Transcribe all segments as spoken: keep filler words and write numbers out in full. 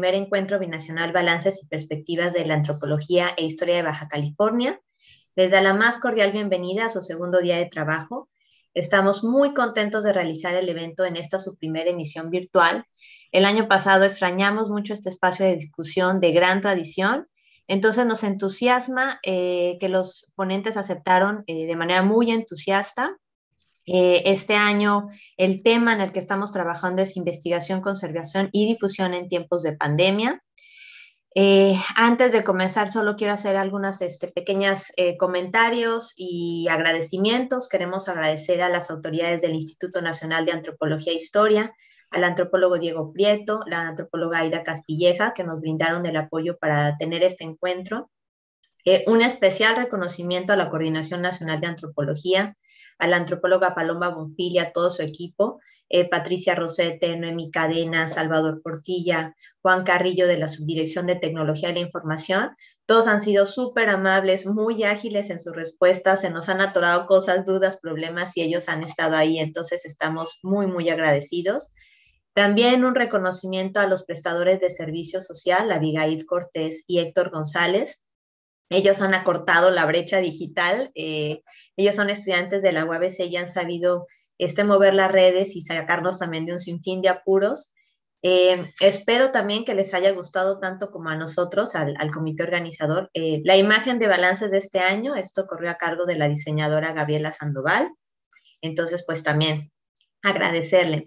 primer encuentro binacional Balances y Perspectivas de la Antropología e Historia de Baja California. Les da la más cordial bienvenida a su segundo día de trabajo. Estamos muy contentos de realizar el evento en esta su primera emisión virtual. El año pasado extrañamos mucho este espacio de discusión de gran tradición, entonces nos entusiasma eh, que los ponentes aceptaron eh, de manera muy entusiasta. Eh, este año el tema en el que estamos trabajando es investigación, conservación y difusión en tiempos de pandemia. Eh, antes de comenzar, solo quiero hacer algunos este, pequeños eh, comentarios y agradecimientos. Queremos agradecer a las autoridades del Instituto Nacional de Antropología e Historia, al antropólogo Diego Prieto, la antropóloga Aida Castilleja, que nos brindaron el apoyo para tener este encuentro. Eh, un especial reconocimiento a la Coordinación Nacional de Antropología, a la antropóloga Paloma Bonfil y a todo su equipo, eh, Patricia Rosete, Noemí Cadena, Salvador Portilla, Juan Carrillo de la Subdirección de Tecnología de la Información. Todos han sido súper amables, muy ágiles en sus respuestas, se nos han atorado cosas, dudas, problemas y ellos han estado ahí, entonces estamos muy, muy agradecidos. También un reconocimiento a los prestadores de servicio social, Abigail Cortés y Héctor González. Ellos han acortado la brecha digital, eh, ellos son estudiantes de la U A B C y han sabido este, mover las redes y sacarnos también de un sinfín de apuros. Eh, espero también que les haya gustado tanto como a nosotros, al, al comité organizador. Eh, la imagen de balances de este año, esto corrió a cargo de la diseñadora Gabriela Sandoval, entonces pues también agradecerle.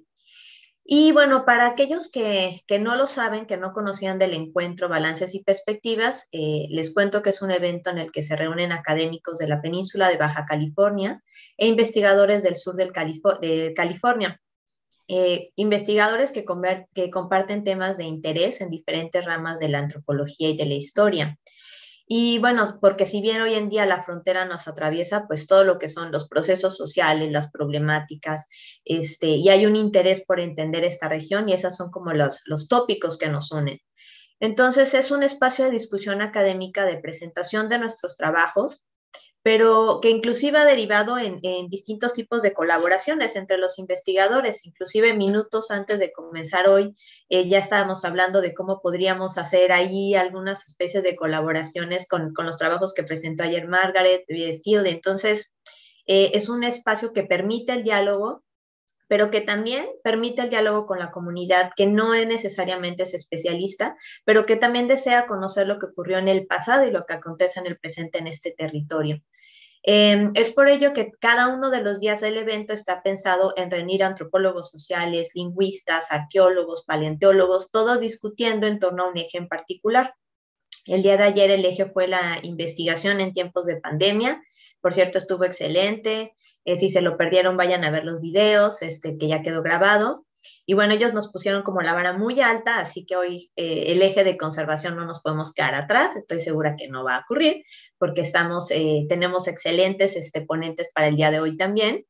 Y bueno, para aquellos que, que no lo saben, que no conocían del encuentro Balances y Perspectivas, eh, les cuento que es un evento en el que se reúnen académicos de la península de Baja California e investigadores del sur del Calif- de California. Eh, investigadores que, que comparten temas de interés en diferentes ramas de la antropología y de la historia. Y bueno, porque si bien hoy en día la frontera nos atraviesa, pues todo lo que son los procesos sociales, las problemáticas, este, y hay un interés por entender esta región y esos son como los, los tópicos que nos unen. Entonces es un espacio de discusión académica, de presentación de nuestros trabajos, pero que inclusive ha derivado en, en distintos tipos de colaboraciones entre los investigadores. Inclusive minutos antes de comenzar hoy, eh, ya estábamos hablando de cómo podríamos hacer ahí algunas especies de colaboraciones con, con los trabajos que presentó ayer Margaret eh, Field. Entonces, eh, es un espacio que permite el diálogo, pero que también permite el diálogo con la comunidad, que no es necesariamente es especialista, pero que también desea conocer lo que ocurrió en el pasado y lo que acontece en el presente en este territorio. Eh, es por ello que cada uno de los días del evento está pensado en reunir a antropólogos sociales, lingüistas, arqueólogos, paleontólogos, todos discutiendo en torno a un eje en particular. El día de ayer el eje fue la investigación en tiempos de pandemia. Por cierto, estuvo excelente. Eh, si se lo perdieron, vayan a ver los videos, este, que ya quedó grabado. Y bueno, ellos nos pusieron como la vara muy alta, así que hoy eh, el eje de conservación no nos podemos quedar atrás. Estoy segura que no va a ocurrir, porque estamos, eh, tenemos excelentes este, ponentes para el día de hoy también.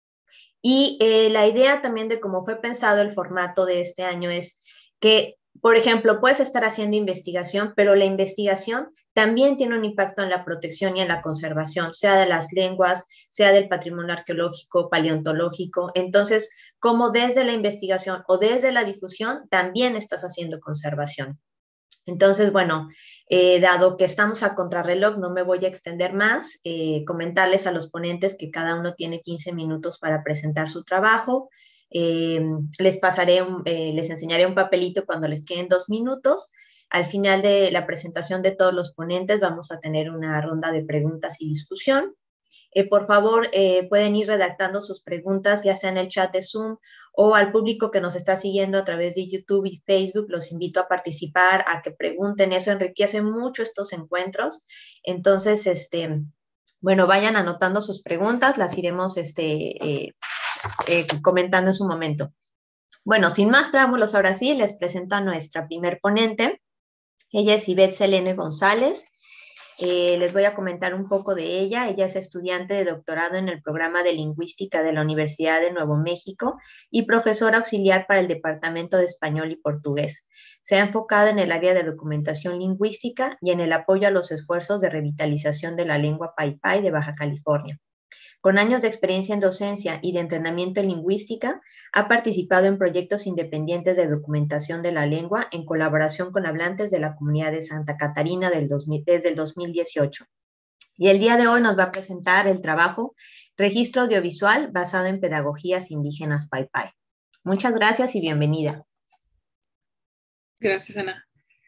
Y eh, la idea también de cómo fue pensado el formato de este año es que, por ejemplo, puedes estar haciendo investigación, pero la investigación también tiene un impacto en la protección y en la conservación, sea de las lenguas, sea del patrimonio arqueológico, paleontológico. Entonces, como desde la investigación o desde la difusión, también estás haciendo conservación. Entonces, bueno, eh, dado que estamos a contrarreloj, no me voy a extender más, eh, comentarles a los ponentes que cada uno tiene quince minutos para presentar su trabajo. Eh, les pasaré, un, eh, les enseñaré un papelito cuando les queden dos minutos. Al final de la presentación de todos los ponentes vamos a tener una ronda de preguntas y discusión. Eh, por favor, eh, pueden ir redactando sus preguntas, ya sea en el chat de Zoom o al público que nos está siguiendo a través de YouTube y Facebook. Los invito a participar, a que pregunten. Eso enriquece mucho estos encuentros. Entonces, este, bueno, vayan anotando sus preguntas, las iremos este, eh, eh, comentando en su momento. Bueno, sin más preámbulos, ahora sí, les presento a nuestra primer ponente. Ella es Ivette Selene González. Eh, les voy a comentar un poco de ella. Ella es estudiante de doctorado en el programa de lingüística de la Universidad de Nuevo México y profesora auxiliar para el Departamento de Español y Portugués. Se ha enfocado en el área de documentación lingüística y en el apoyo a los esfuerzos de revitalización de la lengua paipai de Baja California. Con años de experiencia en docencia y de entrenamiento en lingüística, ha participado en proyectos independientes de documentación de la lengua en colaboración con hablantes de la comunidad de Santa Catarina del dos mil, desde el dos mil dieciocho. Y el día de hoy nos va a presentar el trabajo Registro Audiovisual basado en pedagogías indígenas Paipai. Muchas gracias y bienvenida. Gracias, Ana.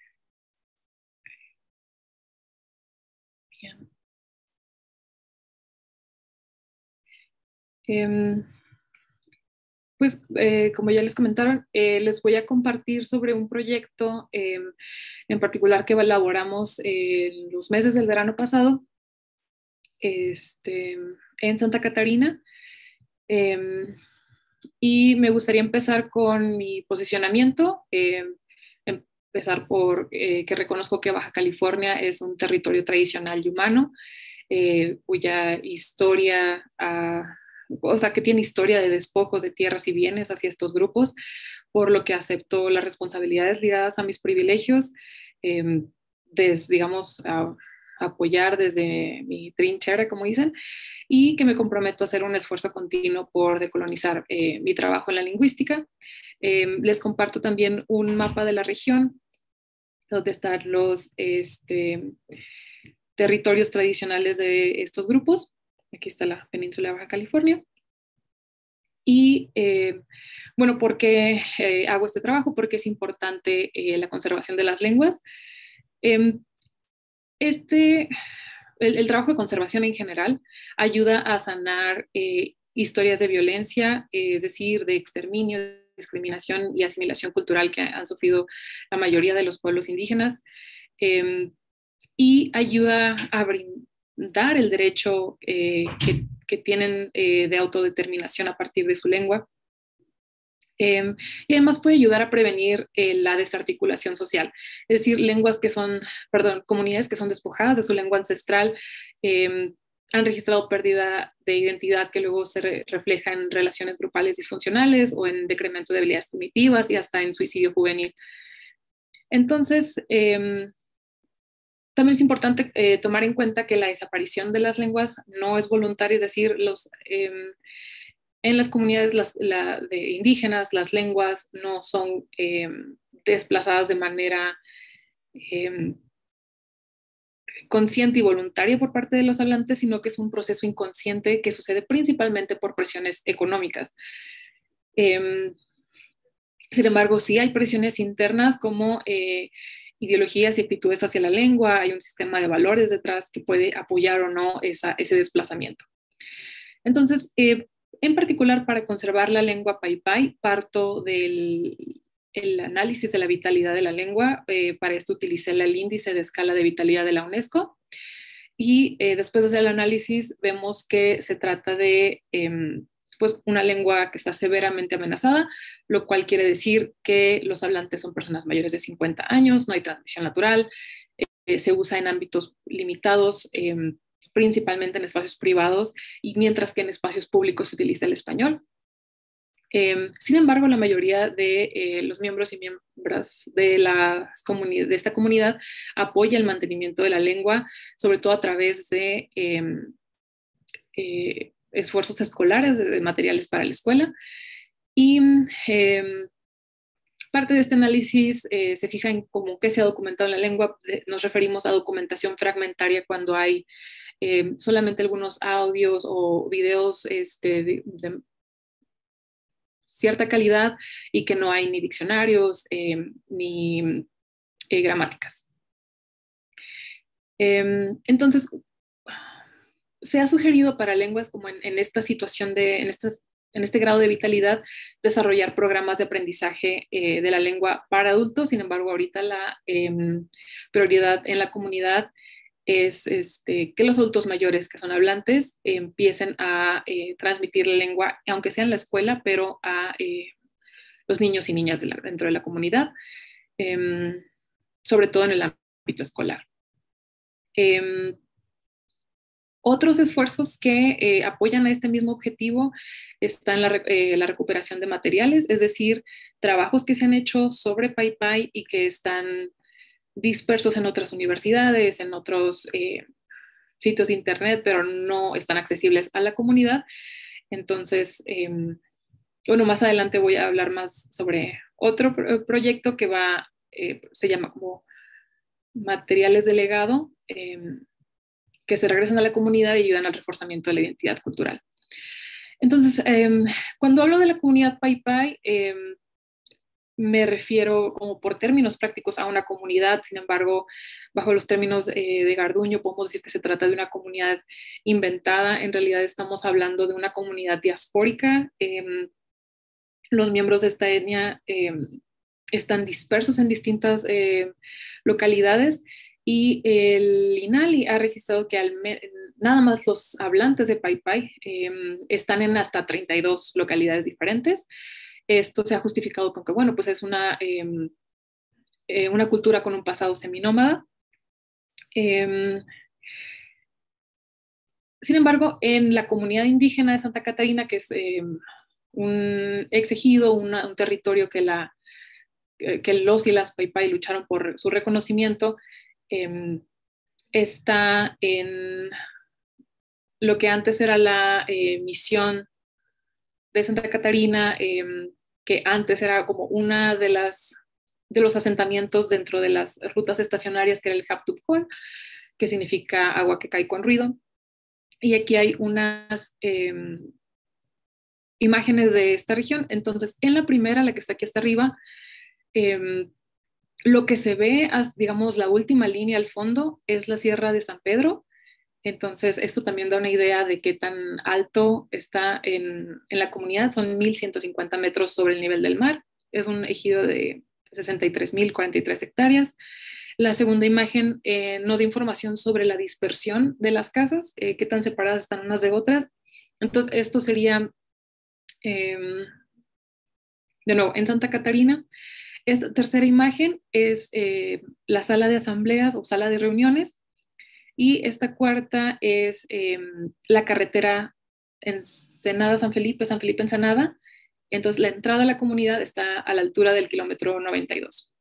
Bien. Eh, pues, eh, como ya les comentaron, eh, les voy a compartir sobre un proyecto eh, en particular que elaboramos eh, en los meses del verano pasado este, en Santa Catarina. Eh, y me gustaría empezar con mi posicionamiento. Eh, empezar por eh, que reconozco que Baja California es un territorio tradicional y humano, eh, cuya historia, uh, o sea, que tiene historia de despojos de tierras y bienes hacia estos grupos, por lo que acepto las responsabilidades ligadas a mis privilegios, eh, des, digamos, a apoyar desde mi trinchera, como dicen, y que me comprometo a hacer un esfuerzo continuo por decolonizar eh, mi trabajo en la lingüística. Eh, les comparto también un mapa de la región donde están los este, territorios tradicionales de estos grupos. Aquí está la península de Baja California. Y eh, bueno, ¿por qué eh, hago este trabajo? Porque es importante eh, la conservación de las lenguas. Eh, este, el, el trabajo de conservación en general ayuda a sanar eh, historias de violencia, eh, es decir, de exterminio, discriminación y asimilación cultural que han sufrido la mayoría de los pueblos indígenas, eh, y ayuda a brindar el derecho eh, que, que, tienen eh, de autodeterminación a partir de su lengua. Eh, y además puede ayudar a prevenir eh, la desarticulación social, es decir, lenguas que son, perdón, comunidades que son despojadas de su lengua ancestral, eh, han registrado pérdida de identidad que luego se re refleja en relaciones grupales disfuncionales o en decremento de habilidades cognitivas y hasta en suicidio juvenil. Entonces, eh, también es importante eh, tomar en cuenta que la desaparición de las lenguas no es voluntaria, es decir, los, eh, en las comunidades las, la, de indígenas las lenguas no son eh, desplazadas de manera eh, consciente y voluntaria por parte de los hablantes, sino que es un proceso inconsciente que sucede principalmente por presiones económicas. Eh, sin embargo, sí hay presiones internas como eh, ideologías y actitudes hacia la lengua, hay un sistema de valores detrás que puede apoyar o no esa, ese desplazamiento. Entonces, eh, en particular para conservar la lengua Paipai, parto del el análisis de la vitalidad de la lengua. Eh, para esto utilicé el índice de escala de vitalidad de la UNESCO y eh, después de hacer el análisis vemos que se trata de eh, pues una lengua que está severamente amenazada, lo cual quiere decir que los hablantes son personas mayores de cincuenta años, no hay transmisión natural, eh, se usa en ámbitos limitados, eh, principalmente en espacios privados, y mientras que en espacios públicos se utiliza el español. Eh, sin embargo, la mayoría de eh, los miembros y miembros de, las de esta comunidad apoya el mantenimiento de la lengua, sobre todo a través de eh, eh, esfuerzos escolares, de materiales para la escuela. Y eh, parte de este análisis eh, se fija en cómo que se ha documentado en la lengua. Nos referimos a documentación fragmentaria cuando hay eh, solamente algunos audios o videos este, de, de cierta calidad y que no hay ni diccionarios eh, ni eh, gramáticas. Eh, entonces, se ha sugerido para lenguas como en, en esta situación de, en, estas, en este grado de vitalidad, desarrollar programas de aprendizaje eh, de la lengua para adultos. Sin embargo, ahorita la eh, prioridad en la comunidad es este, que los adultos mayores que son hablantes eh, empiecen a eh, transmitir la lengua, aunque sea en la escuela, pero a eh, los niños y niñas de la, dentro de la comunidad, eh, sobre todo en el ámbito escolar. Eh, otros esfuerzos que eh, apoyan a este mismo objetivo están la, eh, la recuperación de materiales, es decir, trabajos que se han hecho sobre Paipai y que están dispersos en otras universidades, en otros eh, sitios de internet, pero no están accesibles a la comunidad. Entonces, eh, bueno, más adelante voy a hablar más sobre otro pro proyecto que va, eh, se llama como materiales de legado, eh, que se regresan a la comunidad y ayudan al reforzamiento de la identidad cultural. Entonces, eh, cuando hablo de la comunidad Pai Pai, eh, me refiero como por términos prácticos a una comunidad. Sin embargo, bajo los términos eh, de Garduño podemos decir que se trata de una comunidad inventada. En realidad estamos hablando de una comunidad diaspórica. Eh, los miembros de esta etnia eh, están dispersos en distintas eh, localidades, y el INALI ha registrado que al nada más los hablantes de Pai Pai eh, están en hasta treinta y dos localidades diferentes. Esto se ha justificado con que, bueno, pues es una, eh, eh, una cultura con un pasado seminómada. Eh, sin embargo, en la comunidad indígena de Santa Catarina, que es eh, un exigido, una, un territorio que, la, que los y las Pai Pai lucharon por su reconocimiento, eh, está en lo que antes era la eh, misión de Santa Catarina, eh, que antes era como una de las de los asentamientos dentro de las rutas estacionarias, que era el Haptupcol, que significa agua que cae con ruido. Y aquí hay unas eh, imágenes de esta región. Entonces, en la primera, la que está aquí hasta arriba, eh, lo que se ve, digamos, la última línea al fondo es la Sierra de San Pedro. Entonces, esto también da una idea de qué tan alto está en, en la comunidad. Son mil ciento cincuenta metros sobre el nivel del mar. Es un ejido de sesenta y tres mil cuarenta y tres hectáreas. La segunda imagen eh, nos da información sobre la dispersión de las casas, eh, qué tan separadas están unas de otras. Entonces, esto sería, eh, de nuevo, en Santa Catarina. Esta tercera imagen es eh, la sala de asambleas o sala de reuniones. Y esta cuarta es eh, la carretera Ensenada-San Felipe, San Felipe-Ensenada. Entonces, la entrada a la comunidad está a la altura del kilómetro noventa y dos.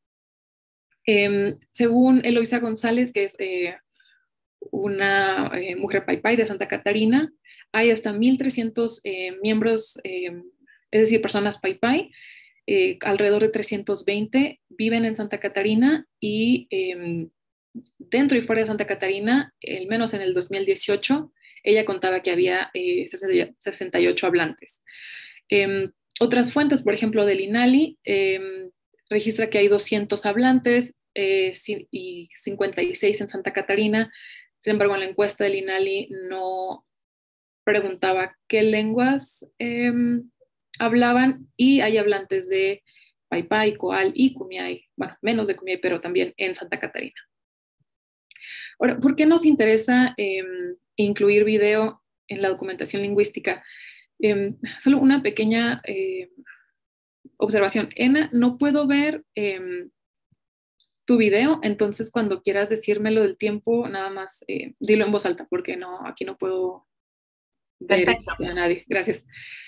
Eh, según Eloisa González, que es eh, una eh, mujer Pai Pai de Santa Catarina, hay hasta mil trescientos eh, miembros, eh, es decir, personas Pai Pai. Eh, alrededor de trescientos veinte viven en Santa Catarina, y eh, dentro y fuera de Santa Catarina, al menos en el dos mil dieciocho, ella contaba que había eh, sesenta y ocho hablantes. Eh, otras fuentes, por ejemplo, del INALI, eh, registra que hay doscientos hablantes eh, y cincuenta y seis en Santa Catarina. Sin embargo, en la encuesta del INALI no preguntaba qué lenguas eh, hablaban, y hay hablantes de Pai Pai, Coal y Kumiai, bueno, menos de Kumiai, pero también en Santa Catarina. Ahora, ¿por qué nos interesa eh, incluir video en la documentación lingüística? Eh, solo una pequeña eh, observación. Ena, no puedo ver eh, tu video, entonces cuando quieras decírmelo del tiempo, nada más eh, dilo en voz alta, porque no, aquí no puedo ver a nadie. Gracias.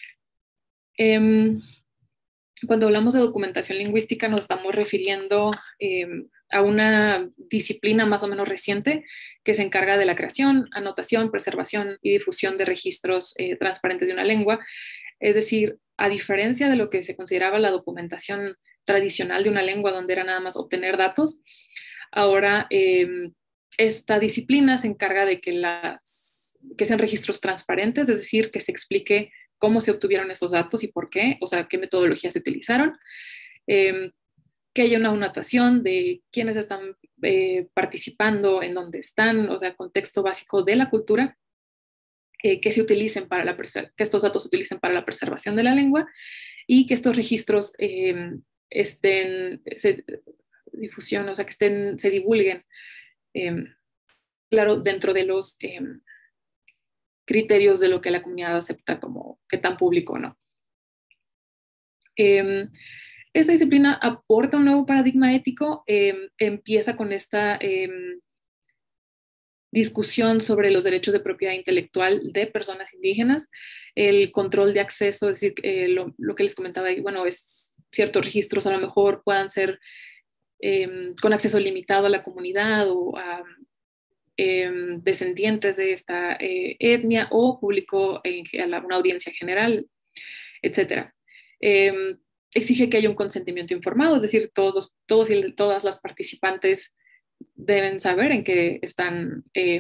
Eh, Cuando hablamos de documentación lingüística nos estamos refiriendo eh, a una disciplina más o menos reciente que se encarga de la creación, anotación, preservación y difusión de registros eh, transparentes de una lengua. Es decir, a diferencia de lo que se consideraba la documentación tradicional de una lengua, donde era nada más obtener datos, ahora eh, esta disciplina se encarga de que, las, que sean registros transparentes, es decir, que se explique cómo se obtuvieron esos datos y por qué, o sea, qué metodologías se utilizaron, eh, que haya una anotación de quiénes están eh, participando, en dónde están, o sea, contexto básico de la cultura, eh, que se utilicen para la que estos datos se utilicen para la preservación de la lengua, y que estos registros eh, estén, se difusión, o sea, que estén, se divulguen, eh, claro, dentro de los eh, criterios de lo que la comunidad acepta como que tan público o no. Eh, esta disciplina aporta un nuevo paradigma ético, eh, empieza con esta eh, discusión sobre los derechos de propiedad intelectual de personas indígenas, el control de acceso, es decir, eh, lo, lo que les comentaba ahí, bueno, es ciertos registros a lo mejor puedan ser eh, con acceso limitado a la comunidad o a eh, descendientes de esta eh, etnia o público en, a la, una audiencia general, etcétera. Eh, exige que haya un consentimiento informado, es decir, todos, los, todos y todas las participantes deben saber en qué están eh,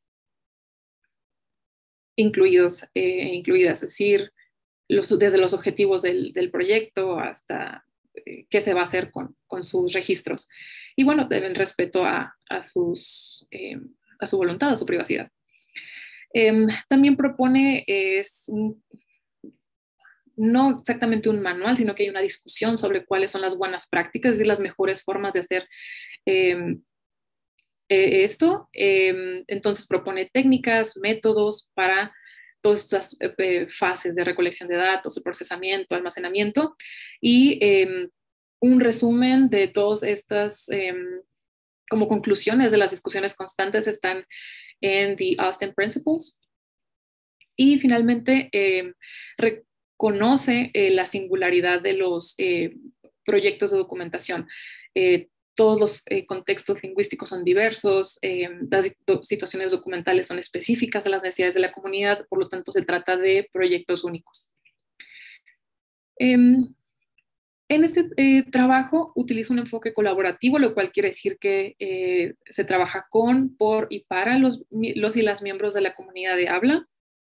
incluidos, eh, incluidas, es decir, los, desde los objetivos del, del proyecto hasta eh, qué se va a hacer con, con sus registros. Y bueno, deben respeto a, a, sus, eh, a su voluntad, a su privacidad. Eh, también propone, eh, es un, no exactamente un manual, sino que hay una discusión sobre cuáles son las buenas prácticas y las mejores formas de hacer eh, eh, esto. Eh, entonces propone técnicas, métodos para todas estas eh, fases de recolección de datos, de procesamiento, almacenamiento y eh, un resumen de todas estas eh, como conclusiones de las discusiones constantes están en The Austin Principles. Y finalmente eh, reconoce eh, la singularidad de los eh, proyectos de documentación. Eh, todos los eh, contextos lingüísticos son diversos, eh, las situaciones documentales son específicas a las necesidades de la comunidad, por lo tanto se trata de proyectos únicos. Eh, en este eh, trabajo utiliza un enfoque colaborativo, lo cual quiere decir que eh, se trabaja con, por y para los, los y las miembros de la comunidad de habla.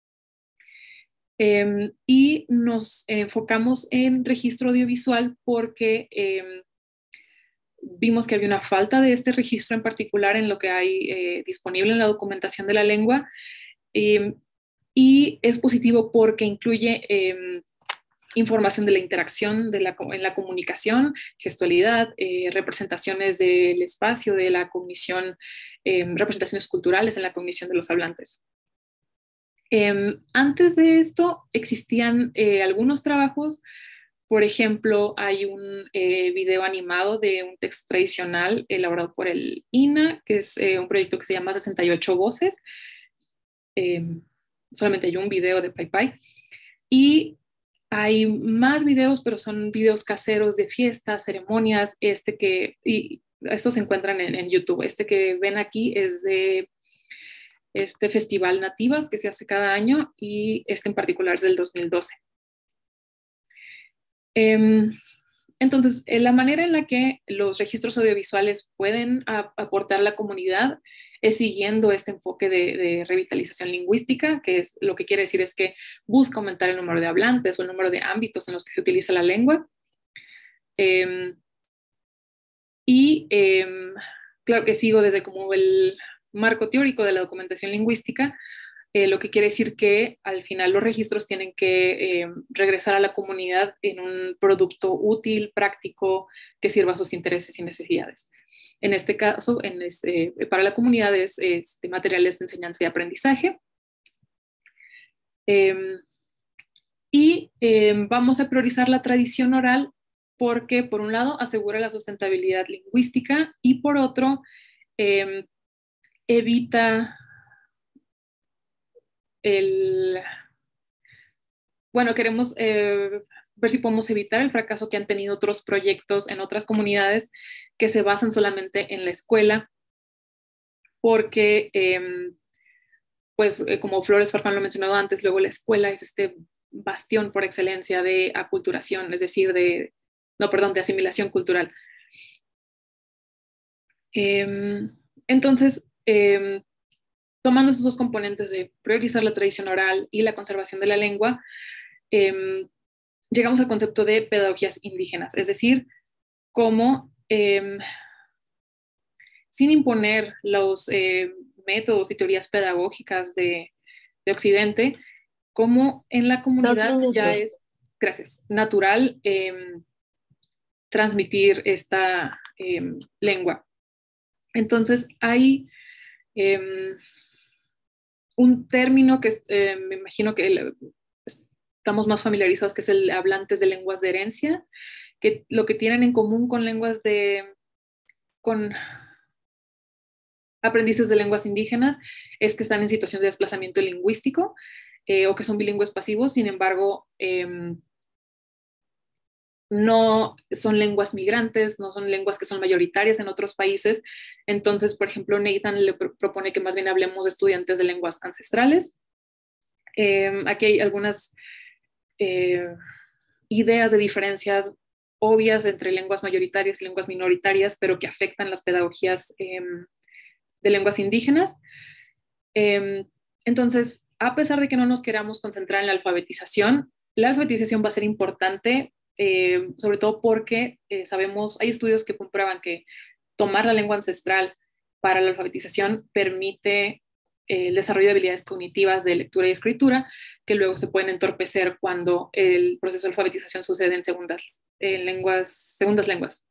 Eh, y nos enfocamos en registro audiovisual porque eh, vimos que había una falta de este registro en particular en lo que hay eh, disponible en la documentación de la lengua. Eh, y es positivo porque incluye eh, información de la interacción de la, en la comunicación, gestualidad, eh, representaciones del espacio, de la cognición, eh, representaciones culturales en la cognición de los hablantes. Eh, antes de esto existían eh, algunos trabajos. Por ejemplo, hay un eh, video animado de un texto tradicional elaborado por el I N A, que es eh, un proyecto que se llama sesenta y ocho Voces. Eh, solamente hay un video de PyPy. Y hay más videos, pero son videos caseros de fiestas, ceremonias. Este que, y estos se encuentran en, en YouTube. Este que ven aquí es de este Festival Nativas que se hace cada año y este en particular es del dos mil doce. Eh, entonces, la manera en la que los registros audiovisuales pueden a, aportar a la comunidad es siguiendo este enfoque de, de revitalización lingüística, que es lo que quiere decir es que busca aumentar el número de hablantes o el número de ámbitos en los que se utiliza la lengua. Eh, y eh, claro que sigo desde como el marco teórico de la documentación lingüística, eh, lo que quiere decir que al final los registros tienen que eh, regresar a la comunidad en un producto útil, práctico, que sirva a sus intereses y necesidades. En este caso, en este, para la comunidad es este, materiales de enseñanza y aprendizaje. Eh, y eh, vamos a priorizar la tradición oral porque, por un lado, asegura la sustentabilidad lingüística y, por otro, eh, evita el... Bueno, queremos eh, ver si podemos evitar el fracaso que han tenido otros proyectos en otras comunidades que se basan solamente en la escuela, porque, eh, pues, eh, como Flores Farfán lo ha mencionado antes, luego la escuela es este bastión por excelencia de aculturación, es decir, de, no, perdón, de asimilación cultural. Eh, entonces, eh, tomando esos dos componentes de priorizar la tradición oral y la conservación de la lengua, eh, llegamos al concepto de pedagogías indígenas, es decir, cómo eh, sin imponer los eh, métodos y teorías pedagógicas de, de Occidente, cómo en la comunidad ya es, gracias, natural eh, transmitir esta eh, lengua. Entonces hay eh, un término que eh, me imagino que el, estamos más familiarizados, que es el hablantes de lenguas de herencia, que lo que tienen en común con lenguas de, con aprendices de lenguas indígenas es que están en situación de desplazamiento lingüístico eh, o que son bilingües pasivos. Sin embargo, eh, no son lenguas migrantes, no son lenguas que son mayoritarias en otros países. Entonces, por ejemplo, Nathan le pro propone que más bien hablemos de estudiantes de lenguas ancestrales. Eh, aquí hay algunas eh, ideas de diferencias obvias entre lenguas mayoritarias y lenguas minoritarias, pero que afectan las pedagogías eh, de lenguas indígenas. Eh, entonces, a pesar de que no nos queramos concentrar en la alfabetización, la alfabetización va a ser importante, eh, sobre todo porque eh, sabemos, hay estudios que comprueban que tomar la lengua ancestral para la alfabetización permite eh, el desarrollo de habilidades cognitivas de lectura y escritura, que luego se pueden entorpecer cuando el proceso de alfabetización sucede en segundas, en lenguas, segundas lenguas.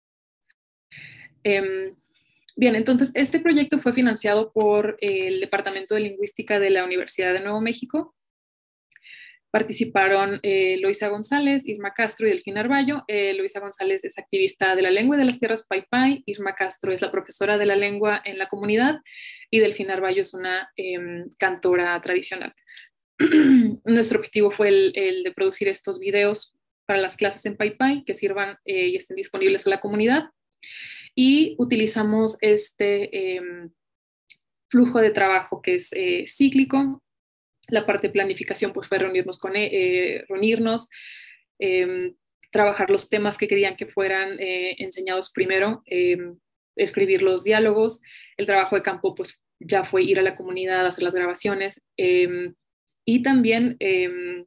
Eh, Bien, entonces este proyecto fue financiado por el Departamento de Lingüística de la Universidad de Nuevo México. Participaron eh, Loisa González, Irma Castro y Delfín Arballo. Eh, Loisa González es activista de la lengua y de las tierras Paipai. Irma Castro es la profesora de la lengua en la comunidad y Delfín Arballo es una eh, cantora tradicional. Nuestro objetivo fue el, el de producir estos videos para las clases en Paipai que sirvan eh, y estén disponibles a la comunidad. Y utilizamos este eh, flujo de trabajo que es eh, cíclico. La parte de planificación pues fue reunirnos, con, eh, reunirnos eh, trabajar los temas que querían que fueran eh, enseñados primero, eh, escribir los diálogos. El trabajo de campo pues ya fue ir a la comunidad, hacer las grabaciones eh, y también eh,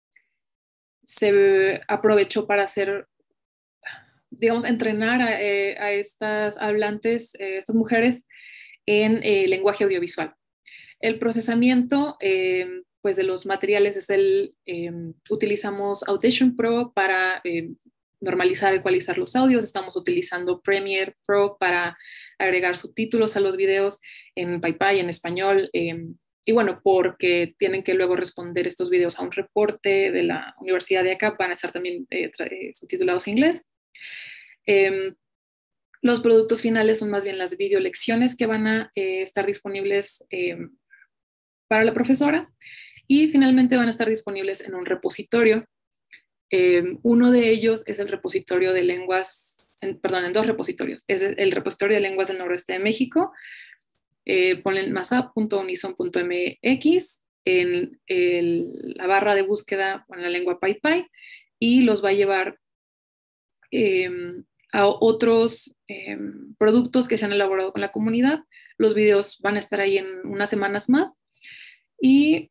se aprovechó para hacer, digamos, entrenar a, eh, a estas hablantes, eh, estas mujeres en eh, lenguaje audiovisual. El procesamiento eh, pues de los materiales es el, eh, utilizamos Audition Pro para eh, normalizar, ecualizar los audios, estamos utilizando Premiere Pro para agregar subtítulos a los videos en Paipai, en español, eh, y bueno, porque tienen que luego responder estos videos a un reporte de la Universidad de acá, van a estar también eh, subtitulados en inglés. Eh, los productos finales son más bien las videolecciones que van a eh, estar disponibles eh, para la profesora y finalmente van a estar disponibles en un repositorio. Eh, uno de ellos es el repositorio de lenguas, en, perdón, en dos repositorios. Es el repositorio de lenguas del noroeste de México. Eh, ponen masap punto unison punto m x en el, la barra de búsqueda con la lengua Paipai y los va a llevar eh, a otros eh, productos que se han elaborado con la comunidad. Los videos van a estar ahí en unas semanas más y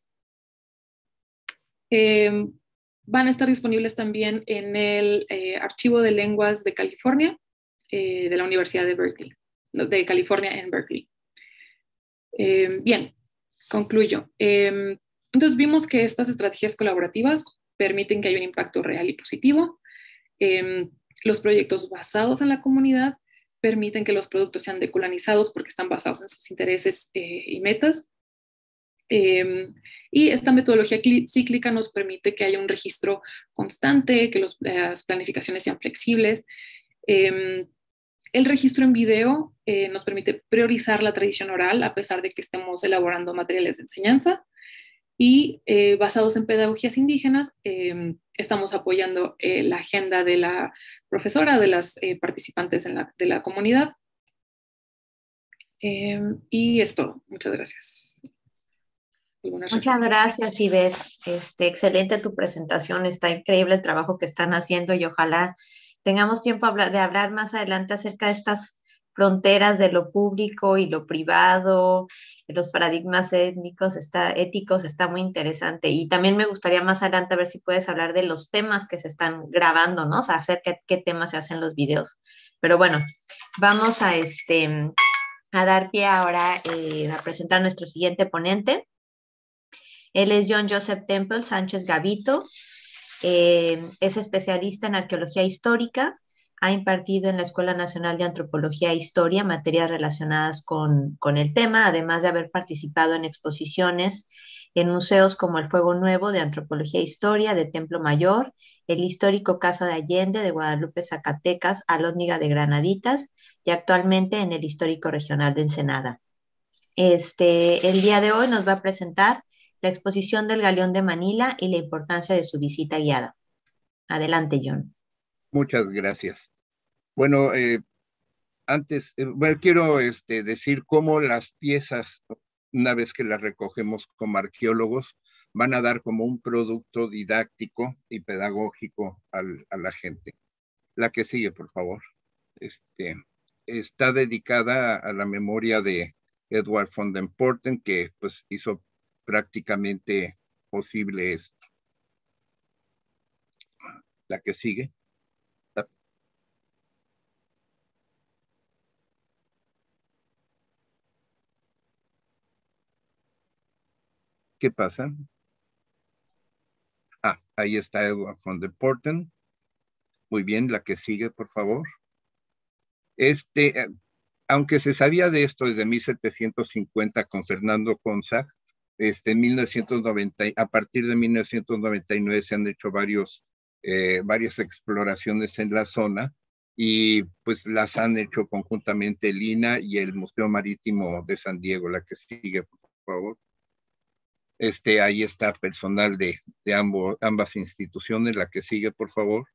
eh, van a estar disponibles también en el eh, Archivo de Lenguas de California, eh, de la Universidad de Berkeley, de California en Berkeley. Eh, bien, concluyo. Eh, entonces vimos que estas estrategias colaborativas permiten que haya un impacto real y positivo. Eh, los proyectos basados en la comunidad permiten que los productos sean decolonizados porque están basados en sus intereses eh, y metas. Eh, y esta metodología cíclica nos permite que haya un registro constante, que los, las planificaciones sean flexibles. Eh, el registro en video eh, nos permite priorizar la tradición oral a pesar de que estemos elaborando materiales de enseñanza. Y eh, basados en pedagogías indígenas, eh, estamos apoyando eh, la agenda de la profesora, de las eh, participantes en la, de la comunidad. Eh, y es todo. Muchas gracias. Muchas gracias, Ivette. Este, excelente tu presentación, está increíble el trabajo que están haciendo y ojalá tengamos tiempo de hablar más adelante acerca de estas fronteras de lo público y lo privado, los paradigmas étnicos, está, éticos, está muy interesante. Y también me gustaría más adelante ver si puedes hablar de los temas que se están grabando, ¿no? O sea, acerca de qué temas se hacen los videos. Pero bueno, vamos a, este, a dar pie ahora eh, a presentar a nuestro siguiente ponente. Él es John Joseph Temple Sánchez Gavito, eh, es especialista en arqueología histórica, ha impartido en la Escuela Nacional de Antropología e Historia materias relacionadas con, con el tema, además de haber participado en exposiciones en museos como el Fuego Nuevo de Antropología e Historia de Templo Mayor, el histórico Casa de Allende de Guadalupe, Zacatecas, Alhóndiga de Granaditas y actualmente en el histórico regional de Ensenada. Este, el día de hoy nos va a presentar la exposición del Galeón de Manila y la importancia de su visita guiada. Adelante, John. Muchas gracias. Bueno, eh, antes, eh, bueno, quiero este, decir cómo las piezas, una vez que las recogemos como arqueólogos, van a dar como un producto didáctico y pedagógico al, a la gente. La que sigue, por favor. Este, está dedicada a la memoria de Edward von den Porten, que pues hizo prácticamente posible esto. La que sigue. ¿Qué pasa? Ah, ahí está Edward von den Porten. Muy bien, la que sigue, por favor. Este, eh, aunque se sabía de esto desde mil setecientos cincuenta con Fernando Conza, este, en mil novecientos noventa, a partir de mil novecientos noventa y nueve se han hecho varios, eh, varias exploraciones en la zona y pues las han hecho conjuntamente el I N A y el Museo Marítimo de San Diego. La que sigue, por favor. Este, ahí está personal de, de ambos, ambas instituciones. La que sigue, por favor.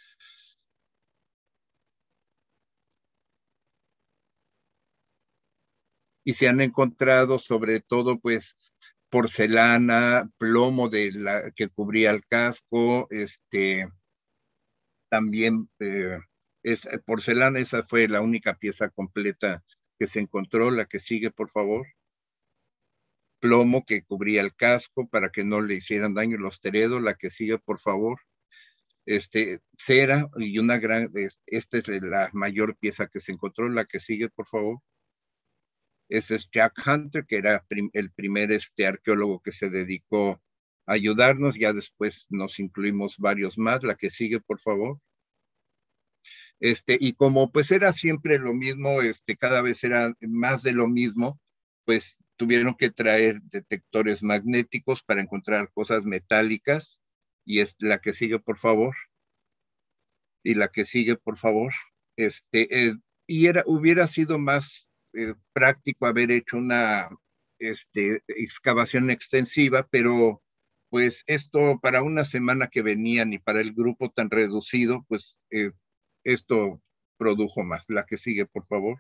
Y se han encontrado sobre todo pues porcelana, plomo de la que cubría el casco, este, también eh, es, porcelana, esa fue la única pieza completa que se encontró. La que sigue, por favor. Plomo que cubría el casco para que no le hicieran daño los teredos. La que sigue, por favor. Este, cera y una gran, esta es la mayor pieza que se encontró. La que sigue, por favor. Ese es Jack Hunter, que era prim el primer este, arqueólogo que se dedicó a ayudarnos. Ya después nos incluimos varios más. La que sigue, por favor. Este, y como pues era siempre lo mismo, este, cada vez era más de lo mismo, pues tuvieron que traer detectores magnéticos para encontrar cosas metálicas. Y es la que sigue, por favor. Y la que sigue, por favor. Este, eh, y era, hubiera sido más eh, práctico haber hecho una este, excavación extensiva, pero pues esto para una semana que venían y para el grupo tan reducido, pues eh, esto produjo más. La que sigue, por favor.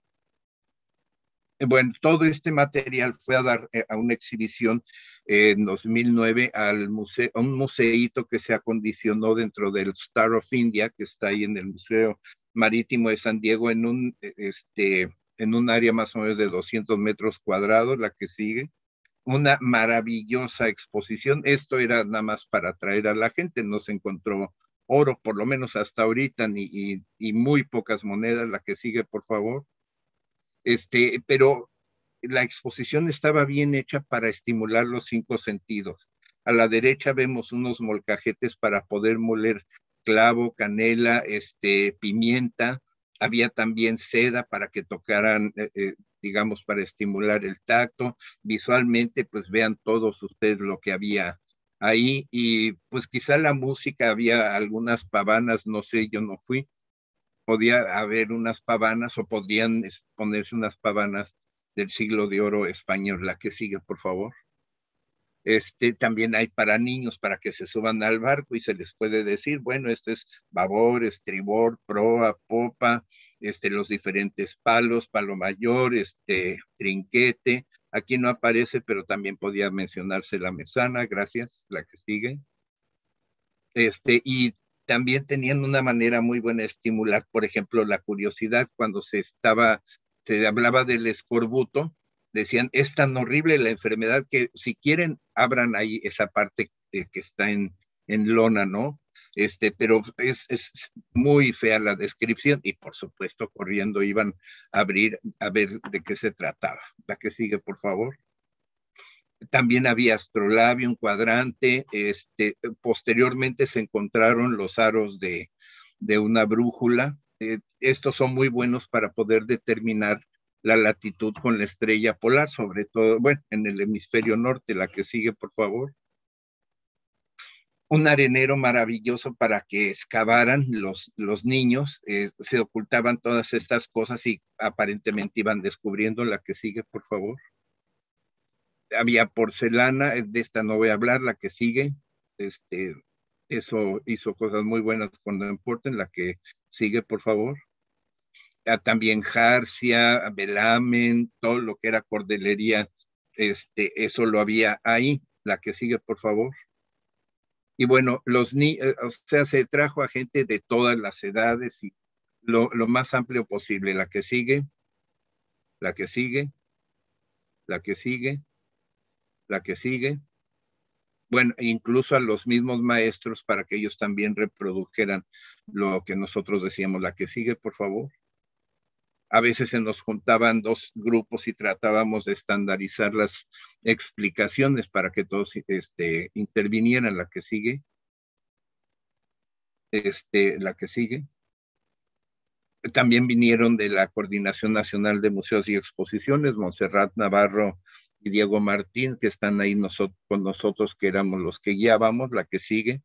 Bueno, todo este material fue a dar eh, a una exhibición eh, en dos mil nueve al museo, a un museíto que se acondicionó dentro del Star of India, que está ahí en el Museo Marítimo de San Diego, en un, este, en un área más o menos de doscientos metros cuadrados. La que sigue. Una maravillosa exposición. Esto era nada más para atraer a la gente, no se encontró oro, por lo menos hasta ahorita, ni, y, y muy pocas monedas. La que sigue, por favor. Este, pero la exposición estaba bien hecha para estimular los cinco sentidos. A la derecha vemos unos molcajetes para poder moler clavo, canela, este, pimienta. Había también seda para que tocaran, eh, eh, digamos, para estimular el tacto. Visualmente, pues vean todos ustedes lo que había ahí. Y pues quizá la música, había algunas pavanas, no sé, yo no fui, podía haber unas pavanas o podrían ponerse unas pavanas del siglo de oro español. La que sigue, por favor. Este, también hay para niños, para que se suban al barco y se les puede decir, bueno, este es babor, estribor, proa, popa, este, los diferentes palos, palo mayor, este, trinquete. Aquí no aparece, pero también podía mencionarse la mesana. Gracias. La que sigue. Este, y también tenían una manera muy buena de estimular, por ejemplo, la curiosidad. Cuando se estaba, se hablaba del escorbuto, decían, es tan horrible la enfermedad que si quieren, abran ahí esa parte eh, que está en, en lona, ¿no? Este, pero es, es muy fea la descripción y por supuesto corriendo iban a abrir a ver de qué se trataba. La que sigue, por favor. También había astrolabio, un cuadrante. Este, posteriormente se encontraron los aros de, de una brújula. Eh, estos son muy buenos para poder determinar la latitud con la estrella polar, sobre todo, bueno, en el hemisferio norte. La que sigue, por favor. Un arenero maravilloso para que excavaran los, los niños. Eh, se ocultaban todas estas cosas y aparentemente iban descubriendo. La que sigue, por favor. Había porcelana, de esta no voy a hablar. La que sigue. Este, Eso hizo cosas muy buenas con Don Porten. La que sigue, por favor. Ah, también Jarcia, Velamen, todo lo que era cordelería, este, eso lo había ahí. La que sigue, por favor. Y bueno, los ni eh, o sea, se trajo a gente de todas las edades y lo, lo más amplio posible. La que sigue, la que sigue, la que sigue, la que sigue. Bueno, incluso a los mismos maestros para que ellos también reprodujeran lo que nosotros decíamos. La que sigue, por favor. A veces se nos juntaban dos grupos y tratábamos de estandarizar las explicaciones para que todos este, intervinieran. La que sigue, este, la que sigue. También vinieron de la Coordinación Nacional de Museos y Exposiciones, Montserrat Navarro y Diego Martín, que están ahí nosotros, con nosotros, que éramos los que guiábamos. La que sigue.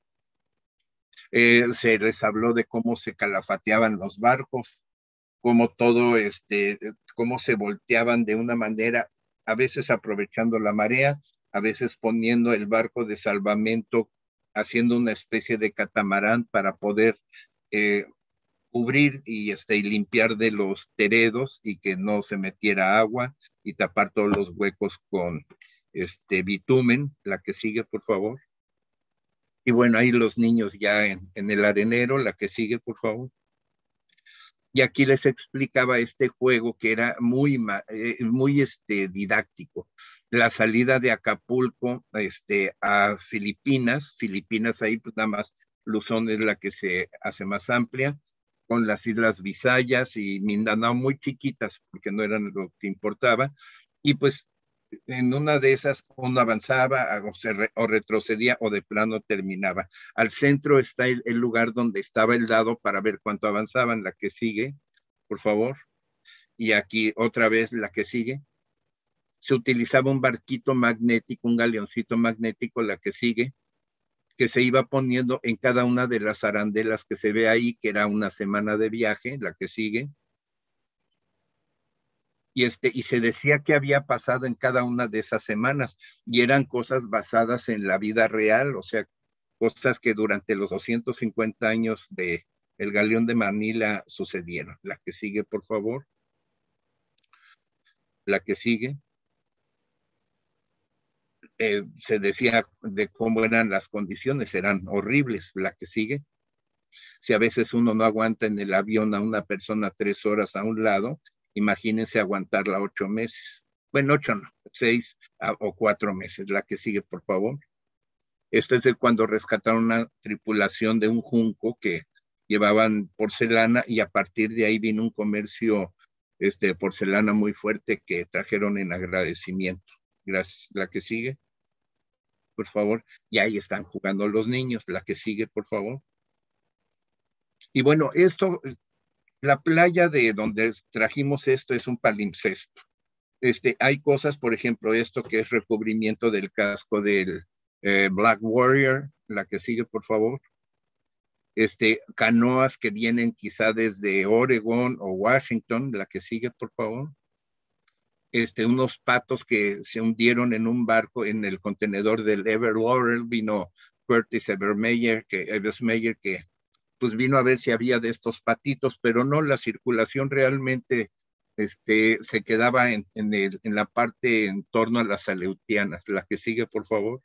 Eh, se les habló de cómo se calafateaban los barcos, cómo todo, este, cómo se volteaban de una manera, a veces aprovechando la marea, a veces poniendo el barco de salvamento, haciendo una especie de catamarán para poder eh, cubrir y, este, y limpiar de los teredos y que no se metiera agua y tapar todos los huecos con este bitumen. La que sigue, por favor. Y bueno, ahí los niños ya en, en el arenero. La que sigue, por favor. Y aquí les explicaba este juego que era muy, eh, muy este, didáctico. La salida de Acapulco este, a Filipinas, Filipinas ahí pues nada más Luzón es la que se hace más amplia, con las Islas Visayas y Mindanao muy chiquitas, porque no eran lo que importaba, y pues en una de esas uno avanzaba o, se re, o retrocedía o de plano terminaba. Al centro está el, el lugar donde estaba el dado para ver cuánto avanzaban. La que sigue, por favor. Y aquí otra vez la que sigue. Se utilizaba un barquito magnético, un galeoncito magnético. La que sigue, que se iba poniendo en cada una de las arandelas que se ve ahí, que era una semana de viaje. La que sigue. Y, este, y se decía que había pasado en cada una de esas semanas, y eran cosas basadas en la vida real, o sea, cosas que durante los doscientos cincuenta años de el Galeón de Manila sucedieron. La que sigue, por favor. La que sigue. Eh, se decía de cómo eran las condiciones, eran horribles. La que sigue. Si a veces uno no aguanta en el avión a una persona tres horas a un lado, imagínense aguantarla ocho meses. Bueno, ocho no, seis a, o cuatro meses. La que sigue, por favor. Esto es de cuando rescataron una tripulación de un junco que llevaban porcelana, y a partir de ahí vino un comercio este, de porcelana muy fuerte que trajeron en agradecimiento. Gracias. La que sigue, por favor. Y ahí están jugando los niños. La que sigue, por favor. Y bueno, esto, la playa de donde trajimos esto es un palimpsesto. Este, hay cosas, por ejemplo, esto que es recubrimiento del casco del eh, Black Warrior. La que sigue, por favor. Este, canoas que vienen quizá desde Oregon o Washington. La que sigue, por favor. Este, unos patos que se hundieron en un barco en el contenedor del Ever Laurel. Vino Curtis Evermeyer, que, Eversmeyer, que pues vino a ver si había de estos patitos, pero no, la circulación realmente este, se quedaba en, en, el, en la parte en torno a las aleutianas. La que sigue, por favor.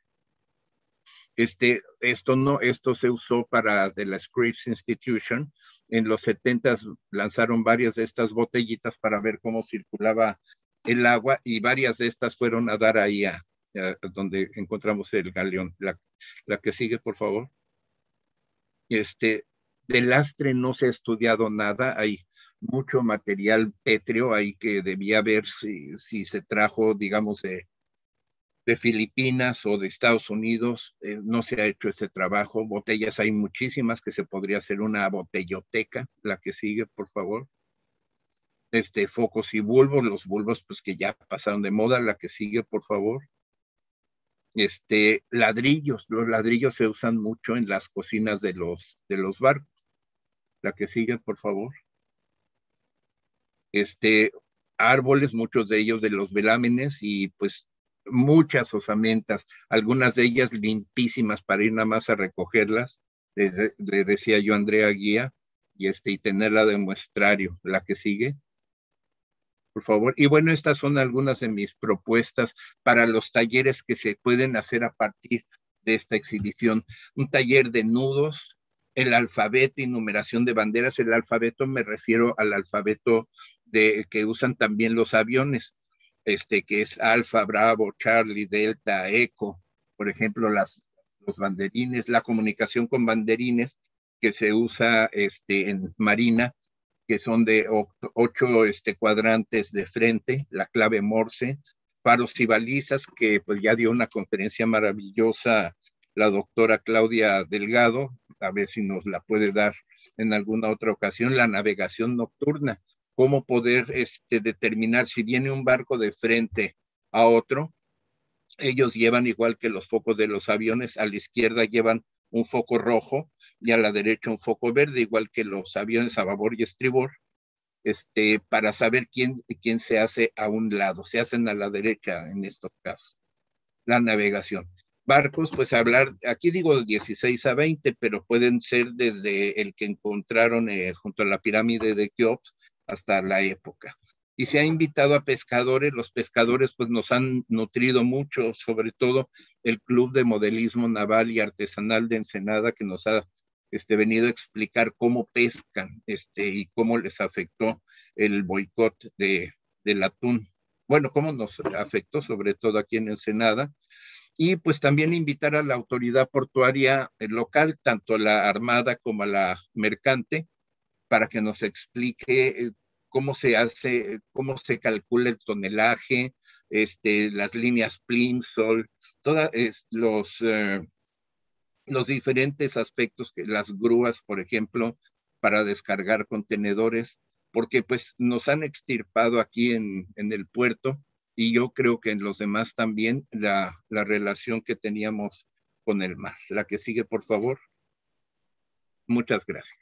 Este, esto no, esto se usó para de la Scripps Institution. En los setentas lanzaron varias de estas botellitas para ver cómo circulaba el agua, y varias de estas fueron a dar ahí a, a donde encontramos el galeón. La, la que sigue, por favor. Este, del lastre no se ha estudiado nada, hay mucho material pétreo ahí que debía ver si, si se trajo, digamos, de, de Filipinas o de Estados Unidos. Eh, no se ha hecho ese trabajo. Botellas hay muchísimas que se podría hacer una botelloteca. La que sigue, por favor. Este, focos y bulbos, los bulbos pues que ya pasaron de moda. La que sigue, por favor. Este, ladrillos, los ladrillos se usan mucho en las cocinas de los, de los barcos. La que sigue, por favor. Este, árboles, muchos de ellos de los velámenes, y pues muchas osamentas, algunas de ellas limpísimas para ir nada más a recogerlas, le, le decía yo a Andrea Guía, y, este, y tenerla de muestrario. La que sigue, por favor. Y bueno, estas son algunas de mis propuestas para los talleres que se pueden hacer a partir de esta exhibición. Un taller de nudos, el alfabeto y numeración de banderas. El alfabeto me refiero al alfabeto de, que usan también los aviones, este, que es Alfa, Bravo, Charlie, Delta, Eco, por ejemplo, las, los banderines, la comunicación con banderines que se usa este, en Marina, que son de ocho este, cuadrantes de frente, la clave Morse, faros y balizas, que pues ya dio una conferencia maravillosa la doctora Claudia Delgado, a ver si nos la puede dar en alguna otra ocasión, la navegación nocturna, cómo poder este, determinar si viene un barco de frente a otro. Ellos llevan, igual que los focos de los aviones, a la izquierda llevan un foco rojo y a la derecha un foco verde, igual que los aviones a babor y estribor, este, para saber quién, quién se hace a un lado. Se hacen a la derecha en estos casos. La navegación. Barcos, pues hablar, aquí digo dieciséis a veinte, pero pueden ser desde el que encontraron eh, junto a la pirámide de Keops hasta la época. Y se ha invitado a pescadores, los pescadores pues nos han nutrido mucho, sobre todo el Club de Modelismo Naval y Artesanal de Ensenada, que nos ha este, venido a explicar cómo pescan este, y cómo les afectó el boicot de, del atún. Bueno, cómo nos afectó sobre todo aquí en Ensenada. Y pues también invitar a la autoridad portuaria local, tanto a la Armada como a la Mercante, para que nos explique cómo se hace, cómo se calcula el tonelaje, este, las líneas Plimsoll, todos los, eh, los diferentes aspectos, que las grúas, por ejemplo, para descargar contenedores, porque pues nos han extirpado aquí en, en el puerto, y yo creo que en los demás también, la, la relación que teníamos con el mar. La que sigue, por favor. Muchas gracias.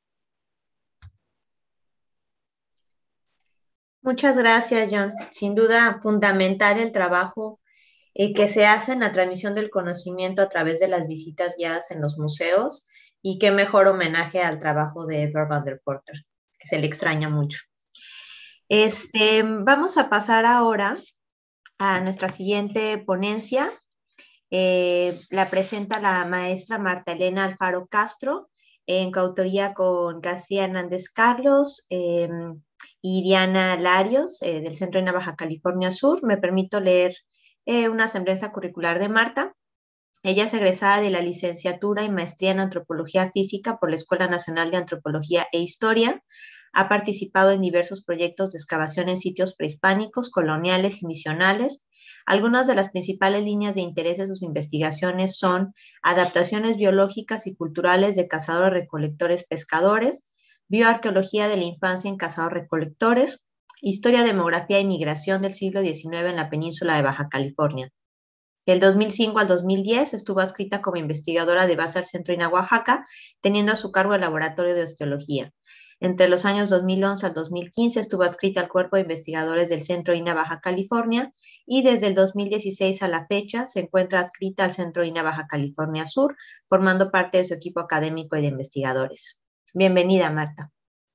Muchas gracias, John. Sin duda, fundamental el trabajo eh, que se hace en la transmisión del conocimiento a través de las visitas guiadas en los museos, y qué mejor homenaje al trabajo de Edward van der Porter, que se le extraña mucho. Este, vamos a pasar ahora a nuestra siguiente ponencia. Eh, la presenta la maestra Marta Elena Alfaro Castro, en coautoría con García Hernández Carlos eh, y Diana Larios, eh, del Centro INAH Baja California Sur. Me permito leer eh, una semblanza curricular de Marta. Ella es egresada de la licenciatura y maestría en Antropología Física por la Escuela Nacional de Antropología e Historia. Ha participado en diversos proyectos de excavación en sitios prehispánicos, coloniales y misionales. Algunas de las principales líneas de interés de sus investigaciones son adaptaciones biológicas y culturales de cazadores-recolectores-pescadores, bioarqueología de la infancia en cazadores-recolectores, historia, demografía y migración del siglo diecinueve en la península de Baja California. Del dos mil cinco al dos mil diez estuvo adscrita como investigadora de base al Centro INAH Oaxaca, teniendo a su cargo el Laboratorio de Osteología. Entre los años dos mil once al dos mil quince estuvo adscrita al Cuerpo de Investigadores del Centro INAH Baja California, y desde el dos mil dieciséis a la fecha se encuentra adscrita al Centro INAH Baja California Sur, formando parte de su equipo académico y de investigadores. Bienvenida, Marta.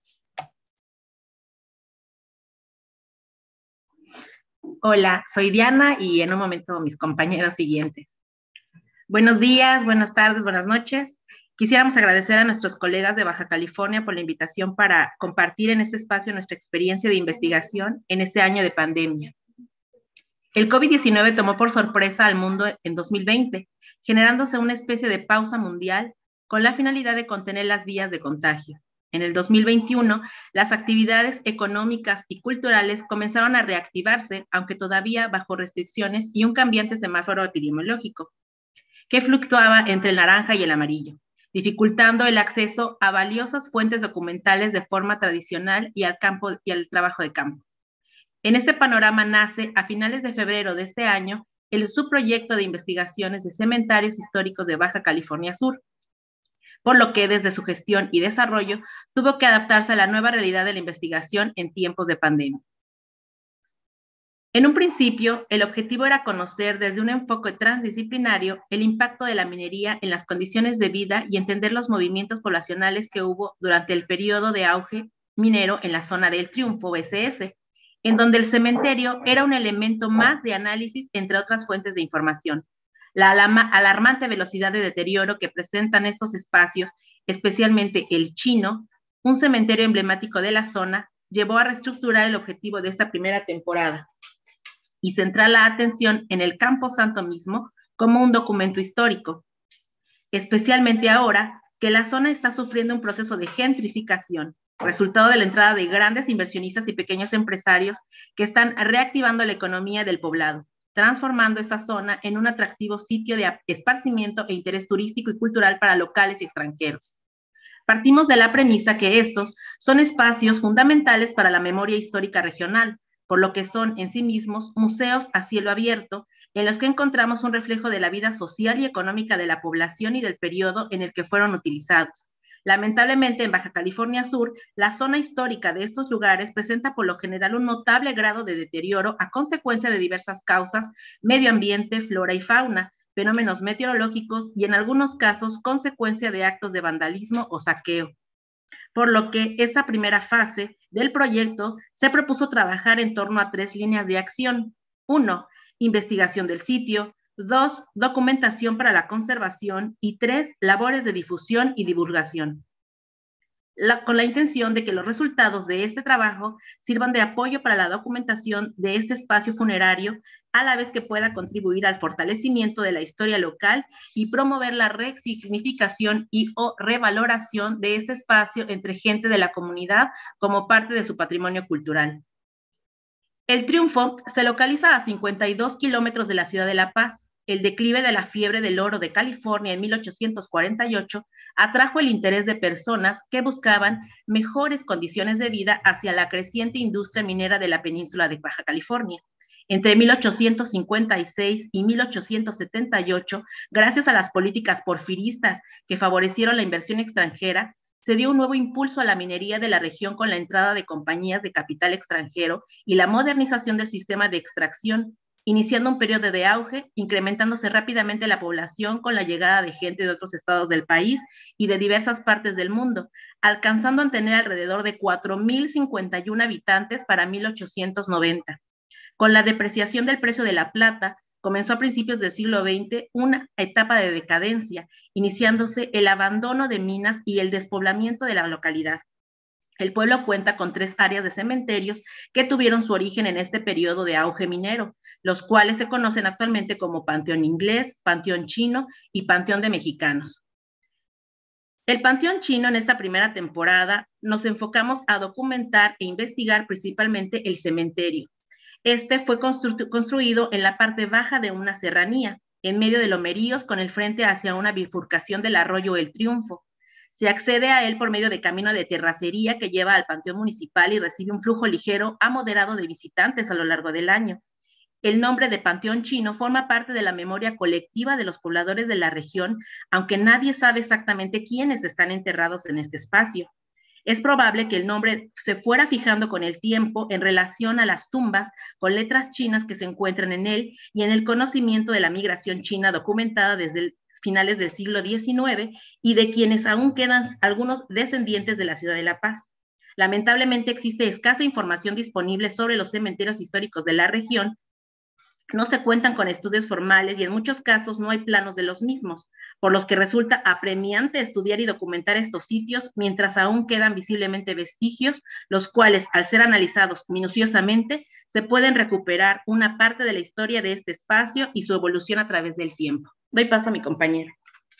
Hola, soy Diana y en un momento mis compañeros siguientes. Buenos días, buenas tardes, buenas noches. Quisiéramos agradecer a nuestros colegas de Baja California por la invitación para compartir en este espacio nuestra experiencia de investigación en este año de pandemia. El COVID diecinueve tomó por sorpresa al mundo en dos mil veinte, generándose una especie de pausa mundial con la finalidad de contener las vías de contagio. En el dos mil veintiuno, las actividades económicas y culturales comenzaron a reactivarse, aunque todavía bajo restricciones y un cambiante semáforo epidemiológico, que fluctuaba entre el naranja y el amarillo, dificultando el acceso a valiosas fuentes documentales de forma tradicional y al campo y al trabajo de campo. En este panorama nace, a finales de febrero de este año, el subproyecto de investigaciones de cementerios históricos de Baja California Sur, por lo que desde su gestión y desarrollo tuvo que adaptarse a la nueva realidad de la investigación en tiempos de pandemia. En un principio, el objetivo era conocer desde un enfoque transdisciplinario el impacto de la minería en las condiciones de vida y entender los movimientos poblacionales que hubo durante el periodo de auge minero en la zona del Triunfo, B S S, en donde el cementerio era un elemento más de análisis entre otras fuentes de información. La alarmante velocidad de deterioro que presentan estos espacios, especialmente el Chino, un cementerio emblemático de la zona, llevó a reestructurar el objetivo de esta primera temporada y centrar la atención en el Camposanto mismo como un documento histórico, especialmente ahora que la zona está sufriendo un proceso de gentrificación, resultado de la entrada de grandes inversionistas y pequeños empresarios que están reactivando la economía del poblado, transformando esta zona en un atractivo sitio de esparcimiento e interés turístico y cultural para locales y extranjeros. Partimos de la premisa que estos son espacios fundamentales para la memoria histórica regional, por lo que son en sí mismos museos a cielo abierto, en los que encontramos un reflejo de la vida social y económica de la población y del periodo en el que fueron utilizados. Lamentablemente, en Baja California Sur, la zona histórica de estos lugares presenta por lo general un notable grado de deterioro a consecuencia de diversas causas: medio ambiente, flora y fauna, fenómenos meteorológicos y en algunos casos consecuencia de actos de vandalismo o saqueo. Por lo que esta primera fase del proyecto se propuso trabajar en torno a tres líneas de acción. Uno, investigación del sitio. Dos, documentación para la conservación. Y tres, labores de difusión y divulgación. La, con la intención de que los resultados de este trabajo sirvan de apoyo para la documentación de este espacio funerario, a la vez que pueda contribuir al fortalecimiento de la historia local y promover la resignificación y o revaloración de este espacio entre gente de la comunidad como parte de su patrimonio cultural. El Triunfo se localiza a cincuenta y dos kilómetros de la ciudad de La Paz. El declive de la fiebre del oro de California en mil ochocientos cuarenta y ocho atrajo el interés de personas que buscaban mejores condiciones de vida hacia la creciente industria minera de la península de Baja California. Entre mil ochocientos cincuenta y seis y mil ochocientos setenta y ocho, gracias a las políticas porfiristas que favorecieron la inversión extranjera, se dio un nuevo impulso a la minería de la región con la entrada de compañías de capital extranjero y la modernización del sistema de extracción, iniciando un periodo de auge, incrementándose rápidamente la población con la llegada de gente de otros estados del país y de diversas partes del mundo, alcanzando a tener alrededor de cuatro mil cincuenta y uno habitantes para mil ochocientos noventa. Con la depreciación del precio de la plata, comenzó a principios del siglo veinte una etapa de decadencia, iniciándose el abandono de minas y el despoblamiento de la localidad. El pueblo cuenta con tres áreas de cementerios que tuvieron su origen en este periodo de auge minero, los cuales se conocen actualmente como Panteón Inglés, Panteón Chino y Panteón de Mexicanos. El Panteón Chino, en esta primera temporada, nos enfocamos a documentar e investigar principalmente el cementerio. Este fue constru- construido en la parte baja de una serranía, en medio de lomeríos, con el frente hacia una bifurcación del arroyo El Triunfo. Se accede a él por medio de camino de terracería que lleva al Panteón Municipal y recibe un flujo ligero a moderado de visitantes a lo largo del año. El nombre de Panteón Chino forma parte de la memoria colectiva de los pobladores de la región, aunque nadie sabe exactamente quiénes están enterrados en este espacio. Es probable que el nombre se fuera fijando con el tiempo en relación a las tumbas con letras chinas que se encuentran en él y en el conocimiento de la migración china documentada desde el finales del siglo diecinueve y de quienes aún quedan algunos descendientes de la ciudad de La Paz. Lamentablemente existe escasa información disponible sobre los cementerios históricos de la región. No se cuentan con estudios formales y en muchos casos no hay planos de los mismos, por los que resulta apremiante estudiar y documentar estos sitios mientras aún quedan visiblemente vestigios, los cuales, al ser analizados minuciosamente, se pueden recuperar una parte de la historia de este espacio y su evolución a través del tiempo. Doy paso a mi compañera.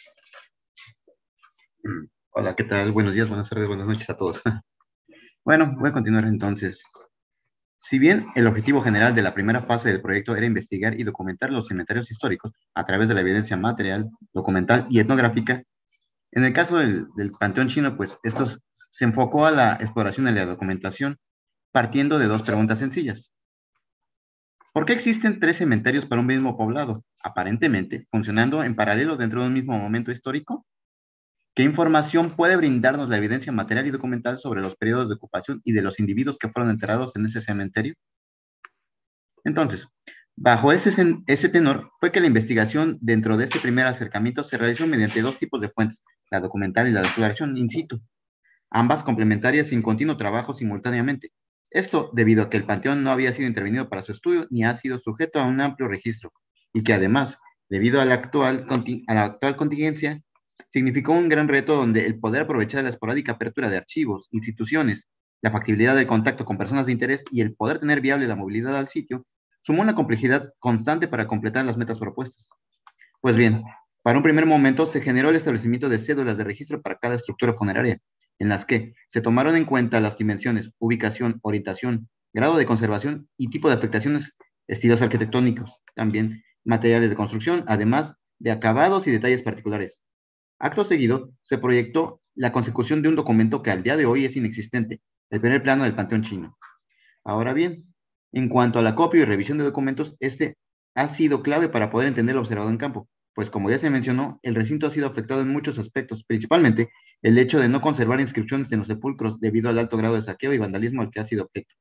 Hola, ¿qué tal? Buenos días, buenas tardes, buenas noches a todos. Bueno, voy a continuar entonces. Si bien el objetivo general de la primera fase del proyecto era investigar y documentar los cementerios históricos a través de la evidencia material, documental y etnográfica, en el caso del, del Panteón Chino, pues esto se enfocó a la exploración y la documentación, partiendo de dos preguntas sencillas. ¿Por qué existen tres cementerios para un mismo poblado, aparentemente funcionando en paralelo dentro de un mismo momento histórico? ¿Qué información puede brindarnos la evidencia material y documental sobre los periodos de ocupación y de los individuos que fueron enterrados en ese cementerio? Entonces, bajo ese, ese tenor fue que la investigación dentro de este primer acercamiento se realizó mediante dos tipos de fuentes, la documental y la declaración in situ, ambas complementarias sin continuo trabajo simultáneamente. Esto debido a que el panteón no había sido intervenido para su estudio ni ha sido sujeto a un amplio registro, y que además, debido a la actual, a la actual contingencia, significó un gran reto donde el poder aprovechar la esporádica apertura de archivos, instituciones, la factibilidad del contacto con personas de interés y el poder tener viable la movilidad al sitio, sumó una complejidad constante para completar las metas propuestas. Pues bien, para un primer momento se generó el establecimiento de cédulas de registro para cada estructura funeraria, en las que se tomaron en cuenta las dimensiones, ubicación, orientación, grado de conservación y tipo de afectaciones, estilos arquitectónicos, también materiales de construcción, además de acabados y detalles particulares. Acto seguido, se proyectó la consecución de un documento que al día de hoy es inexistente, el primer plano del Panteón Chino. Ahora bien, en cuanto a la copia y revisión de documentos, este ha sido clave para poder entender lo observado en campo, pues como ya se mencionó, el recinto ha sido afectado en muchos aspectos, principalmente el hecho de no conservar inscripciones en los sepulcros debido al alto grado de saqueo y vandalismo al que ha sido objeto.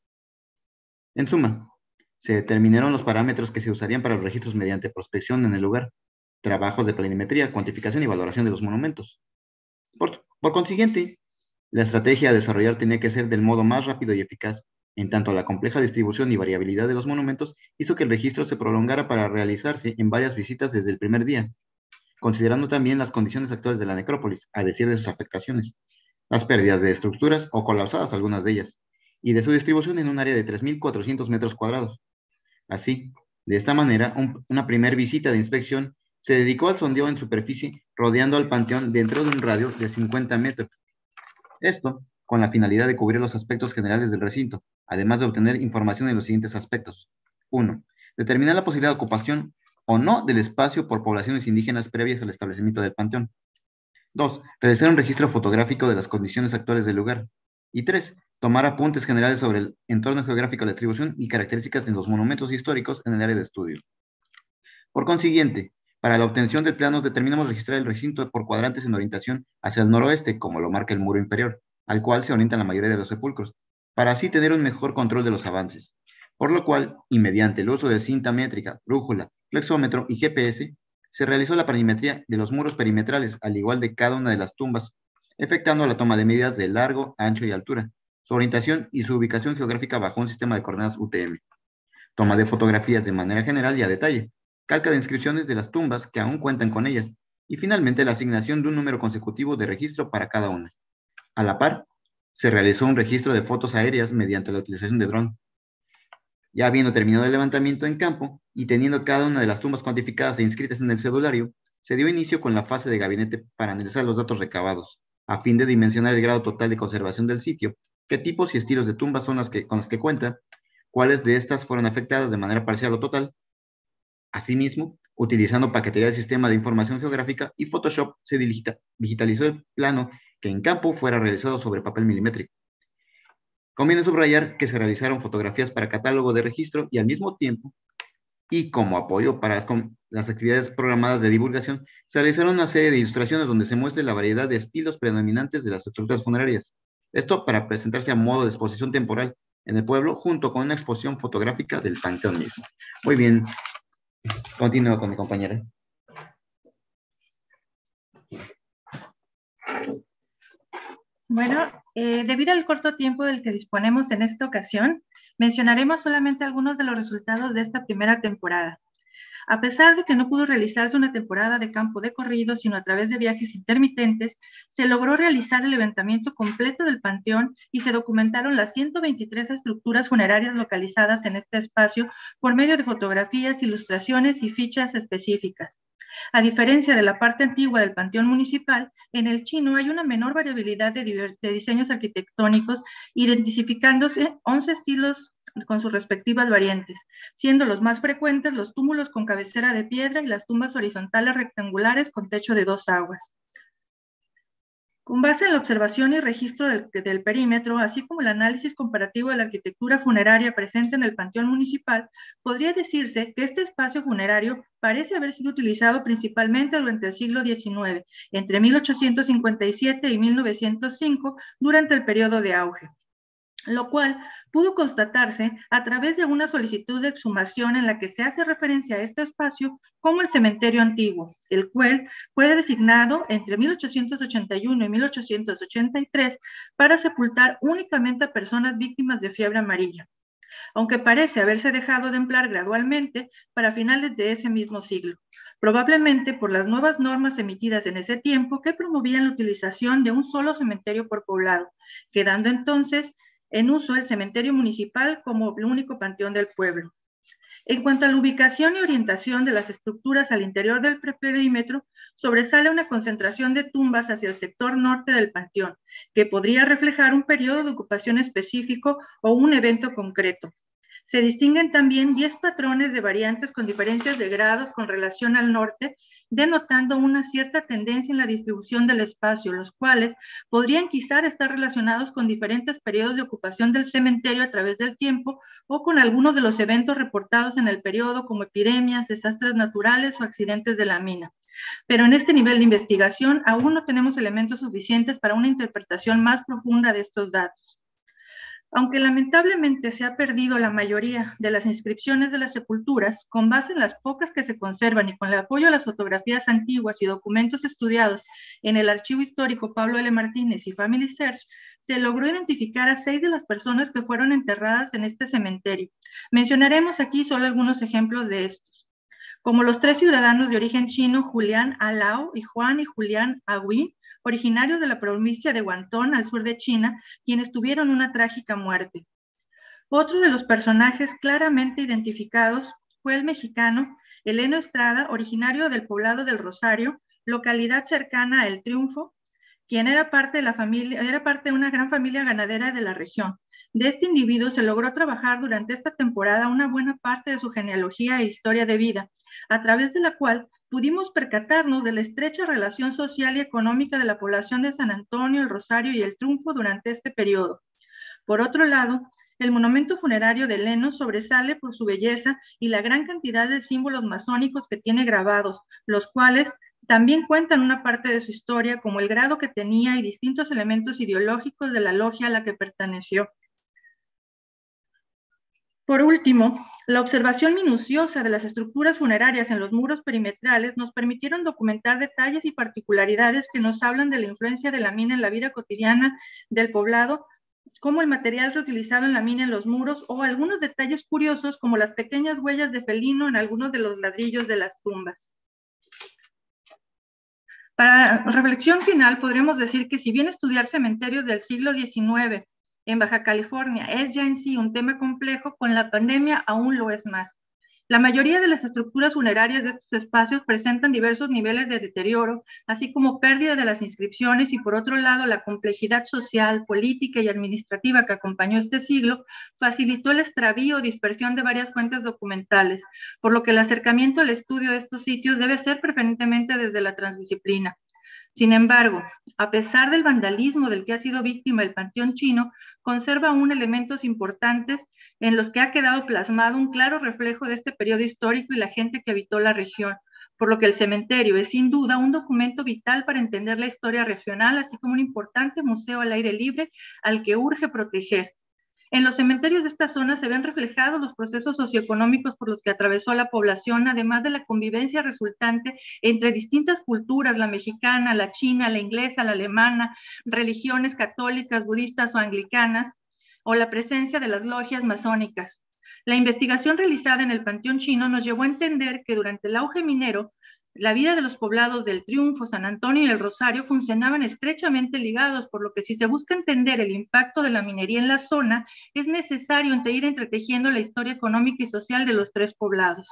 En suma, se determinaron los parámetros que se usarían para los registros mediante prospección en el lugar, trabajos de planimetría, cuantificación y valoración de los monumentos. Por, por consiguiente, la estrategia a desarrollar tenía que ser del modo más rápido y eficaz, en tanto la compleja distribución y variabilidad de los monumentos hizo que el registro se prolongara para realizarse en varias visitas desde el primer día, considerando también las condiciones actuales de la necrópolis, a decir de sus afectaciones, las pérdidas de estructuras o colapsadas algunas de ellas, y de su distribución en un área de tres mil cuatrocientos metros cuadrados. Así, de esta manera, un, una primera visita de inspección se dedicó al sondeo en superficie rodeando al panteón dentro de un radio de cincuenta metros. Esto con la finalidad de cubrir los aspectos generales del recinto, además de obtener información en los siguientes aspectos. uno. Determinar la posibilidad de ocupación o no del espacio por poblaciones indígenas previas al establecimiento del panteón. dos. Realizar un registro fotográfico de las condiciones actuales del lugar. Y tres. Tomar apuntes generales sobre el entorno geográfico, la distribución y características de los monumentos históricos en el área de estudio. Por consiguiente, para la obtención del plano determinamos registrar el recinto por cuadrantes en orientación hacia el noroeste, como lo marca el muro inferior, al cual se orientan la mayoría de los sepulcros, para así tener un mejor control de los avances. Por lo cual, y mediante el uso de cinta métrica, brújula, flexómetro y G P S, se realizó la planimetría de los muros perimetrales, al igual de cada una de las tumbas, efectuando la toma de medidas de largo, ancho y altura, su orientación y su ubicación geográfica bajo un sistema de coordenadas U T M. Toma de fotografías de manera general y a detalle, calca de inscripciones de las tumbas que aún cuentan con ellas, y finalmente la asignación de un número consecutivo de registro para cada una. A la par, se realizó un registro de fotos aéreas mediante la utilización de dron. Ya habiendo terminado el levantamiento en campo y teniendo cada una de las tumbas cuantificadas e inscritas en el cedulario, se dio inicio con la fase de gabinete para analizar los datos recabados, a fin de dimensionar el grado total de conservación del sitio, qué tipos y estilos de tumbas son las que, con las que cuenta, cuáles de estas fueron afectadas de manera parcial o total. Asimismo, utilizando paquetería del sistema de información geográfica y Photoshop, se digita, digitalizó el plano que en campo fuera realizado sobre papel milimétrico. Conviene subrayar que se realizaron fotografías para catálogo de registro y al mismo tiempo, y como apoyo para las, las actividades programadas de divulgación, se realizaron una serie de ilustraciones donde se muestre la variedad de estilos predominantes de las estructuras funerarias. Esto para presentarse a modo de exposición temporal en el pueblo, junto con una exposición fotográfica del panteón mismo. Muy bien, continúo con mi compañera. Bueno, eh, debido al corto tiempo del que disponemos en esta ocasión, mencionaremos solamente algunos de los resultados de esta primera temporada. A pesar de que no pudo realizarse una temporada de campo de corrido, sino a través de viajes intermitentes, se logró realizar el levantamiento completo del panteón y se documentaron las ciento veintitrés estructuras funerarias localizadas en este espacio por medio de fotografías, ilustraciones y fichas específicas. A diferencia de la parte antigua del panteón municipal, en el chino hay una menor variabilidad de, de diseños arquitectónicos, identificándose once estilos con sus respectivas variantes, siendo los más frecuentes los túmulos con cabecera de piedra y las tumbas horizontales rectangulares con techo de dos aguas. Con base en la observación y registro del, del perímetro, así como el análisis comparativo de la arquitectura funeraria presente en el panteón municipal, podría decirse que este espacio funerario parece haber sido utilizado principalmente durante el siglo diecinueve, entre mil ochocientos cincuenta y siete y mil novecientos cinco, durante el periodo de auge. lo cual pudo constatarse a través de una solicitud de exhumación en la que se hace referencia a este espacio como el cementerio antiguo, el cual fue designado entre mil ochocientos ochenta y uno y mil ochocientos ochenta y tres para sepultar únicamente a personas víctimas de fiebre amarilla, aunque parece haberse dejado de emplear gradualmente para finales de ese mismo siglo, probablemente por las nuevas normas emitidas en ese tiempo que promovían la utilización de un solo cementerio por poblado, quedando entonces en uso el cementerio municipal como el único panteón del pueblo. En cuanto a la ubicación y orientación de las estructuras al interior del perímetro, sobresale una concentración de tumbas hacia el sector norte del panteón, que podría reflejar un periodo de ocupación específico o un evento concreto. Se distinguen también diez patrones de variantes con diferencias de grados con relación al norte, denotando una cierta tendencia en la distribución del espacio, los cuales podrían quizá estar relacionados con diferentes periodos de ocupación del cementerio a través del tiempo o con algunos de los eventos reportados en el periodo como epidemias, desastres naturales o accidentes de la mina. Pero en este nivel de investigación aún no tenemos elementos suficientes para una interpretación más profunda de estos datos. Aunque lamentablemente se ha perdido la mayoría de las inscripciones de las sepulturas, con base en las pocas que se conservan y con el apoyo a las fotografías antiguas y documentos estudiados en el Archivo Histórico Pablo L. Martínez y Family Search, se logró identificar a seis de las personas que fueron enterradas en este cementerio. Mencionaremos aquí solo algunos ejemplos de estos, como los tres ciudadanos de origen chino, Julián Alao y Juan y Julián Agüín, originarios de la provincia de Guantón, al sur de China, quienes tuvieron una trágica muerte. Otro de los personajes claramente identificados fue el mexicano Eleno Estrada, originario del poblado del Rosario, localidad cercana a El Triunfo, quien era parte de la familia, era parte de una gran familia ganadera de la región. De este individuo se logró trabajar durante esta temporada una buena parte de su genealogía e historia de vida, a través de la cual pudimos percatarnos de la estrecha relación social y económica de la población de San Antonio, El Rosario y El Triunfo durante este periodo. Por otro lado, el monumento funerario de Eleno sobresale por su belleza y la gran cantidad de símbolos masónicos que tiene grabados, los cuales también cuentan una parte de su historia, como el grado que tenía y distintos elementos ideológicos de la logia a la que perteneció. Por último, la observación minuciosa de las estructuras funerarias en los muros perimetrales nos permitieron documentar detalles y particularidades que nos hablan de la influencia de la mina en la vida cotidiana del poblado, como el material reutilizado en la mina en los muros, o algunos detalles curiosos como las pequeñas huellas de felino en algunos de los ladrillos de las tumbas. Para reflexión final, podríamos decir que si bien estudiar cementerios del siglo diecinueve en Baja California es ya en sí un tema complejo, con la pandemia aún lo es más. La mayoría de las estructuras funerarias de estos espacios presentan diversos niveles de deterioro, así como pérdida de las inscripciones, y por otro lado, la complejidad social, política y administrativa que acompañó este siglo facilitó el extravío o dispersión de varias fuentes documentales, por lo que el acercamiento al estudio de estos sitios debe ser preferentemente desde la transdisciplina. Sin embargo, a pesar del vandalismo del que ha sido víctima el Panteón Chino, conserva aún elementos importantes en los que ha quedado plasmado un claro reflejo de este periodo histórico y la gente que habitó la región, por lo que el cementerio es sin duda un documento vital para entender la historia regional, así como un importante museo al aire libre al que urge proteger. En los cementerios de esta zona se ven reflejados los procesos socioeconómicos por los que atravesó la población, además de la convivencia resultante entre distintas culturas, la mexicana, la china, la inglesa, la alemana, religiones católicas, budistas o anglicanas, o la presencia de las logias masónicas. La investigación realizada en el Panteón Chino nos llevó a entender que durante el auge minero, la vida de los poblados del Triunfo, San Antonio y el Rosario funcionaban estrechamente ligados, por lo que si se busca entender el impacto de la minería en la zona, es necesario ir entretejiendo la historia económica y social de los tres poblados.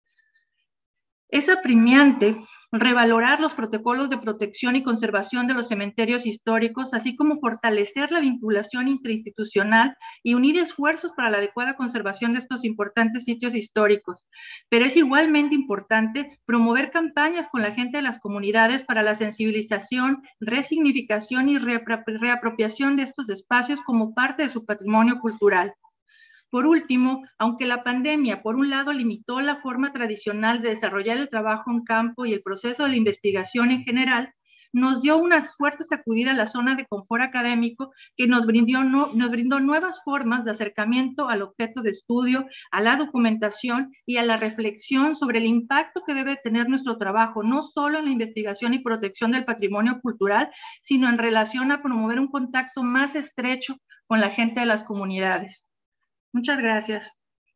Es apremiante revalorar los protocolos de protección y conservación de los cementerios históricos, así como fortalecer la vinculación interinstitucional y unir esfuerzos para la adecuada conservación de estos importantes sitios históricos. Pero es igualmente importante promover campañas con la gente de las comunidades para la sensibilización, resignificación y reapropiación de estos espacios como parte de su patrimonio cultural. Por último, aunque la pandemia, por un lado, limitó la forma tradicional de desarrollar el trabajo en campo y el proceso de la investigación en general, nos dio una fuerte sacudida a la zona de confort académico que nos brindó, no, nos brindó nuevas formas de acercamiento al objeto de estudio, a la documentación y a la reflexión sobre el impacto que debe tener nuestro trabajo, no solo en la investigación y protección del patrimonio cultural, sino en relación a promover un contacto más estrecho con la gente de las comunidades. Muchas gracias.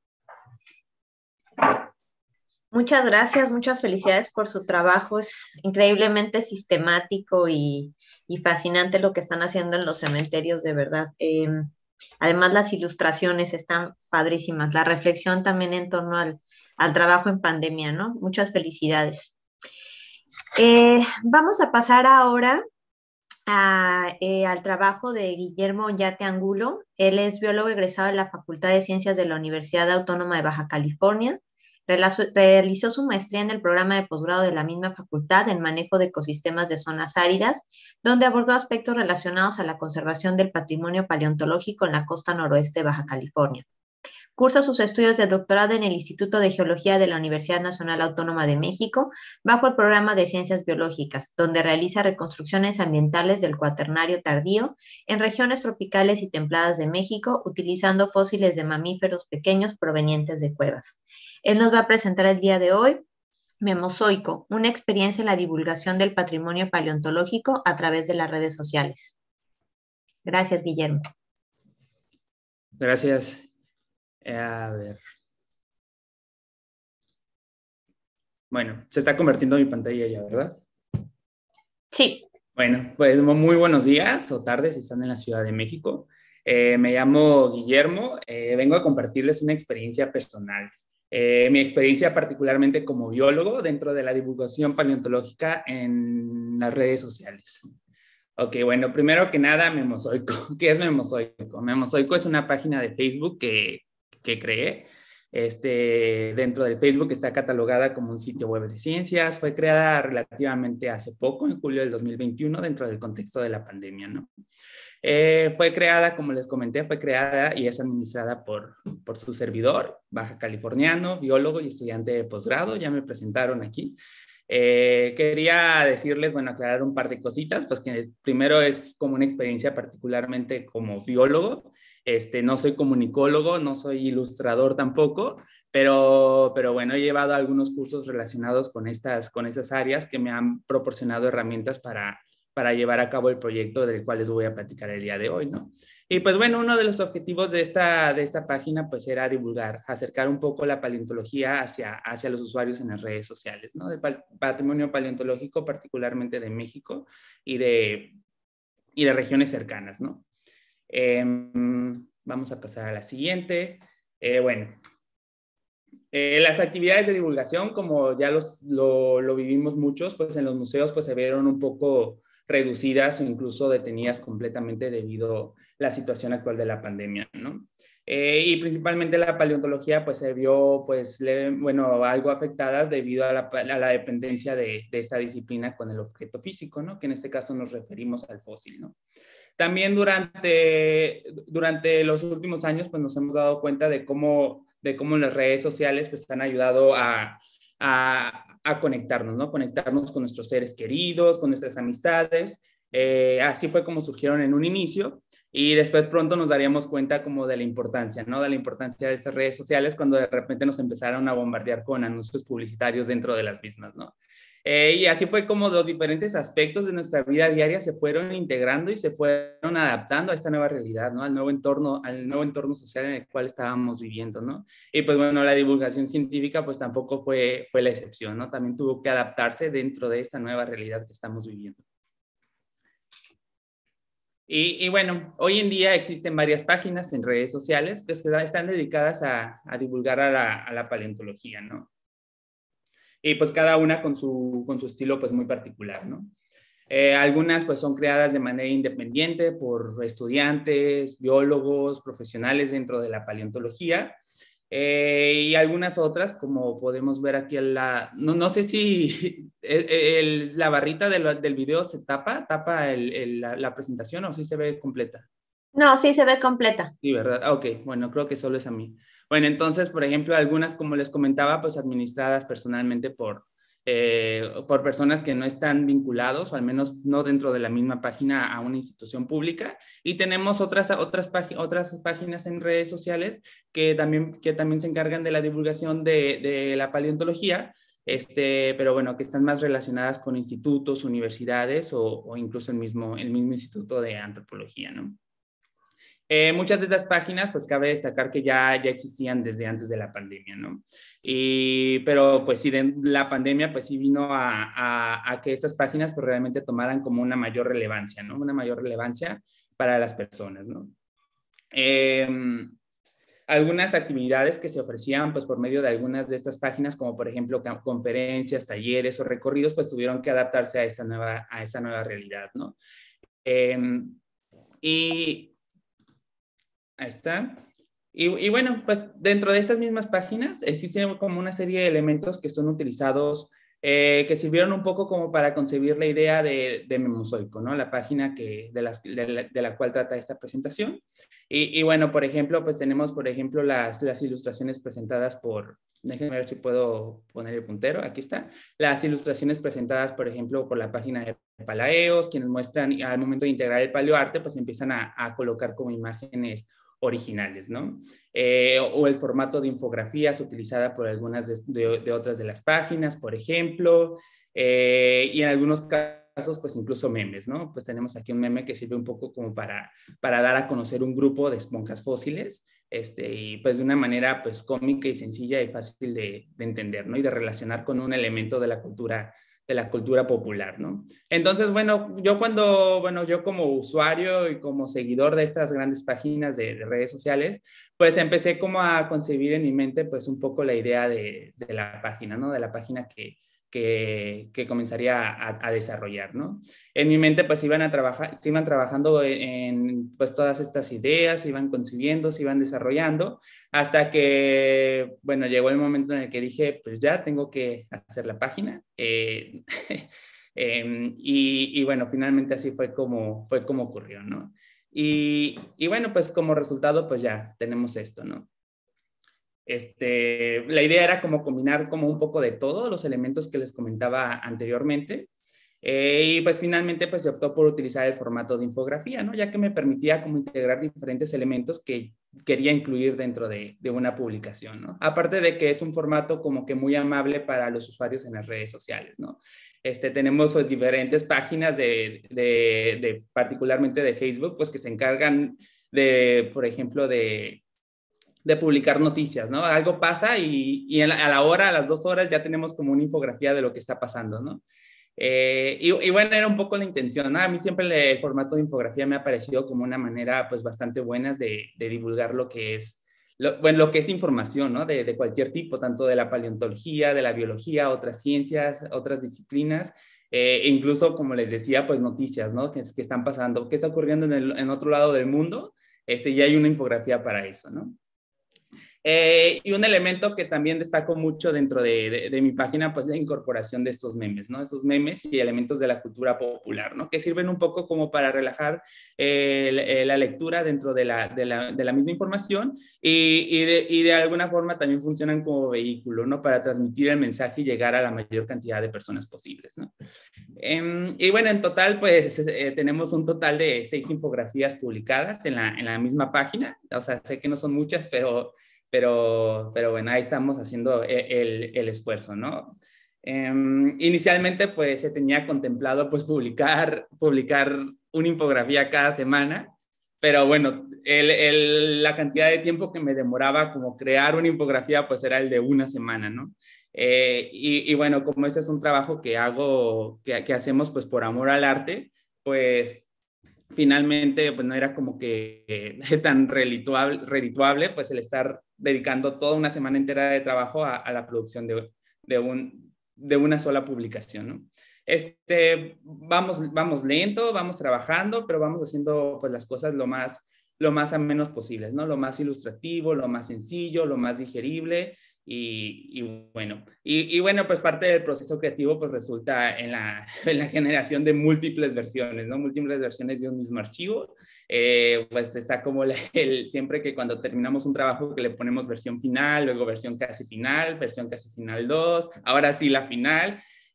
Muchas gracias, muchas felicidades por su trabajo. Es increíblemente sistemático y, y fascinante lo que están haciendo en los cementerios, de verdad. Eh, además, las ilustraciones están padrísimas. La reflexión también en torno al, al trabajo en pandemia, ¿no? Muchas felicidades. Eh, vamos a pasar ahora a, eh, al trabajo de Guillermo Oñate Angulo. Él es biólogo egresado de la Facultad de Ciencias de la Universidad Autónoma de Baja California. Realizó su maestría en el programa de posgrado de la misma facultad en manejo de ecosistemas de zonas áridas, donde abordó aspectos relacionados a la conservación del patrimonio paleontológico en la costa noroeste de Baja California. Cursa sus estudios de doctorado en el Instituto de Geología de la Universidad Nacional Autónoma de México, bajo el programa de Ciencias Biológicas, donde realiza reconstrucciones ambientales del Cuaternario tardío en regiones tropicales y templadas de México, utilizando fósiles de mamíferos pequeños provenientes de cuevas. Él nos va a presentar el día de hoy Memozoico, una experiencia en la divulgación del patrimonio paleontológico a través de las redes sociales. Gracias, Guillermo. Gracias. Eh, a ver. Bueno, se está convirtiendo mi pantalla ya, ¿verdad? Sí. Bueno, pues muy buenos días o tardes si están en la Ciudad de México. Eh, me llamo Guillermo. Eh, vengo a compartirles una experiencia personal. Eh, mi experiencia particularmente como biólogo dentro de la divulgación paleontológica en las redes sociales. Ok, bueno, primero que nada, Memozoico. ¿Qué es Memozoico? Memozoico es una página de Facebook que, que creé. Este, dentro del Facebook está catalogada como un sitio web de ciencias. Fue creada relativamente hace poco, en julio del dos mil veintiuno, dentro del contexto de la pandemia, ¿no? Eh, fue creada, como les comenté, fue creada y es administrada por, por su servidor, baja californiano, biólogo y estudiante de posgrado. Ya me presentaron aquí. Eh, quería decirles, bueno, aclarar un par de cositas, pues que primero es como una experiencia particularmente como biólogo. Este, no soy comunicólogo, no soy ilustrador tampoco, pero, pero bueno, he llevado algunos cursos relacionados con estas, con esas áreas que me han proporcionado herramientas para para llevar a cabo el proyecto del cual les voy a platicar el día de hoy, ¿no? Y pues bueno, uno de los objetivos de esta, de esta página pues era divulgar, acercar un poco la paleontología hacia, hacia los usuarios en las redes sociales, ¿no? Del patrimonio paleontológico, particularmente de México y de, y de regiones cercanas, ¿no? Eh, vamos a pasar a la siguiente. Eh, bueno, Eh, las actividades de divulgación, como ya los, lo, lo vivimos muchos, pues en los museos pues se vieron un poco reducidas o incluso detenidas completamente debido a la situación actual de la pandemia, ¿no? Eh, y principalmente la paleontología pues se vio pues, le, bueno, algo afectada debido a la, a la dependencia de, de esta disciplina con el objeto físico, ¿no? Que en este caso nos referimos al fósil, ¿no? También durante, durante los últimos años pues nos hemos dado cuenta de cómo de cómo las redes sociales pues han ayudado a, a, a conectarnos, ¿no? Conectarnos con nuestros seres queridos, con nuestras amistades. Eh, así fue como surgieron en un inicio y después pronto nos daríamos cuenta como de la importancia, ¿no? De la importancia de estas redes sociales cuando de repente nos empezaron a bombardear con anuncios publicitarios dentro de las mismas, ¿no? Eh, y así fue como los diferentes aspectos de nuestra vida diaria se fueron integrando y se fueron adaptando a esta nueva realidad, ¿no? Al nuevo entorno, al nuevo entorno social en el cual estábamos viviendo, ¿no? Y pues bueno, la divulgación científica pues tampoco fue, fue la excepción, ¿no? También tuvo que adaptarse dentro de esta nueva realidad que estamos viviendo. Y, y bueno, hoy en día existen varias páginas en redes sociales pues, que están dedicadas a, a divulgar a la, a la paleontología, ¿no? Y pues cada una con su, con su estilo pues muy particular, ¿no? Eh, algunas pues son creadas de manera independiente por estudiantes, biólogos, profesionales dentro de la paleontología. Eh, y algunas otras, como podemos ver aquí, en la, no, no sé si el, el, la barrita del, del video se tapa, tapa el, el, la, la presentación o si se ve completa. No, sí se ve completa. Sí, ¿verdad? Ok, bueno, creo que solo es a mí. Bueno, entonces, por ejemplo, algunas, como les comentaba, pues administradas personalmente por eh, por personas que no están vinculados, o al menos no dentro de la misma página, a una institución pública. Y tenemos otras, otras, otras páginas en redes sociales que también, que también se encargan de la divulgación de, de la paleontología, este, pero bueno, que están más relacionadas con institutos, universidades o, o incluso el mismo, el mismo Instituto de Antropología, ¿no? Eh, muchas de estas páginas, pues cabe destacar que ya, ya existían desde antes de la pandemia, ¿no? Y, pero pues sí, de la pandemia pues sí vino a, a, a que estas páginas pues realmente tomaran como una mayor relevancia, ¿no? Una mayor relevancia para las personas, ¿no? Eh, algunas actividades que se ofrecían pues por medio de algunas de estas páginas, como por ejemplo conferencias, talleres o recorridos, pues tuvieron que adaptarse a esta nueva, a esta nueva realidad, ¿no? Eh, y ahí está. Y, y bueno, pues dentro de estas mismas páginas existen como una serie de elementos que son utilizados, eh, que sirvieron un poco como para concebir la idea de, de Memozoico, ¿no? La página que, de, las, de, la, de la cual trata esta presentación. Y, y bueno, por ejemplo, pues tenemos, por ejemplo, las, las ilustraciones presentadas por, déjenme ver si puedo poner el puntero, aquí está. Las ilustraciones presentadas, por ejemplo, por la página de Palaeos, quienes muestran al momento de integrar el paleoarte, pues empiezan a, a colocar como imágenes originales, ¿no? Eh, o el formato de infografías utilizada por algunas de, de, de otras de las páginas, por ejemplo, eh, y en algunos casos, pues incluso memes, ¿no? Pues tenemos aquí un meme que sirve un poco como para, para dar a conocer un grupo de esponjas fósiles, este, y pues de una manera pues cómica y sencilla y fácil de, de entender, ¿no? Y de relacionar con un elemento de la cultura de la cultura popular, ¿no? Entonces, bueno, yo cuando, bueno, yo como usuario y como seguidor de estas grandes páginas de, de redes sociales, pues empecé como a concebir en mi mente, pues un poco la idea de, de la página, ¿no? De la página que, que, que comenzaría a, a desarrollar, ¿no? En mi mente, pues iban a trabajar, se iban trabajando en, en, pues todas estas ideas, se iban concibiendo, se iban desarrollando, hasta que, bueno, llegó el momento en el que dije, pues ya tengo que hacer la página. Eh, eh, y, y bueno, finalmente así fue como, fue como ocurrió, ¿no? Y, y bueno, pues como resultado, pues ya tenemos esto, ¿no? Este, la idea era como combinar como un poco de todos los elementos que les comentaba anteriormente. Eh, y pues finalmente pues se optó por utilizar el formato de infografía, ¿no? Ya que me permitía como integrar diferentes elementos que quería incluir dentro de, de una publicación, ¿no? Aparte de que es un formato como que muy amable para los usuarios en las redes sociales, ¿no? Este, tenemos pues diferentes páginas de, de, de particularmente de Facebook, pues que se encargan de, por ejemplo, de de publicar noticias, ¿no? Algo pasa y, y a la hora, a las dos horas ya tenemos como una infografía de lo que está pasando, ¿no? Eh, y, y bueno, era un poco la intención, ¿no? A mí siempre el, el formato de infografía me ha parecido como una manera pues bastante buena de, de divulgar lo que es, lo, bueno, lo que es información, ¿no? De, de cualquier tipo, tanto de la paleontología, de la biología, otras ciencias, otras disciplinas, eh, e incluso, como les decía, pues noticias, ¿no? Que, que están pasando, qué está ocurriendo en, el, en otro lado del mundo, este, y hay una infografía para eso, ¿no? Eh, y un elemento que también destaco mucho dentro de, de, de mi página, pues la incorporación de estos memes, ¿no? Esos memes y elementos de la cultura popular, ¿no? Que sirven un poco como para relajar eh, la lectura dentro de la, de la, de la misma información y, y, de, y de alguna forma también funcionan como vehículo, ¿no? Para transmitir el mensaje y llegar a la mayor cantidad de personas posibles, ¿no? Eh, y bueno, en total, pues eh, tenemos un total de seis infografías publicadas en la, en la misma página. O sea, sé que no son muchas, pero... Pero, pero bueno, ahí estamos haciendo el, el esfuerzo, ¿no? Eh, inicialmente, pues, se tenía contemplado, pues, publicar, publicar una infografía cada semana, pero bueno, el, el, la cantidad de tiempo que me demoraba como crear una infografía, pues, era el de una semana, ¿no? Eh, y, y bueno, como ese es un trabajo que hago, que, que hacemos, pues, por amor al arte, pues, finalmente, pues no era como que eh, tan redituable, redituable, pues el estar dedicando toda una semana entera de trabajo a, a la producción de, de, un, de una sola publicación, ¿no? Este, vamos, vamos lento, vamos trabajando, pero vamos haciendo pues las cosas lo más, lo más amenos posibles, ¿no? Lo más ilustrativo, lo más sencillo, lo más digerible. Y, y, bueno, y, y bueno, pues parte del proceso creativo pues resulta en la, en la generación de múltiples versiones, ¿no? Múltiples versiones de un mismo archivo. Eh, pues está como la, el, siempre que cuando terminamos un trabajo que le ponemos versión final, luego versión casi final, versión casi final dos, ahora sí la final.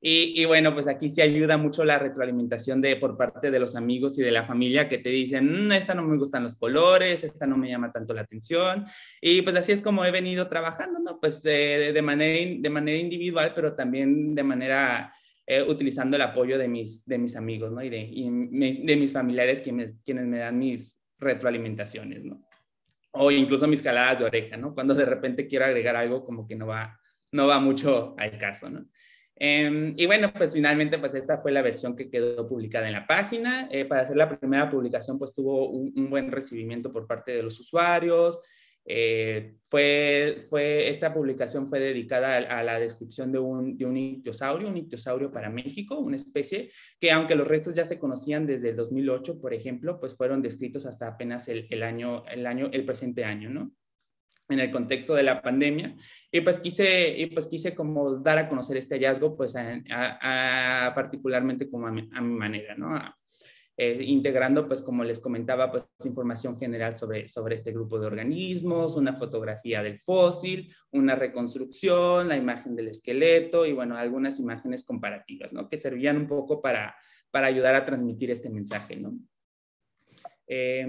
Y, y bueno, pues aquí sí ayuda mucho la retroalimentación de, por parte de los amigos y de la familia que te dicen, mmm, esta no me gustan los colores, esta no me llama tanto la atención. Y pues así es como he venido trabajando, ¿no? Pues de, de, manera, de manera individual, pero también de manera eh, utilizando el apoyo de mis, de mis amigos, ¿no? Y de, y de mis familiares quienes, quienes me dan mis retroalimentaciones, ¿no? O incluso mis caladas de oreja, ¿no? Cuando de repente quiero agregar algo como que no va, no va mucho al caso, ¿no? Eh, y bueno, pues finalmente pues esta fue la versión que quedó publicada en la página. Eh, para hacer la primera publicación pues tuvo un, un buen recibimiento por parte de los usuarios. Eh, fue, fue, esta publicación fue dedicada a, a la descripción de un, de un ictiosaurio, un ictiosaurio para México, una especie que aunque los restos ya se conocían desde el dos mil ocho, por ejemplo, pues fueron descritos hasta apenas el, el, año, el, año, el presente año, ¿no? En el contexto de la pandemia, y pues quise, y pues quise como dar a conocer este hallazgo, pues a, a, a particularmente como a mi, a mi manera, ¿no? A, eh, integrando, pues como les comentaba, pues información general sobre, sobre este grupo de organismos, una fotografía del fósil, una reconstrucción, la imagen del esqueleto y bueno, algunas imágenes comparativas, ¿no? Que servían un poco para, para ayudar a transmitir este mensaje, ¿no? Eh,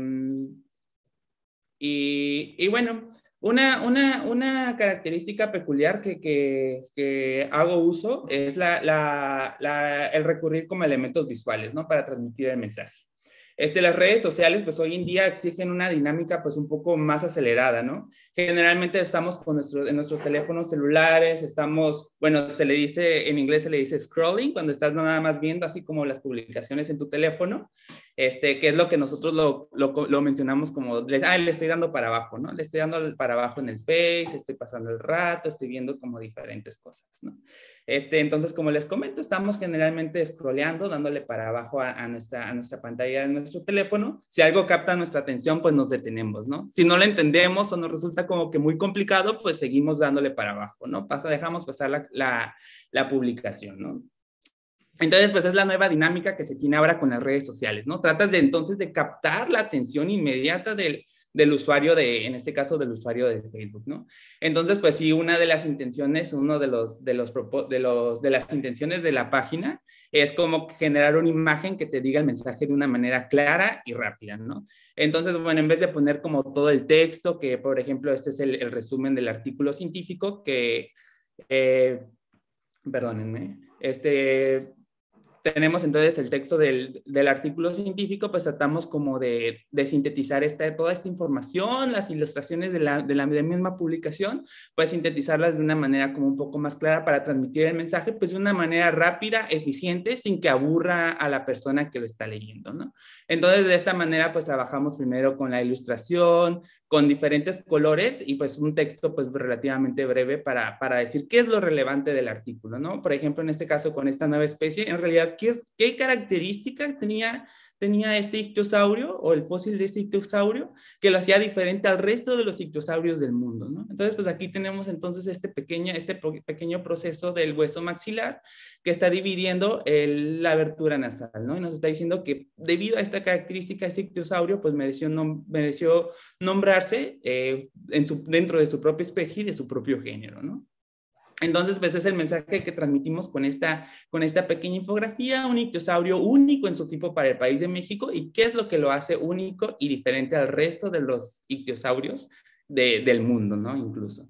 y, y bueno, Una, una, una característica peculiar que, que, que hago uso es la, la, la, el recurrir como elementos visuales, ¿no? Para transmitir el mensaje. Este, las redes sociales, pues hoy en día exigen una dinámica pues un poco más acelerada, ¿no? Generalmente estamos con nuestros, en nuestros teléfonos celulares, estamos, bueno, se le dice, en inglés se le dice scrolling, cuando estás nada más viendo así como las publicaciones en tu teléfono, este, que es lo que nosotros lo, lo, lo mencionamos como, ah, le estoy dando para abajo, ¿no? Le estoy dando para abajo en el Face, estoy pasando el rato, estoy viendo como diferentes cosas, ¿no? Este, entonces, como les comento, estamos generalmente scrolleando, dándole para abajo a, a, nuestra, a nuestra pantalla de nuestro teléfono. Si algo capta nuestra atención, pues nos detenemos, ¿no? Si no lo entendemos o nos resulta como que muy complicado, pues seguimos dándole para abajo, ¿no? Pasa, dejamos pasar la, la, la publicación, ¿no? Entonces, pues es la nueva dinámica que se tiene ahora con las redes sociales, ¿no? Tratas de entonces de captar la atención inmediata del, del usuario de, en este caso, del usuario de Facebook, ¿no? Entonces, pues sí, una de las intenciones, uno de los, de los, de los, de las intenciones de la página es como generar una imagen que te diga el mensaje de una manera clara y rápida, ¿no? Entonces, bueno, en vez de poner como todo el texto, que por ejemplo, este es el, el resumen del artículo científico que, eh, perdónenme, este... tenemos entonces el texto del, del artículo científico, pues tratamos como de, de sintetizar esta, toda esta información, las ilustraciones de la, de la de misma publicación, pues sintetizarlas de una manera como un poco más clara para transmitir el mensaje, pues de una manera rápida, eficiente, sin que aburra a la persona que lo está leyendo, ¿no? Entonces, de esta manera, pues trabajamos primero con la ilustración, con diferentes colores y pues un texto pues relativamente breve para, para decir qué es lo relevante del artículo, ¿no? Por ejemplo, en este caso con esta nueva especie, en realidad, ¿qué, es, qué característica tenía, tenía este ictiosaurio o el fósil de este ictiosaurio que lo hacía diferente al resto de los ictiosaurios del mundo, ¿no? Entonces, pues aquí tenemos entonces este pequeño, este pequeño proceso del hueso maxilar que está dividiendo el, la abertura nasal, ¿no? Y nos está diciendo que debido a esta característica, ese ictiosaurio pues mereció, nom mereció nombrarse eh, en su, dentro de su propia especie y de su propio género, ¿no? Entonces, pues es el mensaje que transmitimos con esta, con esta pequeña infografía, un ictiosaurio único en su tipo para el país de México y qué es lo que lo hace único y diferente al resto de los ictiosaurios de, del mundo, ¿no? Incluso.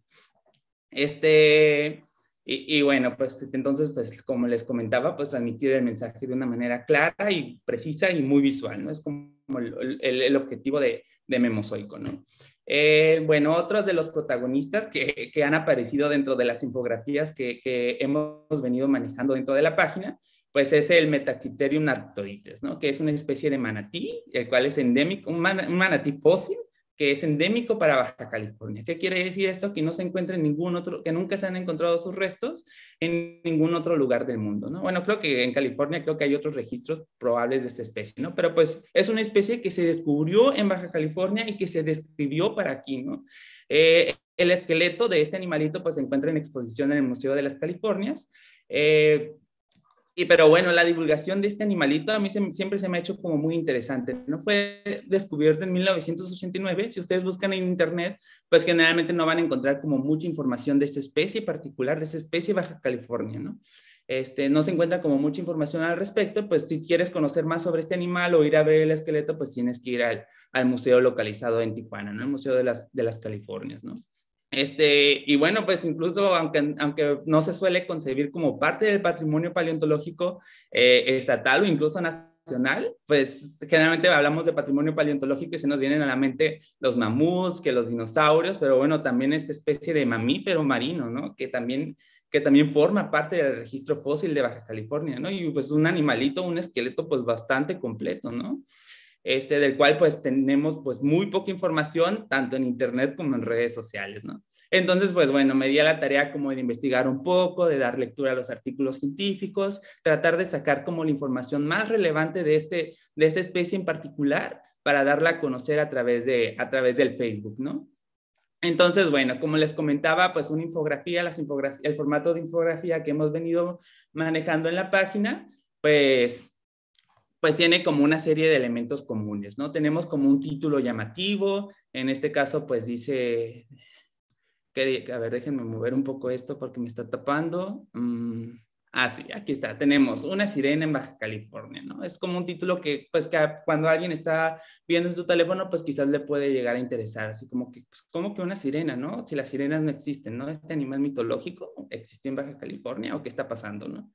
Este... Y, y bueno, pues entonces, pues como les comentaba, pues transmitir el mensaje de una manera clara y precisa y muy visual, ¿no? Es como el, el, el objetivo de, de Memozoico, ¿no? Eh, bueno, otros de los protagonistas que, que han aparecido dentro de las infografías que, que hemos venido manejando dentro de la página, pues es el Metacriterium arctoides, ¿no? Que es una especie de manatí, el cual es endémico, un, man, un manatí fósil, que es endémico para Baja California. ¿Qué quiere decir esto? Que no se encuentra en ningún otro, que nunca se han encontrado sus restos en ningún otro lugar del mundo, ¿no? Bueno, creo que en California creo que hay otros registros probables de esta especie, ¿no? Pero pues es una especie que se descubrió en Baja California y que se describió para aquí, ¿no? Eh, el esqueleto de este animalito pues se encuentra en exposición en el Museo de las Californias. Eh, Y, pero bueno, la divulgación de este animalito a mí se, siempre se me ha hecho como muy interesante, ¿no? Fue descubierto en mil novecientos ochenta y nueve. Si ustedes buscan en internet, pues generalmente no van a encontrar como mucha información de esta especie particular, de esta especie Baja California, ¿no? Este, no se encuentra como mucha información al respecto, pues si quieres conocer más sobre este animal o ir a ver el esqueleto, pues tienes que ir al, al museo localizado en Tijuana, ¿no? El Museo de las, de las Californias, ¿no? Este, y bueno, pues incluso aunque, aunque no se suele concebir como parte del patrimonio paleontológico eh, estatal o incluso nacional, pues generalmente hablamos de patrimonio paleontológico y se nos vienen a la mente los mamuts, que los dinosaurios, pero bueno, también esta especie de mamífero marino, ¿no? Que también que también forma parte del registro fósil de Baja California, ¿no? Y pues un animalito, un esqueleto pues bastante completo, ¿no? Este, del cual pues tenemos pues muy poca información, tanto en internet como en redes sociales, ¿no? Entonces, pues bueno, me di a la tarea como de investigar un poco, de dar lectura a los artículos científicos, tratar de sacar como la información más relevante de, este, de esta especie en particular para darla a conocer a través, de, a través del Facebook, ¿no? Entonces, bueno, como les comentaba, pues una infografía, las infografía, el formato de infografía que hemos venido manejando en la página, pues, pues tiene como una serie de elementos comunes, ¿no? Tenemos como un título llamativo, en este caso, pues dice, que, a ver, déjenme mover un poco esto porque me está tapando. Mm. Ah, sí, aquí está. Tenemos una sirena en Baja California, ¿no? Es como un título que, pues, que cuando alguien está viendo en su teléfono, pues quizás le puede llegar a interesar, así como que, pues, ¿cómo que una sirena, no? Si las sirenas no existen, ¿no? ¿Este animal mitológico existió en Baja California o qué está pasando, no?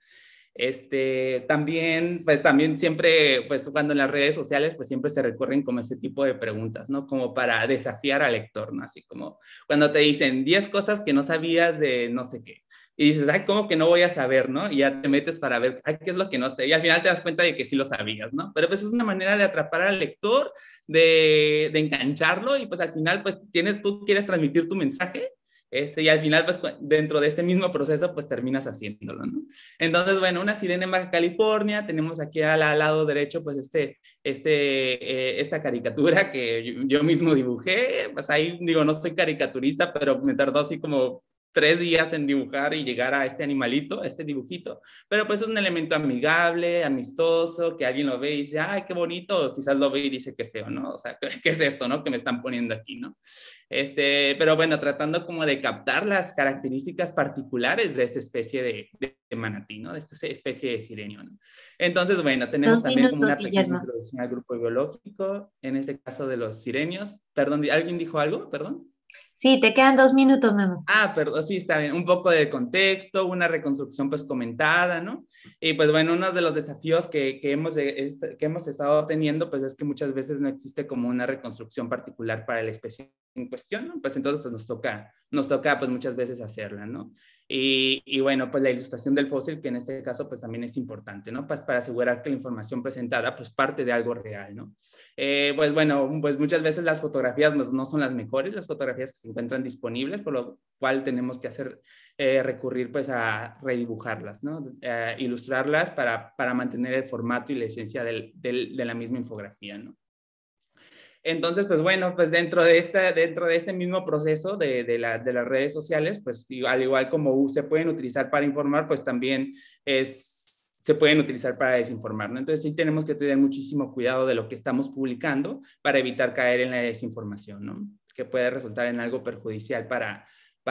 Este, también, pues también siempre, pues cuando en las redes sociales, pues siempre se recurren como ese tipo de preguntas, ¿no? Como para desafiar al lector, ¿no? Así como cuando te dicen diez cosas que no sabías de no sé qué. Y dices, ay, ¿cómo que no voy a saber, no? Y ya te metes para ver, ay, ¿qué es lo que no sé? Y al final te das cuenta de que sí lo sabías, ¿no? Pero pues es una manera de atrapar al lector, de, de engancharlo y pues al final, pues tienes, tú quieres transmitir tu mensaje. Este, y al final, pues, dentro de este mismo proceso, pues, terminas haciéndolo, ¿no? Entonces, bueno, una sirena en Baja California, tenemos aquí al, al lado derecho, pues, este, este, eh, esta caricatura que yo, yo mismo dibujé, pues, ahí, digo, no soy caricaturista, pero me tardó así como tres días en dibujar y llegar a este animalito, a este dibujito, pero pues es un elemento amigable, amistoso, que alguien lo ve y dice, ay, qué bonito, o quizás lo ve y dice, qué feo, ¿no? O sea, ¿qué es esto, no? Que me están poniendo aquí, ¿no? Este, pero bueno, tratando como de captar las características particulares de esta especie de, de, de manatí, ¿no? De esta especie de sirenio, ¿no? Entonces, bueno, tenemos Dos también minutos, como una pequeña Guillermo. introducción al grupo biológico, en este caso de los sirenios. Perdón, ¿alguien dijo algo? Perdón. Sí, te quedan dos minutos, Memo. Ah, perdón, sí, está bien. Un poco de contexto, una reconstrucción pues comentada, ¿no? Y pues bueno, uno de los desafíos que, que, hemos, que hemos estado teniendo pues es que muchas veces no existe como una reconstrucción particular para la especie en cuestión, ¿no? Pues entonces pues nos toca, nos toca pues muchas veces hacerla, ¿no? Y, y bueno, pues la ilustración del fósil, que en este caso pues también es importante, ¿no? Pues para asegurar que la información presentada pues parte de algo real, ¿no? Eh, pues bueno, pues muchas veces las fotografías pues, no son las mejores, las fotografías que se encuentran disponibles, por lo cual tenemos que hacer, eh, recurrir pues a redibujarlas, ¿no? Eh, ilustrarlas para, para mantener el formato y la esencia del, del, de la misma infografía, ¿no? Entonces, pues bueno, pues dentro de, esta, dentro de este mismo proceso de, de, la, de las redes sociales, pues al igual como se pueden utilizar para informar, pues también es, se pueden utilizar para desinformar, ¿no? Entonces sí tenemos que tener muchísimo cuidado de lo que estamos publicando para evitar caer en la desinformación, ¿no? Que puede resultar en algo perjudicial para,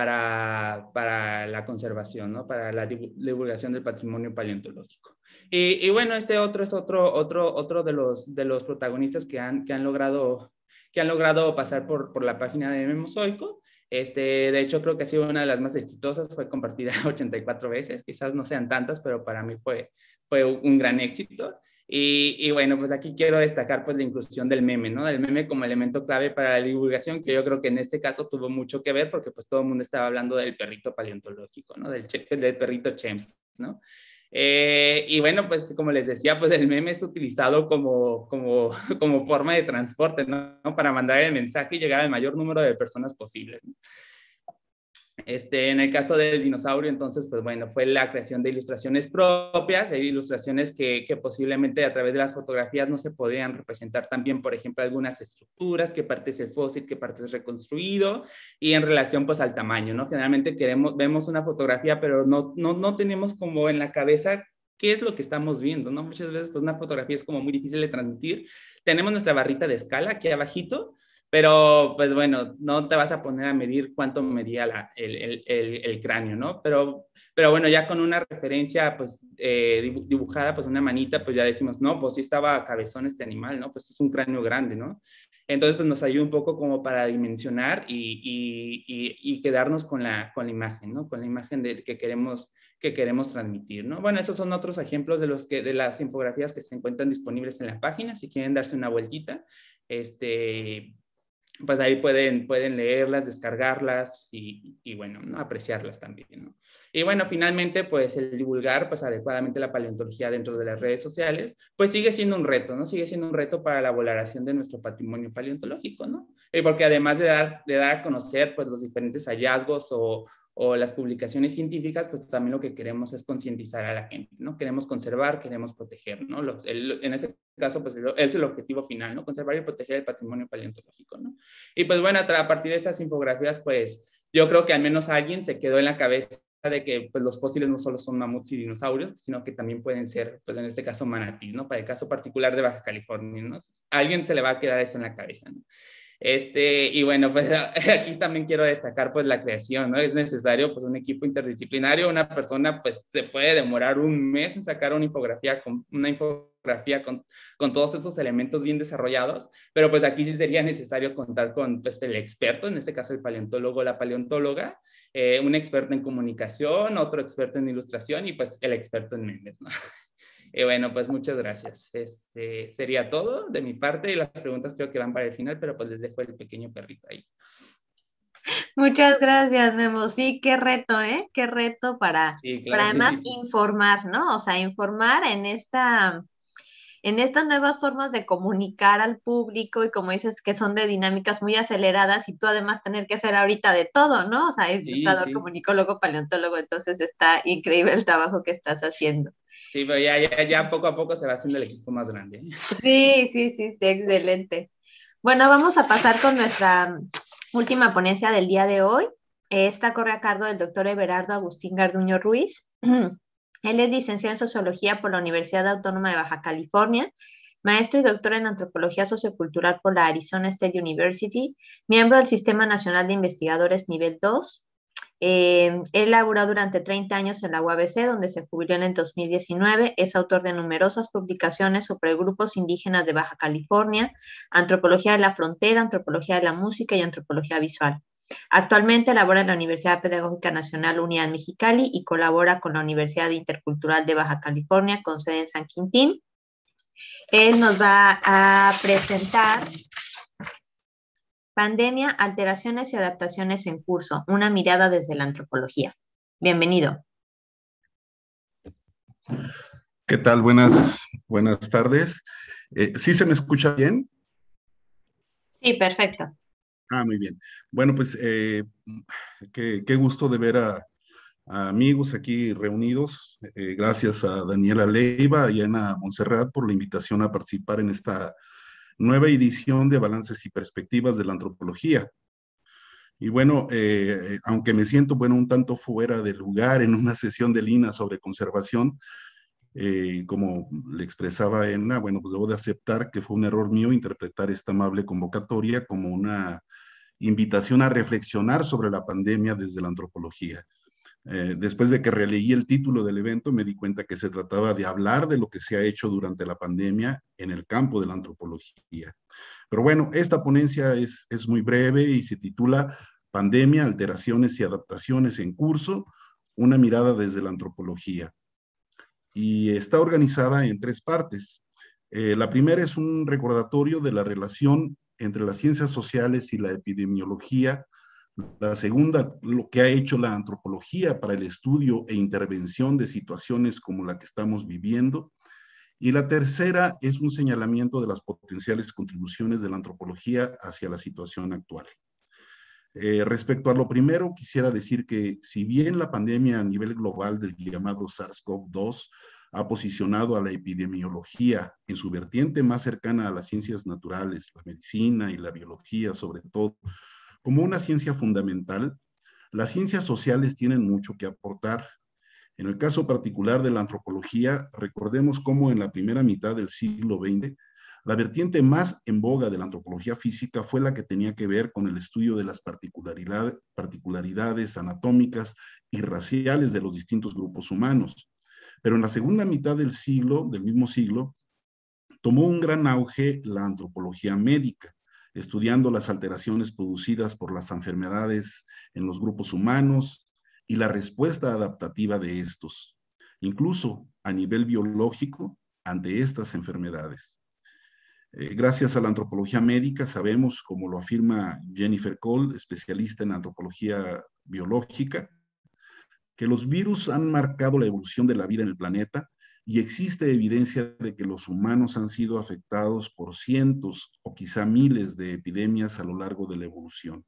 para, para la conservación, ¿no? Para la divulgación del patrimonio paleontológico. Y, y bueno, este otro es otro, otro, otro de, los, de los protagonistas que han, que han, logrado, que han logrado pasar por, por la página de Memozoico. Este, de hecho, creo que ha sido una de las más exitosas, fue compartida ochenta y cuatro veces, quizás no sean tantas, pero para mí fue, fue un gran éxito. Y, y bueno, pues aquí quiero destacar pues la inclusión del meme, ¿no? Del meme como elemento clave para la divulgación, que yo creo que en este caso tuvo mucho que ver porque pues todo el mundo estaba hablando del perrito paleontológico, ¿no? Del, del perrito Chems, ¿no? Eh, y bueno, pues como les decía, pues el meme es utilizado como, como, como forma de transporte, ¿no? Para mandar el mensaje y llegar al mayor número de personas posibles, ¿no? Este, en el caso del dinosaurio, entonces, pues bueno, fue la creación de ilustraciones propias, hay ilustraciones que, que posiblemente a través de las fotografías no se podían representar también, por ejemplo, algunas estructuras, qué parte es el fósil, qué parte es reconstruido, y en relación pues al tamaño, ¿no? Generalmente queremos, vemos una fotografía, pero no, no, no tenemos como en la cabeza qué es lo que estamos viendo, ¿no? Muchas veces pues una fotografía es como muy difícil de transmitir. Tenemos nuestra barrita de escala aquí abajito, pero pues bueno, no te vas a poner a medir cuánto medía la, el, el, el, el cráneo, ¿no? Pero, pero bueno, ya con una referencia pues eh, dibujada, pues una manita, pues ya decimos, no, pues sí estaba cabezón este animal, ¿no? Pues es un cráneo grande, ¿no? Entonces, pues nos ayuda un poco como para dimensionar y, y, y, y quedarnos con la, con la imagen, ¿no? Con la imagen de, que, queremos, que queremos transmitir, ¿no? Bueno, esos son otros ejemplos de, los que, de las infografías que se encuentran disponibles en la página. Si quieren darse una vueltita, este, pues ahí pueden, pueden leerlas, descargarlas y, y bueno, ¿no? Apreciarlas también, ¿no? Y bueno, finalmente, pues el divulgar pues adecuadamente la paleontología dentro de las redes sociales, pues sigue siendo un reto, ¿no? Sigue siendo un reto para la valoración de nuestro patrimonio paleontológico, ¿no? Y porque además de dar, de dar a conocer pues los diferentes hallazgos o, o las publicaciones científicas, pues también lo que queremos es concientizar a la gente, ¿no? Queremos conservar, queremos proteger, ¿no? Los, el, en ese caso, pues es el objetivo final, ¿no? Conservar y proteger el patrimonio paleontológico, ¿no? Y pues bueno, a partir de estas infografías, pues yo creo que al menos alguien se quedó en la cabeza de que pues, los fósiles no solo son mamuts y dinosaurios, sino que también pueden ser, pues en este caso, manatís, ¿no? Para el caso particular de Baja California, ¿no? A alguien se le va a quedar eso en la cabeza, ¿no? Este, y bueno, pues aquí también quiero destacar pues la creación, ¿no? Es necesario pues un equipo interdisciplinario, una persona pues se puede demorar un mes en sacar una infografía con, una infografía con, con todos esos elementos bien desarrollados, pero pues aquí sí sería necesario contar con pues el experto, en este caso el paleontólogo o la paleontóloga, eh, un experto en comunicación, otro experto en ilustración y pues el experto en memes, ¿no? Y bueno, pues muchas gracias. Este sería todo de mi parte y las preguntas creo que van para el final, pero pues les dejo el pequeño perrito ahí. Muchas gracias, Memo. Sí, qué reto, ¿eh? Qué reto para, sí, claro, para además sí, sí. informar, ¿no? O sea, informar en esta, en estas nuevas formas de comunicar al público y como dices que son de dinámicas muy aceleradas y tú además tener que hacer ahorita de todo, ¿no? O sea, es Sí, ilustrador, sí. comunicólogo, paleontólogo, entonces está increíble el trabajo que estás haciendo. Sí, pero ya, ya, ya poco a poco se va haciendo el equipo más grande. Sí, sí, sí, sí, excelente. Bueno, vamos a pasar con nuestra última ponencia del día de hoy. Esta corre a cargo del doctor Everardo Agustín Garduño Ruiz. Él es licenciado en Sociología por la Universidad Autónoma de Baja California, maestro y doctor en Antropología Sociocultural por la Arizona State University, miembro del Sistema Nacional de Investigadores Nivel dos. Eh, él laboró durante treinta años en la U A B C, donde se jubiló en el dos mil diecinueve. Es autor de numerosas publicaciones sobre grupos indígenas de Baja California, antropología de la frontera, antropología de la música y antropología visual. Actualmente labora en la Universidad Pedagógica Nacional Unidad Mexicali y colabora con la Universidad Intercultural de Baja California, con sede en San Quintín. Él nos va a presentar Pandemia, alteraciones y adaptaciones en curso, una mirada desde la antropología. Bienvenido. ¿Qué tal? Buenas, buenas tardes. Eh, ¿Sí se me escucha bien? Sí, perfecto. Ah, muy bien. Bueno, pues eh, qué, qué gusto de ver a, a amigos aquí reunidos. Eh, gracias a Daniela Leiva y a Ana Montserrat por la invitación a participar en esta nueva edición de Balances y Perspectivas de la Antropología. Y bueno, eh, aunque me siento, bueno, un tanto fuera de lugar en una sesión de Lina sobre conservación, eh, como le expresaba Ena, bueno, pues debo de aceptar que fue un error mío interpretar esta amable convocatoria como una invitación a reflexionar sobre la pandemia desde la antropología. Eh, después de que releí el título del evento, me di cuenta que se trataba de hablar de lo que se ha hecho durante la pandemia en el campo de la antropología. Pero bueno, esta ponencia es, es muy breve y se titula Pandemia, alteraciones y adaptaciones en curso, una mirada desde la antropología. Y está organizada en tres partes. Eh, la primera es un recordatorio de la relación entre las ciencias sociales y la epidemiología. La segunda, lo que ha hecho la antropología para el estudio e intervención de situaciones como la que estamos viviendo. Y la tercera es un señalamiento de las potenciales contribuciones de la antropología hacia la situación actual. Eh, respecto a lo primero, quisiera decir que si bien la pandemia a nivel global del llamado SARS CoV dos ha posicionado a la epidemiología en su vertiente más cercana a las ciencias naturales, la medicina y la biología sobre todo, como una ciencia fundamental, las ciencias sociales tienen mucho que aportar. En el caso particular de la antropología, recordemos cómo en la primera mitad del siglo veinte, La vertiente más en boga de la antropología física fue la que tenía que ver con el estudio de las particularidades, particularidades anatómicas y raciales de los distintos grupos humanos. Pero en la segunda mitad del siglo, del mismo siglo, tomó un gran auge la antropología médica, estudiando las alteraciones producidas por las enfermedades en los grupos humanos y la respuesta adaptativa de estos, incluso a nivel biológico ante estas enfermedades. Eh, gracias a la antropología médica sabemos, como lo afirma Jennifer Cole, especialista en antropología biológica, que los virus han marcado la evolución de la vida en el planeta y existe evidencia de que los humanos han sido afectados por cientos o quizá miles de epidemias a lo largo de la evolución.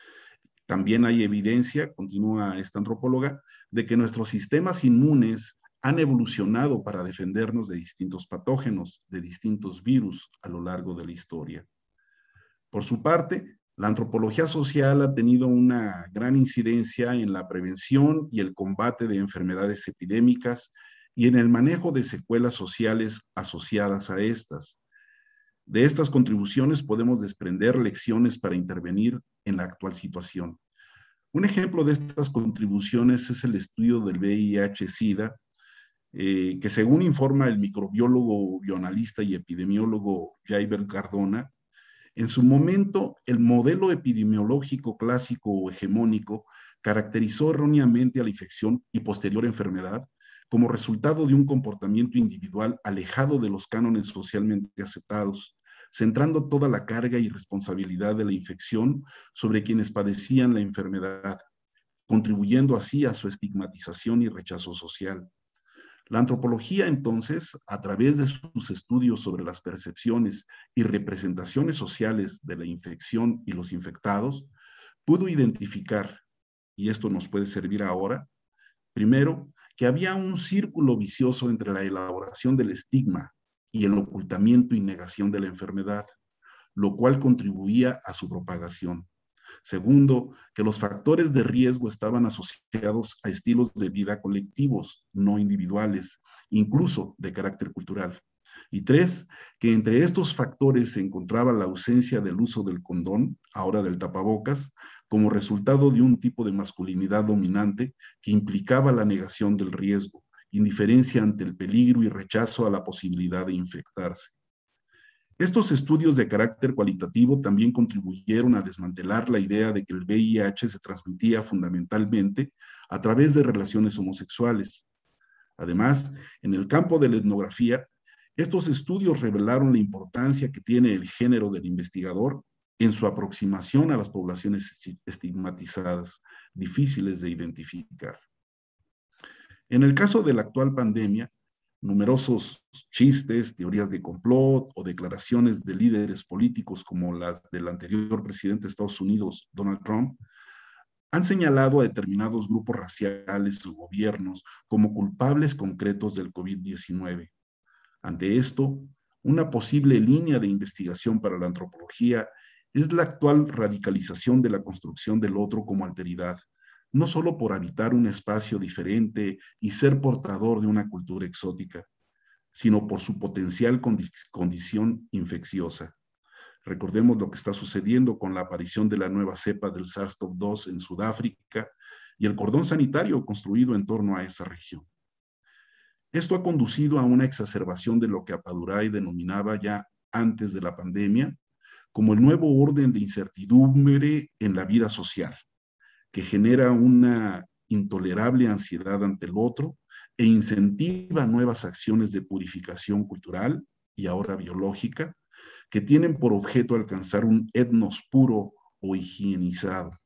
También hay evidencia, continúa esta antropóloga, de que nuestros sistemas inmunes han evolucionado para defendernos de distintos patógenos, de distintos virus a lo largo de la historia. Por su parte, la antropología social ha tenido una gran incidencia en la prevención y el combate de enfermedades epidémicas y en el manejo de secuelas sociales asociadas a estas. De estas contribuciones podemos desprender lecciones para intervenir en la actual situación. Un ejemplo de estas contribuciones es el estudio del V I H SIDA, eh, que según informa el microbiólogo, bioanalista y epidemiólogo Jaiber Cardona, en su momento el modelo epidemiológico clásico o hegemónico caracterizó erróneamente a la infección y posterior enfermedad como resultado de un comportamiento individual alejado de los cánones socialmente aceptados, centrando toda la carga y responsabilidad de la infección sobre quienes padecían la enfermedad, contribuyendo así a su estigmatización y rechazo social. La antropología, entonces, a través de sus estudios sobre las percepciones y representaciones sociales de la infección y los infectados, pudo identificar, y esto nos puede servir ahora, primero, que había un círculo vicioso entre la elaboración del estigma y el ocultamiento y negación de la enfermedad, lo cual contribuía a su propagación. Segundo, que los factores de riesgo estaban asociados a estilos de vida colectivos, no individuales, incluso de carácter cultural. Y tres, que entre estos factores se encontraba la ausencia del uso del condón, ahora del tapabocas, como resultado de un tipo de masculinidad dominante que implicaba la negación del riesgo, indiferencia ante el peligro y rechazo a la posibilidad de infectarse. Estos estudios de carácter cualitativo también contribuyeron a desmantelar la idea de que el V I H se transmitía fundamentalmente a través de relaciones homosexuales. Además, en el campo de la etnografía, estos estudios revelaron la importancia que tiene el género del investigador en su aproximación a las poblaciones estigmatizadas, difíciles de identificar. En el caso de la actual pandemia, numerosos chistes, teorías de complot o declaraciones de líderes políticos como las del anterior presidente de Estados Unidos, Donald Trump, han señalado a determinados grupos raciales o gobiernos como culpables concretos del COVID diecinueve. Ante esto, una posible línea de investigación para la antropología es la actual radicalización de la construcción del otro como alteridad, no solo por habitar un espacio diferente y ser portador de una cultura exótica, sino por su potencial condi- condición infecciosa. Recordemos lo que está sucediendo con la aparición de la nueva cepa del SARS CoV dos en Sudáfrica y el cordón sanitario construido en torno a esa región. Esto ha conducido a una exacerbación de lo que Apaduray denominaba ya antes de la pandemia como el nuevo orden de incertidumbre en la vida social, que genera una intolerable ansiedad ante el otro e incentiva nuevas acciones de purificación cultural y ahora biológica que tienen por objeto alcanzar un etnos puro o higienizado.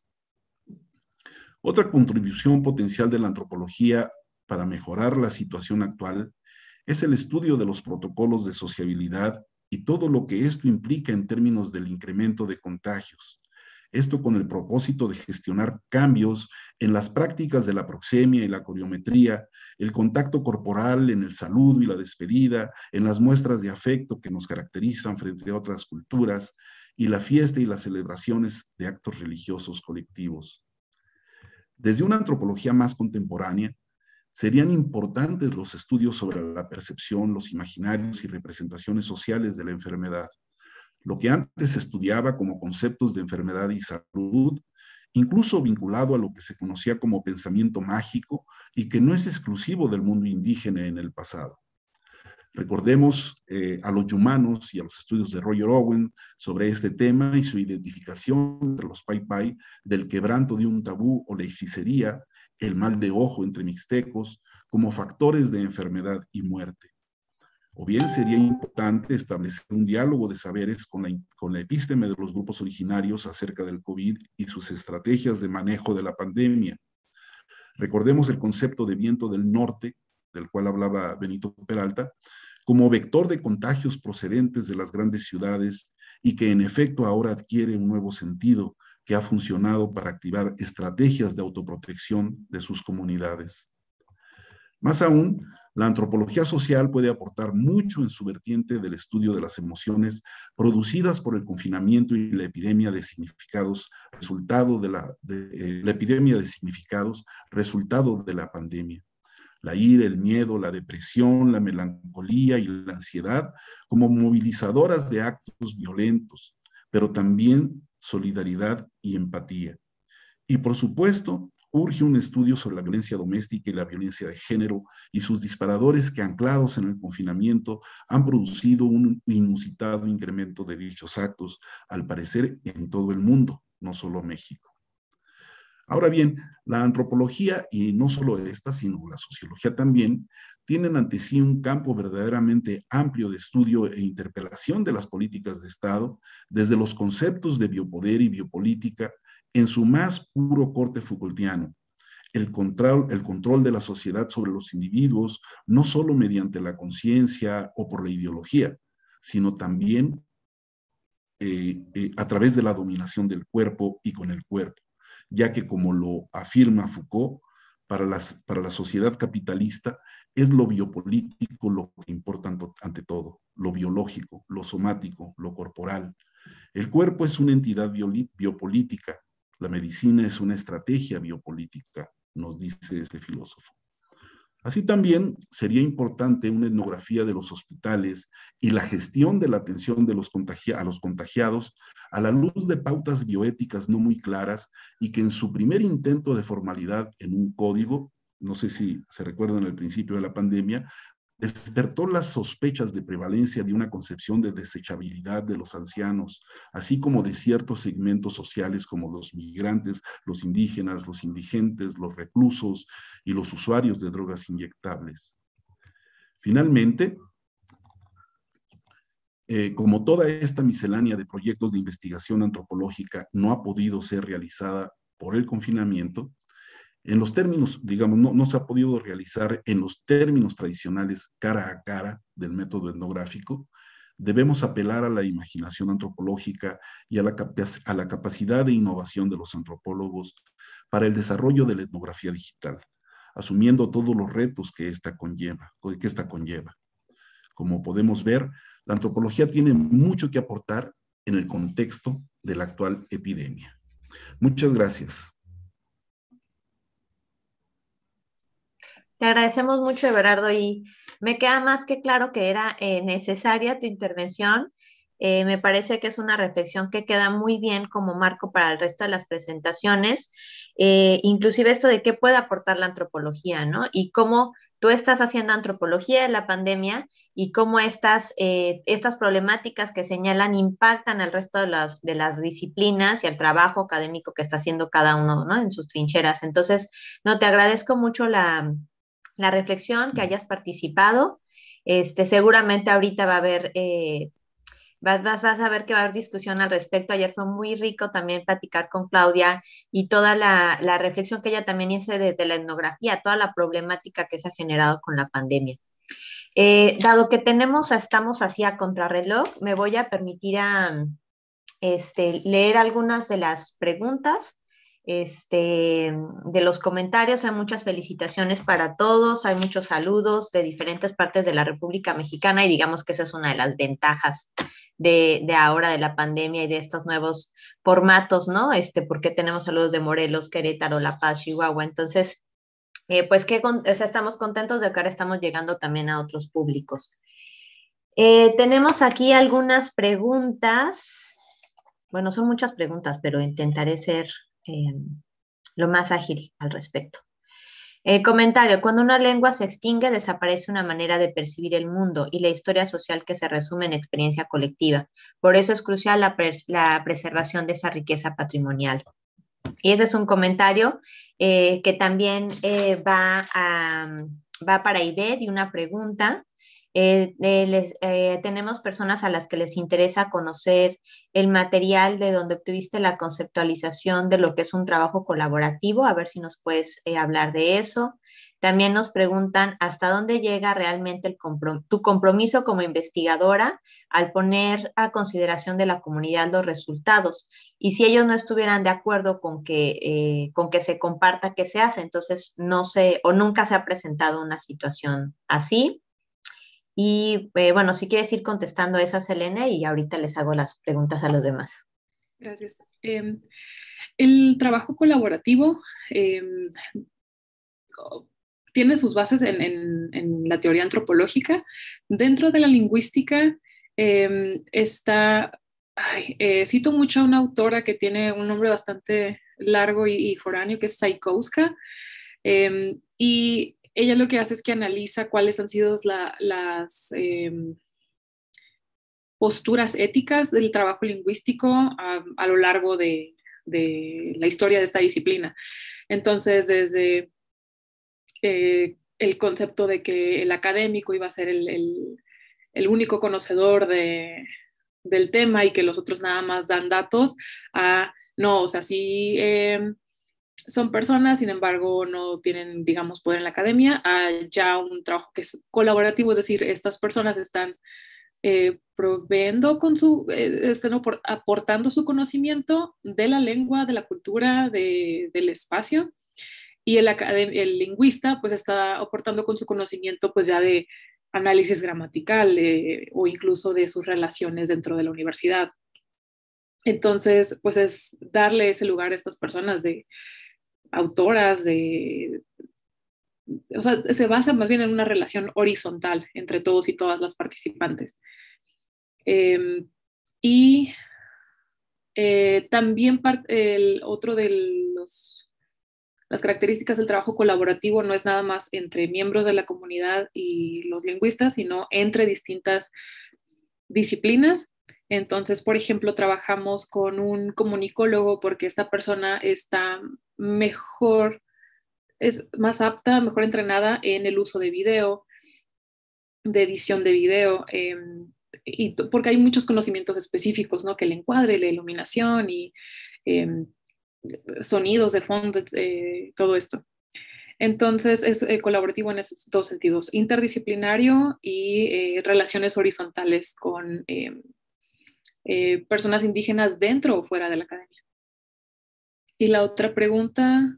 Otra contribución potencial de la antropología para mejorar la situación actual es el estudio de los protocolos de sociabilidad y todo lo que esto implica en términos del incremento de contagios. Esto con el propósito de gestionar cambios en las prácticas de la proxemia y la coriometría, el contacto corporal en el saludo y la despedida, en las muestras de afecto que nos caracterizan frente a otras culturas, y la fiesta y las celebraciones de actos religiosos colectivos. Desde una antropología más contemporánea, serían importantes los estudios sobre la percepción, los imaginarios y representaciones sociales de la enfermedad. Lo que antes se estudiaba como conceptos de enfermedad y salud, incluso vinculado a lo que se conocía como pensamiento mágico y que no es exclusivo del mundo indígena en el pasado. Recordemos eh, a los humanos y a los estudios de Roger Owen sobre este tema y su identificación entre los Pai Pai del quebranto de un tabú o la hechicería, el mal de ojo entre mixtecos, como factores de enfermedad y muerte. O bien sería importante establecer un diálogo de saberes con la, con la epísteme de los grupos originarios acerca del COVID y sus estrategias de manejo de la pandemia. Recordemos el concepto de viento del norte, del cual hablaba Benito Peralta, como vector de contagios procedentes de las grandes ciudades y que en efecto ahora adquiere un nuevo sentido que ha funcionado para activar estrategias de autoprotección de sus comunidades. Más aún, la antropología social puede aportar mucho en su vertiente del estudio de las emociones producidas por el confinamiento y la epidemia de significados, resultado de la, de, eh, la epidemia de significados, resultado de la pandemia. La ira, el miedo, la depresión, la melancolía y la ansiedad como movilizadoras de actos violentos, pero también solidaridad y empatía. Y por supuesto, urge un estudio sobre la violencia doméstica y la violencia de género y sus disparadores que, anclados en el confinamiento, han producido un inusitado incremento de dichos actos, al parecer en todo el mundo, no solo México. Ahora bien, la antropología, y no solo esta, sino la sociología también, tienen ante sí un campo verdaderamente amplio de estudio e interpelación de las políticas de Estado, desde los conceptos de biopoder y biopolítica, en su más puro corte Foucaultiano, el control, el control de la sociedad sobre los individuos, no solo mediante la conciencia o por la ideología, sino también eh, eh, a través de la dominación del cuerpo y con el cuerpo, ya que, como lo afirma Foucault, para, las, para la sociedad capitalista es lo biopolítico lo que importa ante todo, lo biológico, lo somático, lo corporal. El cuerpo es una entidad biopolítica, la medicina es una estrategia biopolítica, nos dice este filósofo. Así también sería importante una etnografía de los hospitales y la gestión de la atención de los a los contagiados a la luz de pautas bioéticas no muy claras y que en su primer intento de formalidad en un código, no sé si se recuerdan al principio de la pandemia, despertó las sospechas de prevalencia de una concepción de desechabilidad de los ancianos, así como de ciertos segmentos sociales como los migrantes, los indígenas, los indigentes, los reclusos y los usuarios de drogas inyectables. Finalmente, eh, como toda esta miscelánea de proyectos de investigación antropológica no ha podido ser realizada por el confinamiento, en los términos, digamos, no, no se ha podido realizar en los términos tradicionales cara a cara del método etnográfico, debemos apelar a la imaginación antropológica y a la, a la capacidad de innovación de los antropólogos para el desarrollo de la etnografía digital, asumiendo todos los retos que esta conlleva, que esta conlleva. Como podemos ver, la antropología tiene mucho que aportar en el contexto de la actual epidemia. Muchas gracias. Te agradecemos mucho, Everardo, y me queda más que claro que era eh, necesaria tu intervención. Eh, me parece que es una reflexión que queda muy bien como marco para el resto de las presentaciones, eh, inclusive esto de qué puede aportar la antropología, ¿no? Y cómo tú estás haciendo antropología de la pandemia y cómo estas, eh, estas problemáticas que señalan impactan al resto de las, de las disciplinas y al trabajo académico que está haciendo cada uno, ¿no? En sus trincheras. Entonces, no, te agradezco mucho la... la reflexión, que hayas participado. Este, seguramente ahorita va a haber, eh, vas, vas, vas a ver que va a haber discusión al respecto. Ayer fue muy rico también platicar con Claudia y toda la, la reflexión que ella también hizo desde la etnografía, toda la problemática que se ha generado con la pandemia. Eh, dado que tenemos, estamos así a contrarreloj, me voy a permitir a, este, leer algunas de las preguntas. Este, de los comentarios. Hay muchas felicitaciones para todos, hay muchos saludos de diferentes partes de la República Mexicana y digamos que esa es una de las ventajas de, de ahora de la pandemia y de estos nuevos formatos, ¿no? Este, porque tenemos saludos de Morelos, Querétaro, La Paz, Chihuahua. Entonces, eh, pues que con, o sea, estamos contentos de que ahora estamos llegando también a otros públicos. Eh, tenemos aquí algunas preguntas. Bueno, son muchas preguntas, pero intentaré ser eh, lo más ágil al respecto. Eh, comentario, cuando una lengua se extingue, desaparece una manera de percibir el mundo y la historia social que se resume en experiencia colectiva. Por eso es crucial la, pres la preservación de esa riqueza patrimonial. Y ese es un comentario eh, que también eh, va, a, va para Ivette y una pregunta. Eh, eh, les, eh, tenemos personas a las que les interesa conocer el material de donde obtuviste la conceptualización de lo que es un trabajo colaborativo, a ver si nos puedes eh, hablar de eso. También nos preguntan hasta dónde llega realmente el comprom tu compromiso como investigadora al poner a consideración de la comunidad los resultados. Y si ellos no estuvieran de acuerdo con que, eh, con que se comparta qué se hace, entonces no se o nunca se ha presentado una situación así. Y eh, bueno, si quieres ir contestando esa, Selene, y ahorita les hago las preguntas a los demás. Gracias. Eh, el trabajo colaborativo eh, tiene sus bases en, en, en la teoría antropológica. Dentro de la lingüística eh, está, ay, eh, cito mucho a una autora que tiene un nombre bastante largo y, y foráneo, que es Saikowska, eh, y ella lo que hace es que analiza cuáles han sido la, las eh, posturas éticas del trabajo lingüístico a, a lo largo de, de la historia de esta disciplina. Entonces, desde eh, el concepto de que el académico iba a ser el, el, el único conocedor de, del tema y que los otros nada más dan datos, a no, o sea, sí eh, son personas, sin embargo, no tienen, digamos, poder en la academia, a ya un trabajo que es colaborativo, es decir, estas personas están eh, proveyendo con su, eh, están aportando su conocimiento de la lengua, de la cultura, de, del espacio, y el, el lingüista pues está aportando con su conocimiento pues ya de análisis gramatical eh, o incluso de sus relaciones dentro de la universidad. Entonces, pues es darle ese lugar a estas personas de autoras, de, o sea, se basa más bien en una relación horizontal entre todos y todas las participantes. Eh, y eh, también el otro de los las características del trabajo colaborativo no es nada más entre miembros de la comunidad y los lingüistas, sino entre distintas disciplinas. Entonces, por ejemplo, trabajamos con un comunicólogo porque esta persona está mejor, es más apta, mejor entrenada en el uso de video, de edición de video, eh, y porque hay muchos conocimientos específicos, ¿no? Que el encuadre, la iluminación y eh, sonidos de fondo, eh, todo esto. Entonces es eh, colaborativo en esos dos sentidos, interdisciplinario y eh, relaciones horizontales con eh, eh, personas indígenas dentro o fuera de la academia. Y la otra pregunta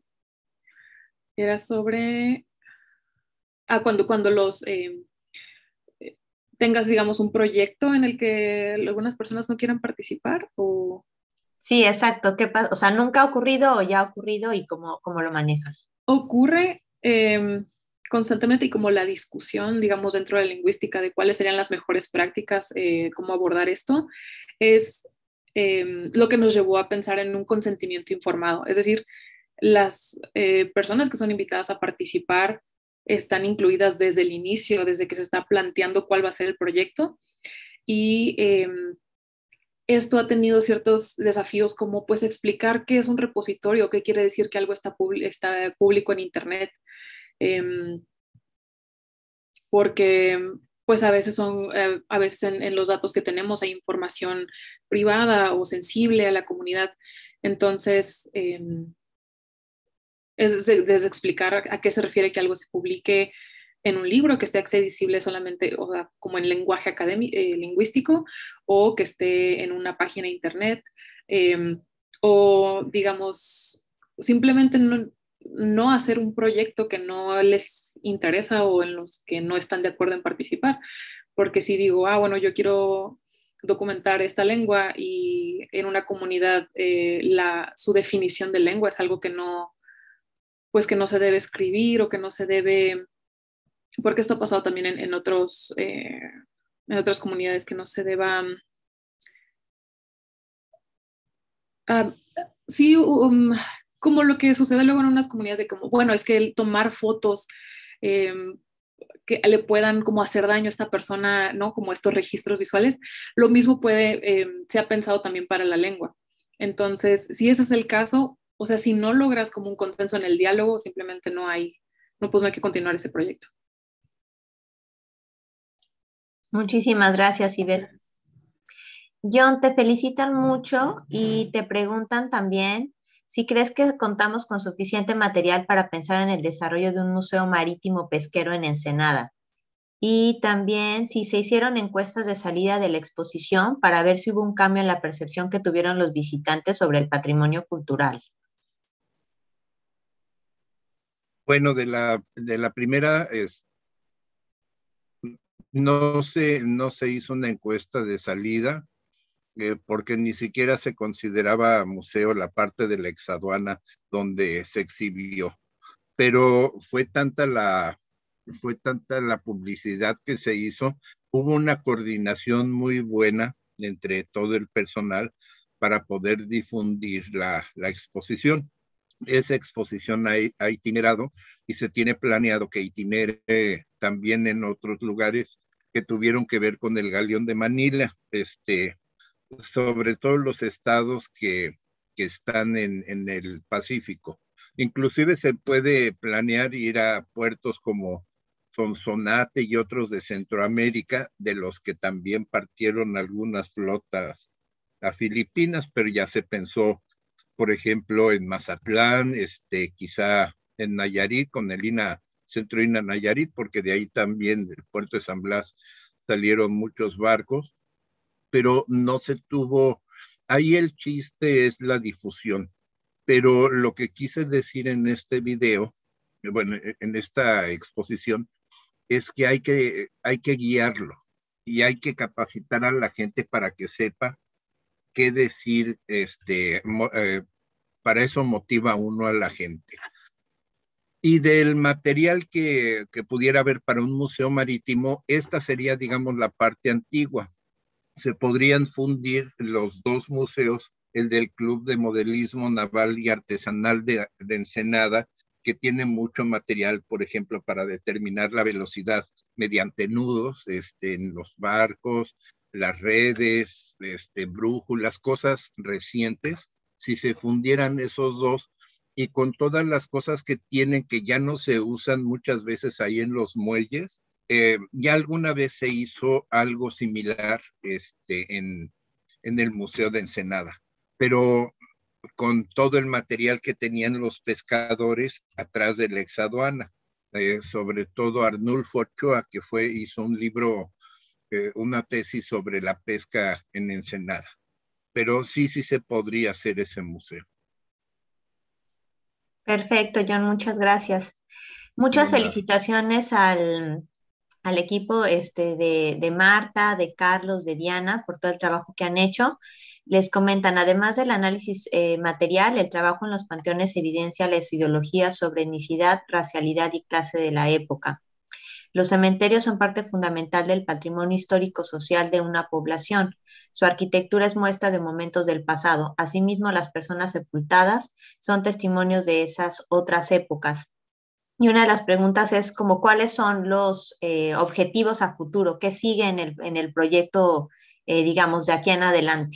era sobre ah, cuando, cuando los eh, tengas, digamos, un proyecto en el que algunas personas no quieran participar o... Sí, exacto. ¿Qué pasa? O sea, ¿nunca ha ocurrido o ya ha ocurrido y cómo, cómo lo manejas? Ocurre eh, constantemente y como la discusión, digamos, dentro de la lingüística de cuáles serían las mejores prácticas, eh, cómo abordar esto, es eh, lo que nos llevó a pensar en un consentimiento informado. Es decir, las eh, personas que son invitadas a participar están incluidas desde el inicio, desde que se está planteando cuál va a ser el proyecto y... Eh, esto ha tenido ciertos desafíos como pues explicar qué es un repositorio, qué quiere decir que algo está, está público en Internet, eh, porque pues a veces, son, eh, a veces en, en los datos que tenemos hay información privada o sensible a la comunidad. Entonces, eh, es desde explicar a, a qué se refiere que algo se publique en un libro, que esté accesible solamente o sea, como en lenguaje académico, eh, lingüístico, o que esté en una página de internet, eh, o digamos, simplemente no, no hacer un proyecto que no les interesa o en los que no están de acuerdo en participar. Porque si digo, ah, bueno, yo quiero documentar esta lengua y en una comunidad eh, la, su definición de lengua es algo que no pues que no se debe escribir o que no se debe, porque esto ha pasado también en, en, otros, eh, en otras comunidades, que no se deba, uh, sí, um, como lo que sucede luego en unas comunidades de como, bueno, es que el tomar fotos eh, que le puedan como hacer daño a esta persona, ¿no? Como estos registros visuales, lo mismo puede, eh, se ha pensado también para la lengua. Entonces, si ese es el caso, o sea, si no logras como un consenso en el diálogo, simplemente no hay, no, pues no hay que continuar ese proyecto. Muchísimas gracias, Ivette. John, te felicitan mucho y te preguntan también si crees que contamos con suficiente material para pensar en el desarrollo de un museo marítimo pesquero en Ensenada. Y también si se hicieron encuestas de salida de la exposición para ver si hubo un cambio en la percepción que tuvieron los visitantes sobre el patrimonio cultural. Bueno, de la, de la primera, es, no, se, no se hizo una encuesta de salida eh, porque ni siquiera se consideraba museo la parte de la exaduana donde se exhibió. Pero fue tanta la, fue tanta la publicidad que se hizo, hubo una coordinación muy buena entre todo el personal para poder difundir la, la exposición. Esa exposición ha, ha itinerado y se tiene planeado que itinere eh, también en otros lugares que tuvieron que ver con el Galeón de Manila, este, sobre todo los estados que, que están en, en el Pacífico. Inclusive se puede planear ir a puertos como Sonsonate y otros de Centroamérica, de los que también partieron algunas flotas a Filipinas, pero ya se pensó, por ejemplo, en Mazatlán, este, quizá en Nayarit, con el INA, Centro INA Nayarit, porque de ahí también del puerto de San Blas salieron muchos barcos, pero no se tuvo, ahí el chiste es la difusión. Pero lo que quise decir en este video, bueno, en esta exposición, es que hay que, hay que guiarlo y hay que capacitar a la gente para que sepa qué decir, este, eh, para eso motiva uno a la gente. Y del material que, que pudiera haber para un museo marítimo, esta sería, digamos, la parte antigua. Se podrían fundir los dos museos, el del Club de Modelismo Naval y Artesanal de, de Ensenada, que tiene mucho material, por ejemplo, para determinar la velocidad mediante nudos este, en los barcos, las redes, este, brújulas, cosas recientes. Si se fundieran esos dos y con todas las cosas que tienen que ya no se usan muchas veces ahí en los muelles, eh, ya alguna vez se hizo algo similar este, en, en el Museo de Ensenada, pero con todo el material que tenían los pescadores atrás de la exaduana, eh, sobre todo Arnulfo Ochoa, que fue, hizo un libro, eh, una tesis sobre la pesca en Ensenada. Pero sí, sí se podría hacer ese museo. Perfecto, John, muchas gracias. Muchas felicitaciones al, al equipo este, de, de Marta, de Carlos, de Diana, por todo el trabajo que han hecho. Les comentan, además del análisis eh, material, el trabajo en los panteones evidencia las ideologías sobre etnicidad, racialidad y clase de la época. Los cementerios son parte fundamental del patrimonio histórico-social de una población. Su arquitectura es muestra de momentos del pasado. Asimismo, las personas sepultadas son testimonios de esas otras épocas. Y una de las preguntas es como cuáles son los eh, objetivos a futuro, qué sigue en el, en el proyecto, eh, digamos, de aquí en adelante.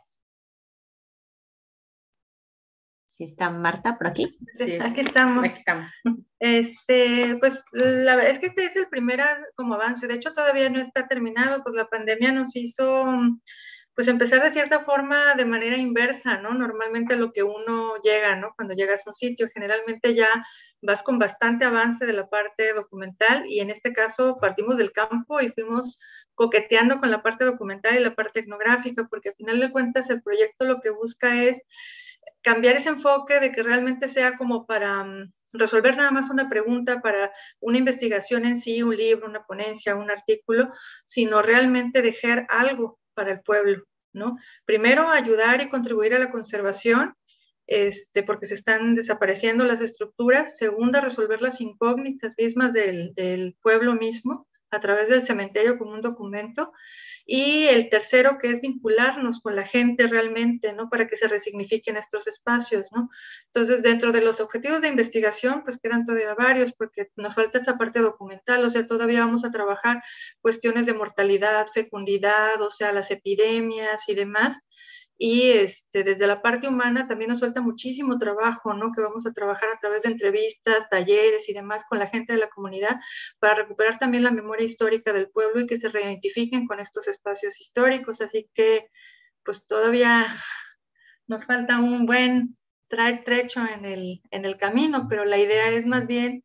¿Sí está Marta por aquí? Sí, aquí estamos. Aquí estamos. Este, pues la verdad es que este es el primer como avance. De hecho, todavía no está terminado, pues la pandemia nos hizo pues empezar de cierta forma de manera inversa, ¿no? Normalmente lo que uno llega, ¿no? Cuando llegas a un sitio, generalmente ya vas con bastante avance de la parte documental y en este caso partimos del campo y fuimos coqueteando con la parte documental y la parte etnográfica, porque al final de cuentas el proyecto lo que busca es cambiar ese enfoque de que realmente sea como para um, resolver nada más una pregunta, para una investigación en sí, un libro, una ponencia, un artículo, sino realmente dejar algo para el pueblo, ¿no? Primero, ayudar y contribuir a la conservación este, porque se están desapareciendo las estructuras. Segunda, resolver las incógnitas mismas del, del pueblo mismo a través del cementerio como un documento. Y el tercero, que es vincularnos con la gente realmente, ¿no? Para que se resignifiquen estos espacios, ¿no? Entonces, dentro de los objetivos de investigación, pues quedan todavía varios, porque nos falta esa parte documental, o sea, todavía vamos a trabajar cuestiones de mortalidad, fecundidad, o sea, las epidemias y demás. Y este, desde la parte humana también nos falta muchísimo trabajo, ¿no? Que vamos a trabajar a través de entrevistas, talleres y demás con la gente de la comunidad para recuperar también la memoria histórica del pueblo y que se reidentifiquen con estos espacios históricos. Así que, pues todavía nos falta un buen tre trecho en el, en el camino, pero la idea es más bien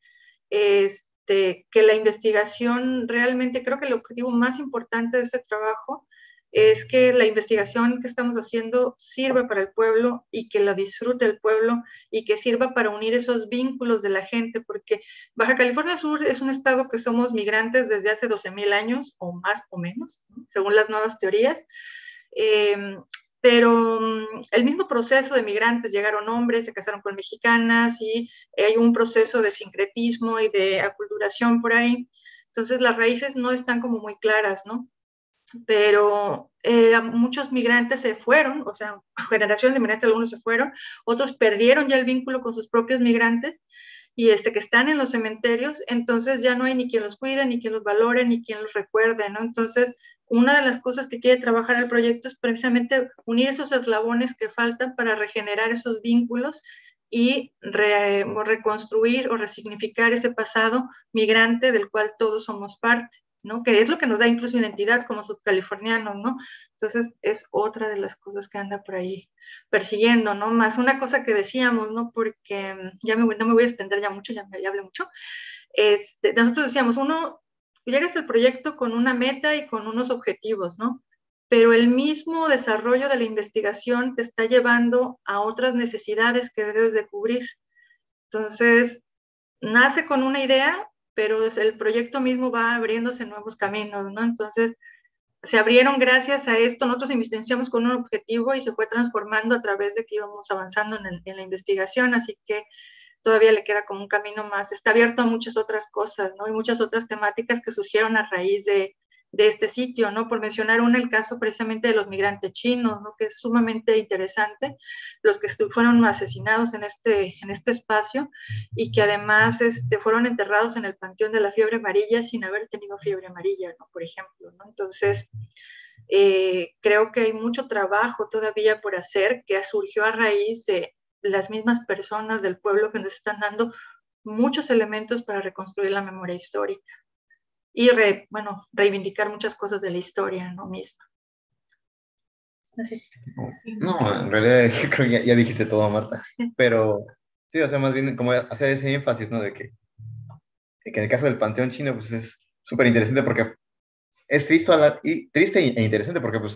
este, que la investigación realmente, creo que el objetivo más importante de este trabajo es que la investigación que estamos haciendo sirva para el pueblo y que la disfrute el pueblo y que sirva para unir esos vínculos de la gente, porque Baja California Sur es un estado que somos migrantes desde hace doce mil años, o más o menos, ¿no? Según las nuevas teorías. Eh, pero um, el mismo proceso de migrantes, llegaron hombres, se casaron con mexicanas y hay un proceso de sincretismo y de aculturación por ahí. Entonces las raíces no están como muy claras, ¿no? Pero eh, muchos migrantes se fueron, o sea, generaciones de migrantes, algunos se fueron, otros perdieron ya el vínculo con sus propios migrantes y este, que están en los cementerios, entonces ya no hay ni quien los cuide, ni quien los valore, ni quien los recuerde, ¿no? Entonces, una de las cosas que quiere trabajar el proyecto es precisamente unir esos eslabones que faltan para regenerar esos vínculos y re, o reconstruir o resignificar ese pasado migrante del cual todos somos parte, ¿no? Que es lo que nos da incluso identidad como subcalifornianos, ¿no? Entonces es otra de las cosas que anda por ahí persiguiendo, ¿no? Más una cosa que decíamos, ¿no? Porque ya me, no me voy a extender ya mucho, ya, ya hablé mucho. Este, nosotros decíamos, uno llega hasta el proyecto con una meta y con unos objetivos, ¿no? Pero el mismo desarrollo de la investigación te está llevando a otras necesidades que debes de cubrir. Entonces, nace con una idea, pero el proyecto mismo va abriéndose nuevos caminos, ¿no? Entonces, se abrieron gracias a esto, nosotros iniciamos con un objetivo y se fue transformando a través de que íbamos avanzando en, el, en la investigación, así que todavía le queda como un camino más, está abierto a muchas otras cosas, ¿no? Y muchas otras temáticas que surgieron a raíz de, de este sitio, ¿no? Por mencionar uno, el caso precisamente de los migrantes chinos, ¿no? Que es sumamente interesante, los que fueron asesinados en este, en este espacio y que además este, fueron enterrados en el Panteón de la Fiebre Amarilla sin haber tenido fiebre amarilla, ¿no? Por ejemplo, ¿no? Entonces, eh, creo que hay mucho trabajo todavía por hacer que surgió a raíz de las mismas personas del pueblo que nos están dando muchos elementos para reconstruir la memoria histórica y, re, bueno, reivindicar muchas cosas de la historia, ¿no? Misma. Así. No, en realidad creo que ya, ya dijiste todo, Marta, pero sí, o sea, más bien como hacer ese énfasis, ¿no? De que, de que en el caso del Panteón Chino, pues es súper interesante porque es triste, y, triste e interesante porque, pues,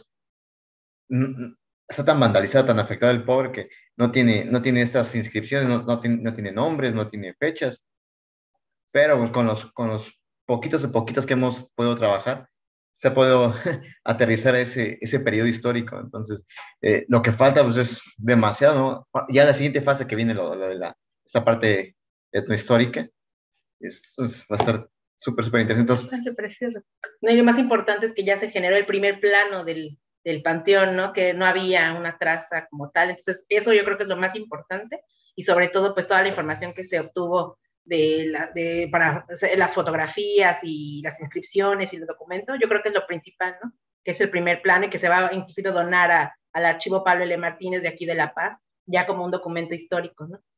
está tan vandalizado, tan afectado el pobre que no tiene, no tiene estas inscripciones, no, no, tiene, no tiene nombres, no tiene fechas, pero pues, con, los, con los poquitos de poquitos que hemos podido trabajar, se ha podido aterrizar ese, ese periodo histórico. Entonces, eh, lo que falta pues, es demasiado, ¿no? Ya la siguiente fase que viene, lo, lo de la, esta parte etnohistórica, es, es, va a estar súper, súper interesante. Entonces, no, y lo más importante es que ya se generó el primer plano del del panteón, ¿no? Que no había una traza como tal, entonces eso yo creo que es lo más importante, y sobre todo pues toda la información que se obtuvo de, la, de para las fotografías y las inscripciones y los documentos, yo creo que es lo principal, ¿no? Que es el primer plano y que se va inclusive a donar a, al archivo Pablo L. Martínez de aquí de La Paz, ya como un documento histórico, ¿no?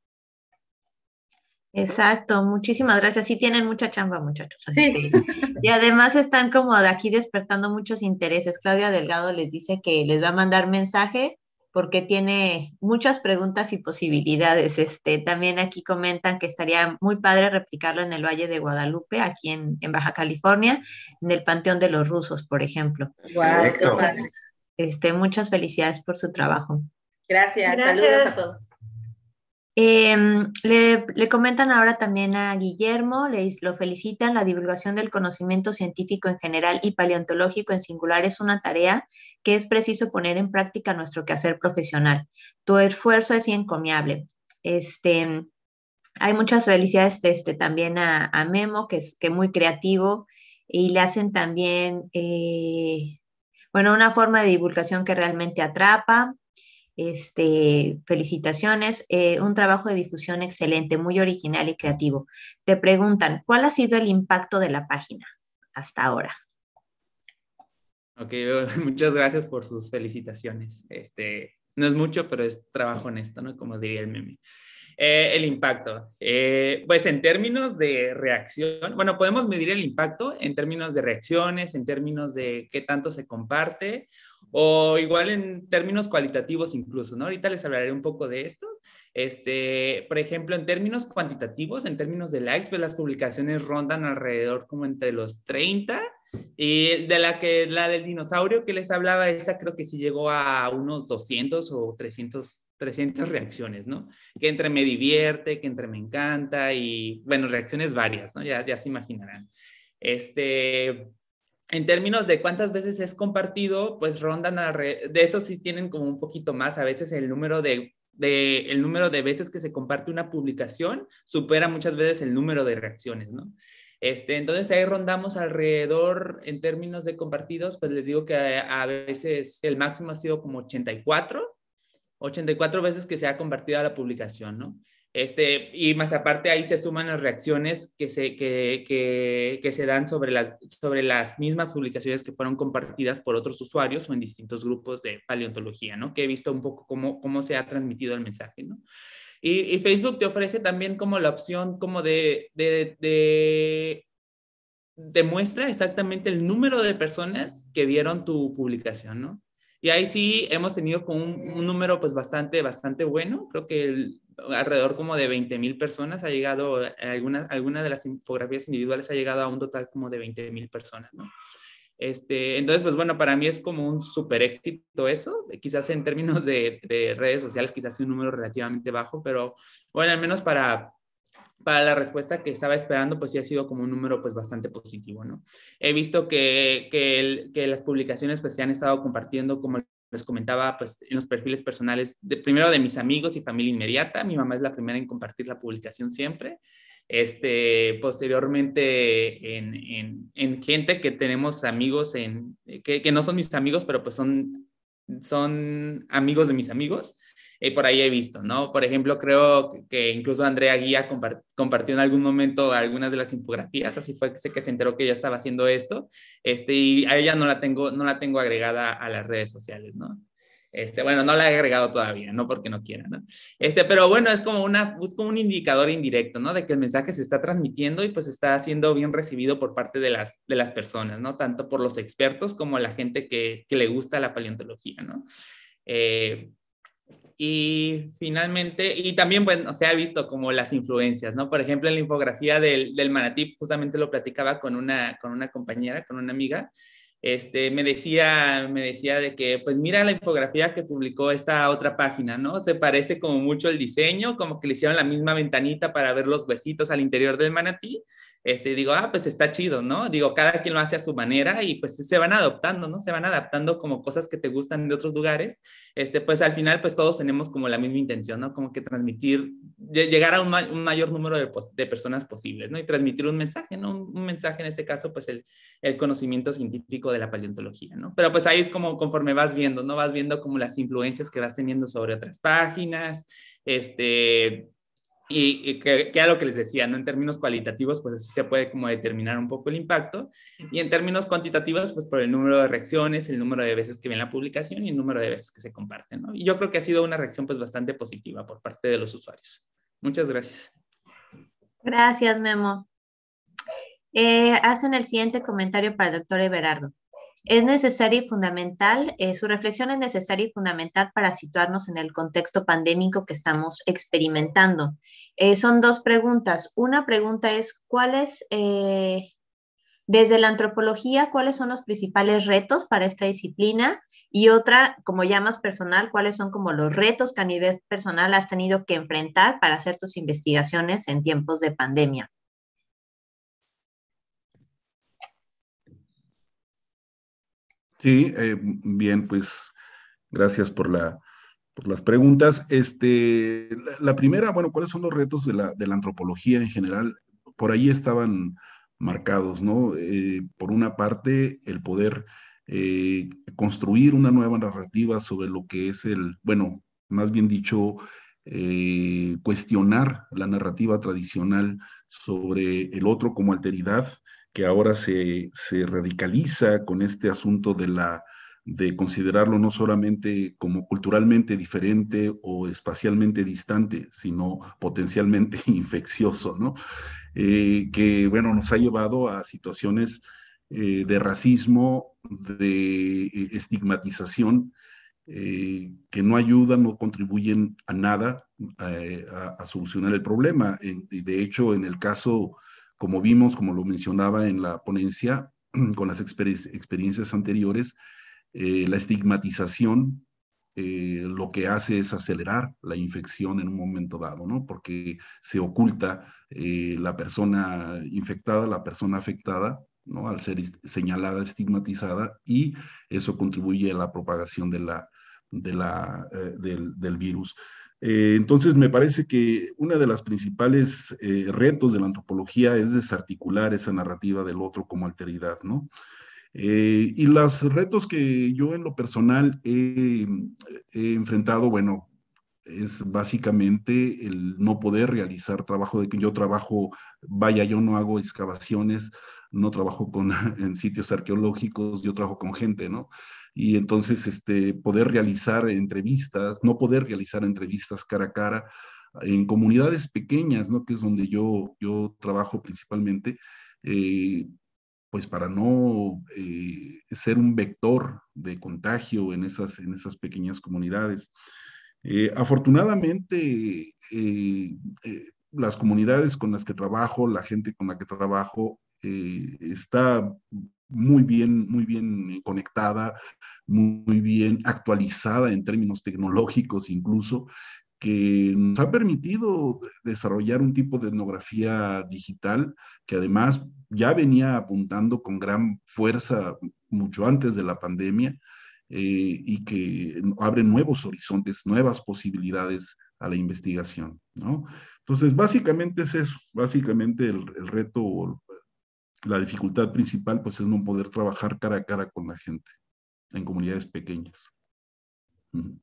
Exacto, muchísimas gracias. Sí tienen mucha chamba, muchachos. Sí. Este, y además están como de aquí despertando muchos intereses. Claudia Delgado les dice que les va a mandar mensaje porque tiene muchas preguntas y posibilidades. Este, también aquí comentan que estaría muy padre replicarlo en el Valle de Guadalupe, aquí en, en Baja California, en el Panteón de los Rusos, por ejemplo. Wow, entonces, este, muchas felicidades por su trabajo. Gracias, gracias. Saludos a todos. Eh, le, le comentan ahora también a Guillermo, le, lo felicitan, la divulgación del conocimiento científico en general y paleontológico en singular es una tarea que es preciso poner en práctica nuestro quehacer profesional. Tu esfuerzo es encomiable. Este, hay muchas felicidades este, también a, a Memo, que es que muy creativo, y le hacen también, eh, bueno, una forma de divulgación que realmente atrapa. Este, felicitaciones, eh, un trabajo de difusión excelente, muy original y creativo. Te preguntan, ¿cuál ha sido el impacto de la página hasta ahora? Ok, muchas gracias por sus felicitaciones. Este, no es mucho, pero es trabajo honesto, ¿no? Como diría el meme. Eh, el impacto. Eh, pues en términos de reacción, bueno, podemos medir el impacto en términos de reacciones, en términos de qué tanto se comparte, o igual en términos cualitativos incluso, ¿no? Ahorita les hablaré un poco de esto. Este, por ejemplo, en términos cuantitativos, en términos de likes, pues las publicaciones rondan alrededor como entre los treinta, y de la que la del dinosaurio que les hablaba, esa creo que sí llegó a unos doscientos o trescientas reacciones, ¿no? Que entre me divierte, que entre me encanta y, bueno, reacciones varias, ¿no? Ya, ya se imaginarán. Este, en términos de cuántas veces es compartido, pues rondan alrededor, de eso sí tienen como un poquito más, a veces el número de, de, el número de veces que se comparte una publicación supera muchas veces el número de reacciones, ¿no? Este, entonces ahí rondamos alrededor, en términos de compartidos, pues les digo que a, a veces el máximo ha sido como ochenta y cuatro veces que se ha compartido a la publicación, ¿no? Este, y más aparte ahí se suman las reacciones que se, que, que, que se dan sobre las, sobre las mismas publicaciones que fueron compartidas por otros usuarios o en distintos grupos de paleontología, ¿no? Que he visto un poco cómo, cómo se ha transmitido el mensaje, ¿no? Y, y Facebook te ofrece también como la opción como de, de, de, de muestra exactamente el número de personas que vieron tu publicación, ¿no? Y ahí sí hemos tenido como un, un número pues bastante, bastante bueno. Creo que el, alrededor como de veinte mil personas ha llegado, alguna, alguna de las infografías individuales ha llegado a un total como de veinte mil personas, ¿no? Este, entonces, pues bueno, para mí es como un súper éxito eso. Quizás en términos de, de redes sociales, quizás un número relativamente bajo, pero bueno, al menos para, para la respuesta que estaba esperando, pues sí ha sido como un número pues bastante positivo, ¿no? He visto que, que, el, que las publicaciones pues se han estado compartiendo, como les comentaba, pues en los perfiles personales, de, primero de mis amigos y familia inmediata. Mi mamá es la primera en compartir la publicación siempre. Este, posteriormente en, en, en gente que tenemos amigos, en, que, que no son mis amigos, pero pues son, son amigos de mis amigos. Eh, por ahí he visto, ¿no? Por ejemplo, creo que incluso Andrea Guía compart compartió en algún momento algunas de las infografías, así fue que sé que se enteró que ella estaba haciendo esto, este, y a ella no la tengo, no la tengo agregada a las redes sociales, ¿no? Este, bueno, no la he agregado todavía, no porque no quiera, ¿no? Este, pero bueno, es como, una, es como un indicador indirecto, ¿no? De que el mensaje se está transmitiendo y pues está siendo bien recibido por parte de las, de las personas, ¿no? Tanto por los expertos como la gente que, que le gusta la paleontología, ¿no? Eh, Y finalmente, y también, bueno, se ha visto como las influencias, ¿no? Por ejemplo, en la infografía del, del manatí, justamente lo platicaba con una, con una compañera, con una amiga, este, me decía, me decía de que, pues mira la infografía que publicó esta otra página, ¿no? Se parece como mucho el diseño, como que le hicieron la misma ventanita para ver los huesitos al interior del manatí. Este, digo, ah, pues está chido, ¿no? Digo, cada quien lo hace a su manera y pues se van adoptando, ¿no? Se van adaptando como cosas que te gustan de otros lugares. Este, pues al final, pues todos tenemos como la misma intención, ¿no? Como que transmitir, llegar a un, ma un mayor número de, de personas posibles, ¿no? Y transmitir un mensaje, ¿no? Un, un mensaje, en este caso, pues el, el conocimiento científico de la paleontología, ¿no? Pero pues ahí es como conforme vas viendo, ¿no? Vas viendo como las influencias que vas teniendo sobre otras páginas, este... Y, y que, que era lo que les decía, ¿no? En términos cualitativos, pues así se puede como determinar un poco el impacto. Y en términos cuantitativos, pues por el número de reacciones, el número de veces que ven la publicación y el número de veces que se comparten, ¿no? Y yo creo que ha sido una reacción pues bastante positiva por parte de los usuarios. Muchas gracias. Gracias, Memo. Eh, hacen el siguiente comentario para el doctor Everardo. Es necesario y fundamental, eh, su reflexión es necesaria y fundamental para situarnos en el contexto pandémico que estamos experimentando. Eh, son dos preguntas. Una pregunta es, ¿cuáles, eh, desde la antropología, cuáles son los principales retos para esta disciplina? Y otra, como ya más personal, ¿cuáles son como los retos que a nivel personal has tenido que enfrentar para hacer tus investigaciones en tiempos de pandemia? Sí, eh, bien, pues gracias por la, por las preguntas. Este, la, la primera, bueno, ¿cuáles son los retos de la, de la antropología en general? Por ahí estaban marcados, ¿no? Eh, por una parte, el poder eh, construir una nueva narrativa sobre lo que es el, bueno, más bien dicho, eh, cuestionar la narrativa tradicional sobre el otro como alteridad, que ahora se, se radicaliza con este asunto de la de considerarlo no solamente como culturalmente diferente o espacialmente distante, sino potencialmente infeccioso, ¿no? Eh, que, bueno, nos ha llevado a situaciones eh, de racismo, de eh, estigmatización, eh, que no ayudan, no contribuyen a nada eh, a, a, solucionar el problema. En, de hecho, en el caso, como vimos, como lo mencionaba en la ponencia, con las exper experiencias anteriores, eh, la estigmatización eh, lo que hace es acelerar la infección en un momento dado, ¿no? Porque se oculta eh, la persona infectada, la persona afectada, ¿no? Al ser señalada, estigmatizada, y eso contribuye a la propagación de la, de la, eh, del, del virus. Eh, entonces, me parece que uno de los principales eh, retos de la antropología es desarticular esa narrativa del otro como alteridad, ¿no? Eh, y los retos que yo en lo personal he, he enfrentado, bueno, es básicamente el no poder realizar trabajo de que yo trabajo, vaya, yo no hago excavaciones, no trabajo con, en sitios arqueológicos, yo trabajo con gente, ¿no? Y entonces, este, poder realizar entrevistas, no poder realizar entrevistas cara a cara en comunidades pequeñas, ¿no? Que es donde yo, yo trabajo principalmente, eh, pues para no eh, ser un vector de contagio en esas, en esas pequeñas comunidades. Eh, afortunadamente, eh, eh, las comunidades con las que trabajo, la gente con la que trabajo, eh, está muy bien, muy bien conectada, muy bien actualizada en términos tecnológicos incluso, que nos ha permitido desarrollar un tipo de etnografía digital que además ya venía apuntando con gran fuerza mucho antes de la pandemia, eh, y que abre nuevos horizontes, nuevas posibilidades a la investigación, ¿no? Entonces, básicamente es eso, básicamente el, el reto, la dificultad principal, pues es no poder trabajar cara a cara con la gente en comunidades pequeñas. Uh-huh.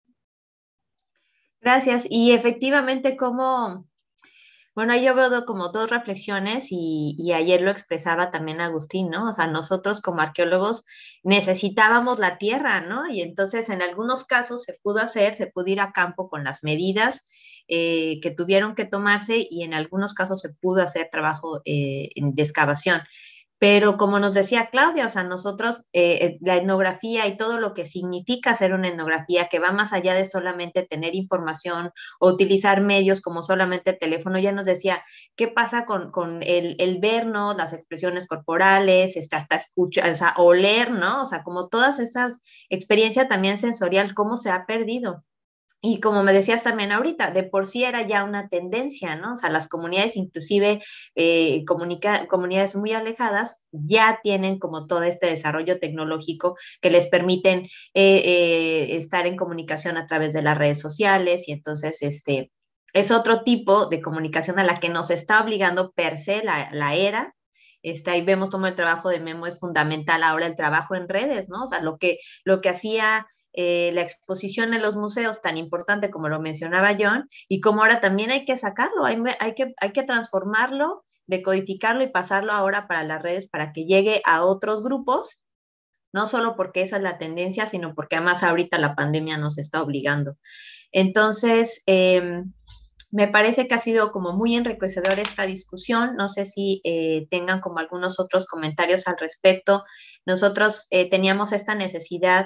Gracias. Y efectivamente, como, bueno, yo veo como dos reflexiones y, y ayer lo expresaba también Agustín, ¿no? O sea, nosotros como arqueólogos necesitábamos la tierra, ¿no? Y entonces en algunos casos se pudo hacer, se pudo ir a campo con las medidas eh, que tuvieron que tomarse y en algunos casos se pudo hacer trabajo eh, de excavación. Pero como nos decía Claudia, o sea, nosotros, eh, la etnografía y todo lo que significa hacer una etnografía que va más allá de solamente tener información o utilizar medios como solamente el teléfono, ya nos decía, ¿qué pasa con, con el, el vernos, las expresiones corporales, hasta, hasta escuchar, o sea, oler, ¿no? O sea, como todas esas experiencias también sensorial, cómo se ha perdido. Y como me decías también ahorita, de por sí era ya una tendencia, ¿no? O sea, las comunidades, inclusive eh, comunica, comunidades muy alejadas, ya tienen como todo este desarrollo tecnológico que les permiten eh, eh, estar en comunicación a través de las redes sociales y entonces este es otro tipo de comunicación a la que nos está obligando per se la, la era. Este, ahí vemos cómo el trabajo de Memo es fundamental ahora, el trabajo en redes, ¿no? O sea, lo que, lo que hacía eh, la exposición en los museos tan importante como lo mencionaba John, y como ahora también hay que sacarlo, hay, hay, que, hay que transformarlo, decodificarlo y pasarlo ahora para las redes para que llegue a otros grupos, no solo porque esa es la tendencia, sino porque además ahorita la pandemia nos está obligando. Entonces, eh, me parece que ha sido como muy enriquecedora esta discusión. No sé si eh, tengan como algunos otros comentarios al respecto. Nosotros eh, teníamos esta necesidad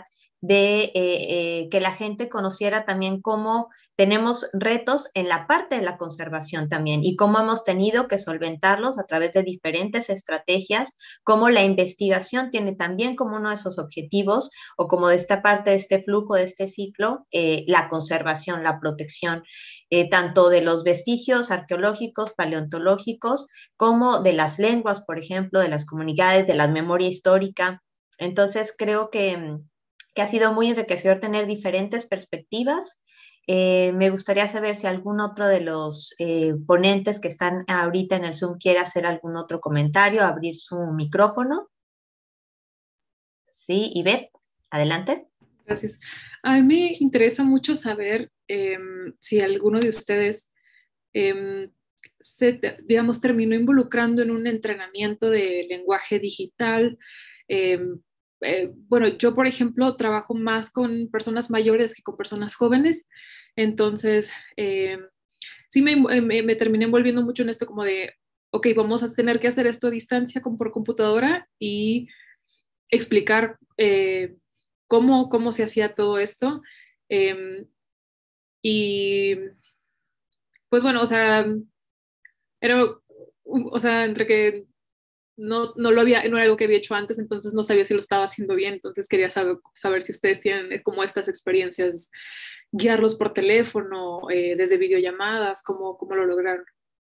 de eh, eh, que la gente conociera también cómo tenemos retos en la parte de la conservación también y cómo hemos tenido que solventarlos a través de diferentes estrategias, cómo la investigación tiene también como uno de esos objetivos o como de esta parte de este flujo, de este ciclo, eh, la conservación, la protección, eh, tanto de los vestigios arqueológicos, paleontológicos, como de las lenguas, por ejemplo, de las comunidades, de la memoria histórica. Entonces, creo que, que ha sido muy enriquecedor tener diferentes perspectivas. Eh, me gustaría saber si algún otro de los eh, ponentes que están ahorita en el Zoom quiere hacer algún otro comentario, abrir su micrófono. Sí, Ivette, adelante. Gracias. A mí me interesa mucho saber eh, si alguno de ustedes eh, se, digamos, terminó involucrando en un entrenamiento de lenguaje digital. Eh, eh, bueno, yo, por ejemplo, trabajo más con personas mayores que con personas jóvenes, entonces eh, sí me, me, me terminé envolviendo mucho en esto como de, ok, vamos a tener que hacer esto a distancia como por computadora y explicar eh, cómo, cómo se hacía todo esto. Eh, y pues bueno, o sea, era, o sea, entre que no, no lo había, no era algo que había hecho antes, entonces no sabía si lo estaba haciendo bien, entonces quería saber, saber si ustedes tienen como estas experiencias, guiarlos por teléfono, eh, desde videollamadas, cómo, cómo lo lograron.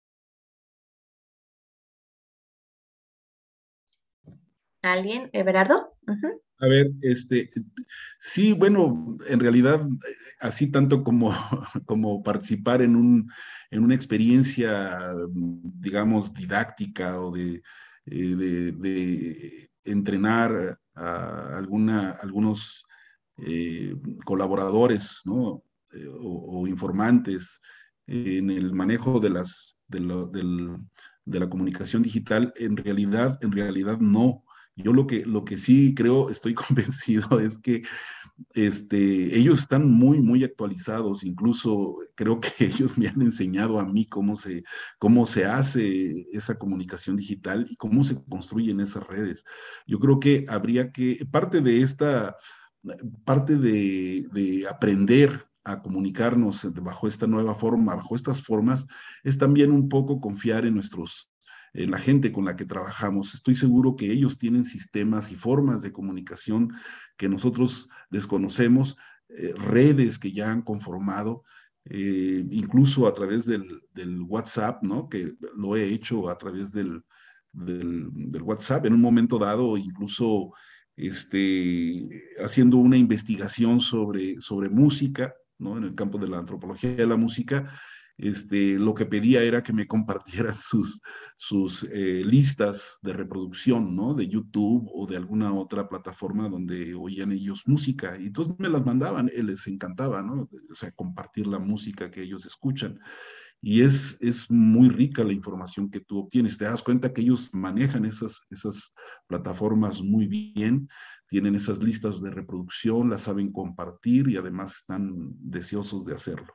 ¿Alguien? ¿Everardo? Uh-huh. A ver, este, sí, bueno, en realidad, así tanto como, como participar en, un, en una experiencia, digamos, didáctica o de, de, de entrenar a alguna, algunos eh, colaboradores, ¿no? Eh, o, o informantes en el manejo de, las, de, lo, del, de la comunicación digital, en realidad, en realidad no. Yo lo que, lo que sí creo, estoy convencido, es que este, ellos están muy, muy actualizados. Incluso creo que ellos me han enseñado a mí cómo se, cómo se hace esa comunicación digital y cómo se construyen esas redes. Yo creo que habría que, parte de esta, parte de, de aprender a comunicarnos bajo esta nueva forma, bajo estas formas, es también un poco confiar en nuestros Eh, la gente con la que trabajamos. Estoy seguro que ellos tienen sistemas y formas de comunicación que nosotros desconocemos, eh, redes que ya han conformado, eh, incluso a través del, del WhatsApp, ¿no? Que lo he hecho a través del, del, del WhatsApp en un momento dado, incluso este, haciendo una investigación sobre, sobre música, ¿no? En el campo de la antropología de la música. Este, lo que pedía era que me compartieran sus, sus eh, listas de reproducción, ¿no? De YouTube o de alguna otra plataforma donde oían ellos música. Y entonces me las mandaban, eh, les encantaba, ¿no? O sea, compartir la música que ellos escuchan. Y es, es muy rica la información que tú obtienes. Te das cuenta que ellos manejan esas, esas plataformas muy bien, tienen esas listas de reproducción, las saben compartir y además están deseosos de hacerlo.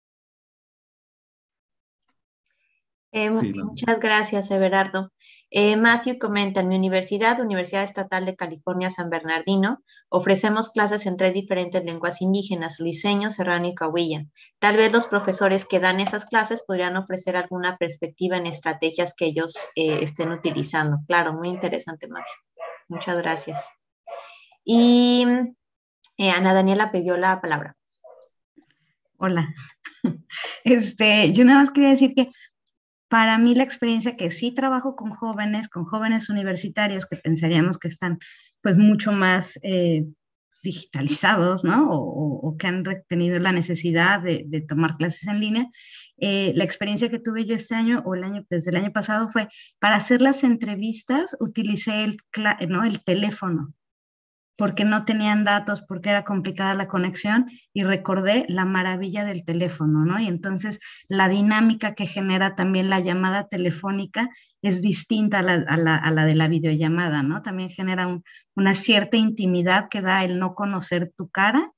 Eh, sí, muchas gracias, Everardo. Eh, Matthew comenta, en mi universidad, Universidad Estatal de California, San Bernardino, ofrecemos clases en tres diferentes lenguas indígenas, luiseño, serrano y cahuilla. Tal vez los profesores que dan esas clases podrían ofrecer alguna perspectiva en estrategias que ellos eh, estén utilizando. Claro, muy interesante, Matthew. Muchas gracias. Y eh, Ana Daniela pidió la palabra. Hola. Este, yo nada más quería decir que para mí la experiencia que sí trabajo con jóvenes, con jóvenes universitarios que pensaríamos que están pues mucho más eh, digitalizados, ¿no? O, o, o que han tenido la necesidad de, de tomar clases en línea. Eh, la experiencia que tuve yo este año o el año, desde el año pasado fue para hacer las entrevistas utilicé el, ¿no? el teléfono, porque no tenían datos, porque era complicada la conexión, y recordé la maravilla del teléfono, ¿no? Y entonces la dinámica que genera también la llamada telefónica es distinta a la, a la, a la de la videollamada, ¿no? También genera un, una cierta intimidad que da el no conocer tu cara,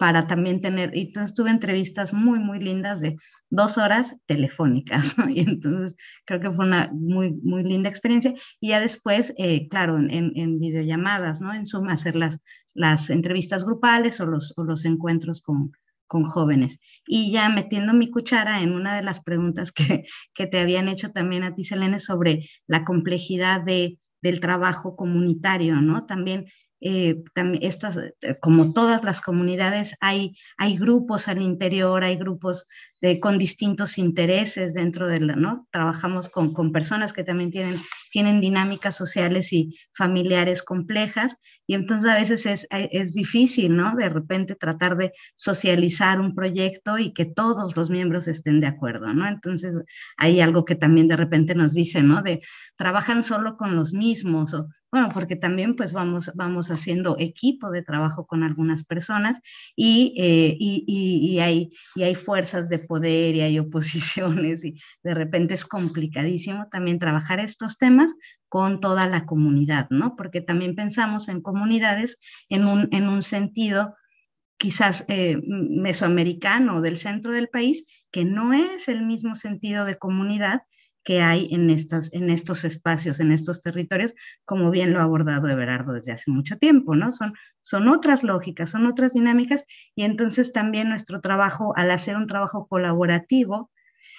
para también tener, y entonces tuve entrevistas muy, muy lindas de dos horas telefónicas, ¿no? Y entonces creo que fue una muy, muy linda experiencia. Y ya después, eh, claro, en, en videollamadas, ¿no? En Zoom, hacer las, las entrevistas grupales o los, o los encuentros con, con jóvenes. Y ya metiendo mi cuchara en una de las preguntas que, que te habían hecho también a ti, Selene, sobre la complejidad de, del trabajo comunitario, ¿no? También Eh, también estas, como todas las comunidades, hay, hay grupos al interior, hay grupos de, con distintos intereses dentro de la, ¿no? Trabajamos con, con personas que también tienen, tienen dinámicas sociales y familiares complejas, y entonces a veces es, es difícil, ¿no? De repente tratar de socializar un proyecto y que todos los miembros estén de acuerdo, ¿no? Entonces hay algo que también de repente nos dicen, ¿no? De trabajan solo con los mismos, o bueno, porque también pues vamos, vamos haciendo equipo de trabajo con algunas personas y, eh, y, y, y, hay, y hay fuerzas de poder y hay oposiciones y de repente es complicadísimo también trabajar estos temas con toda la comunidad, ¿no? Porque también pensamos en comunidades en un, en un sentido quizás eh, mesoamericano del centro del país, que no es el mismo sentido de comunidad que hay en, estas, en estos espacios, en estos territorios, como bien lo ha abordado Everardo desde hace mucho tiempo, ¿no? Son, son otras lógicas, son otras dinámicas, y entonces también nuestro trabajo, al hacer un trabajo colaborativo,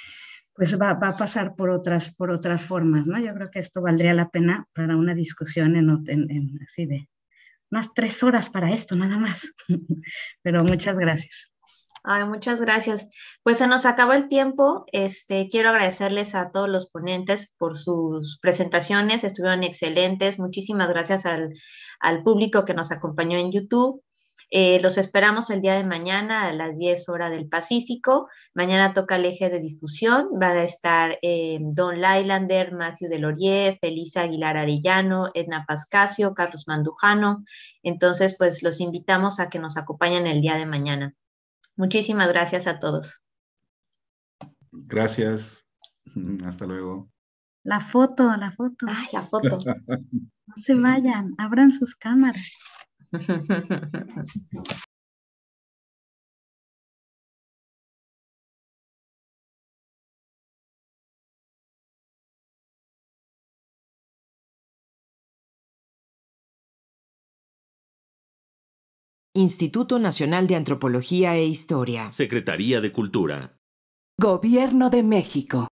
pues va, va a pasar por otras, por otras formas, ¿no? Yo creo que esto valdría la pena para una discusión en, en, en así de unas tres horas para esto, nada más. Pero muchas gracias. Ay, muchas gracias. Pues se nos acabó el tiempo. Este, quiero agradecerles a todos los ponentes por sus presentaciones, estuvieron excelentes. Muchísimas gracias al, al público que nos acompañó en YouTube. Eh, los esperamos el día de mañana a las diez horas del Pacífico. Mañana toca el eje de difusión. Van a estar eh, Don Lailander, Matthew Delorier, Felisa Aguilar Arellano, Edna Pascasio, Carlos Mandujano. Entonces, pues los invitamos a que nos acompañen el día de mañana. Muchísimas gracias a todos. Gracias. Hasta luego. La foto, la foto. Ay, la foto. No se vayan, abran sus cámaras. Instituto Nacional de Antropología e Historia. Secretaría de Cultura. Gobierno de México.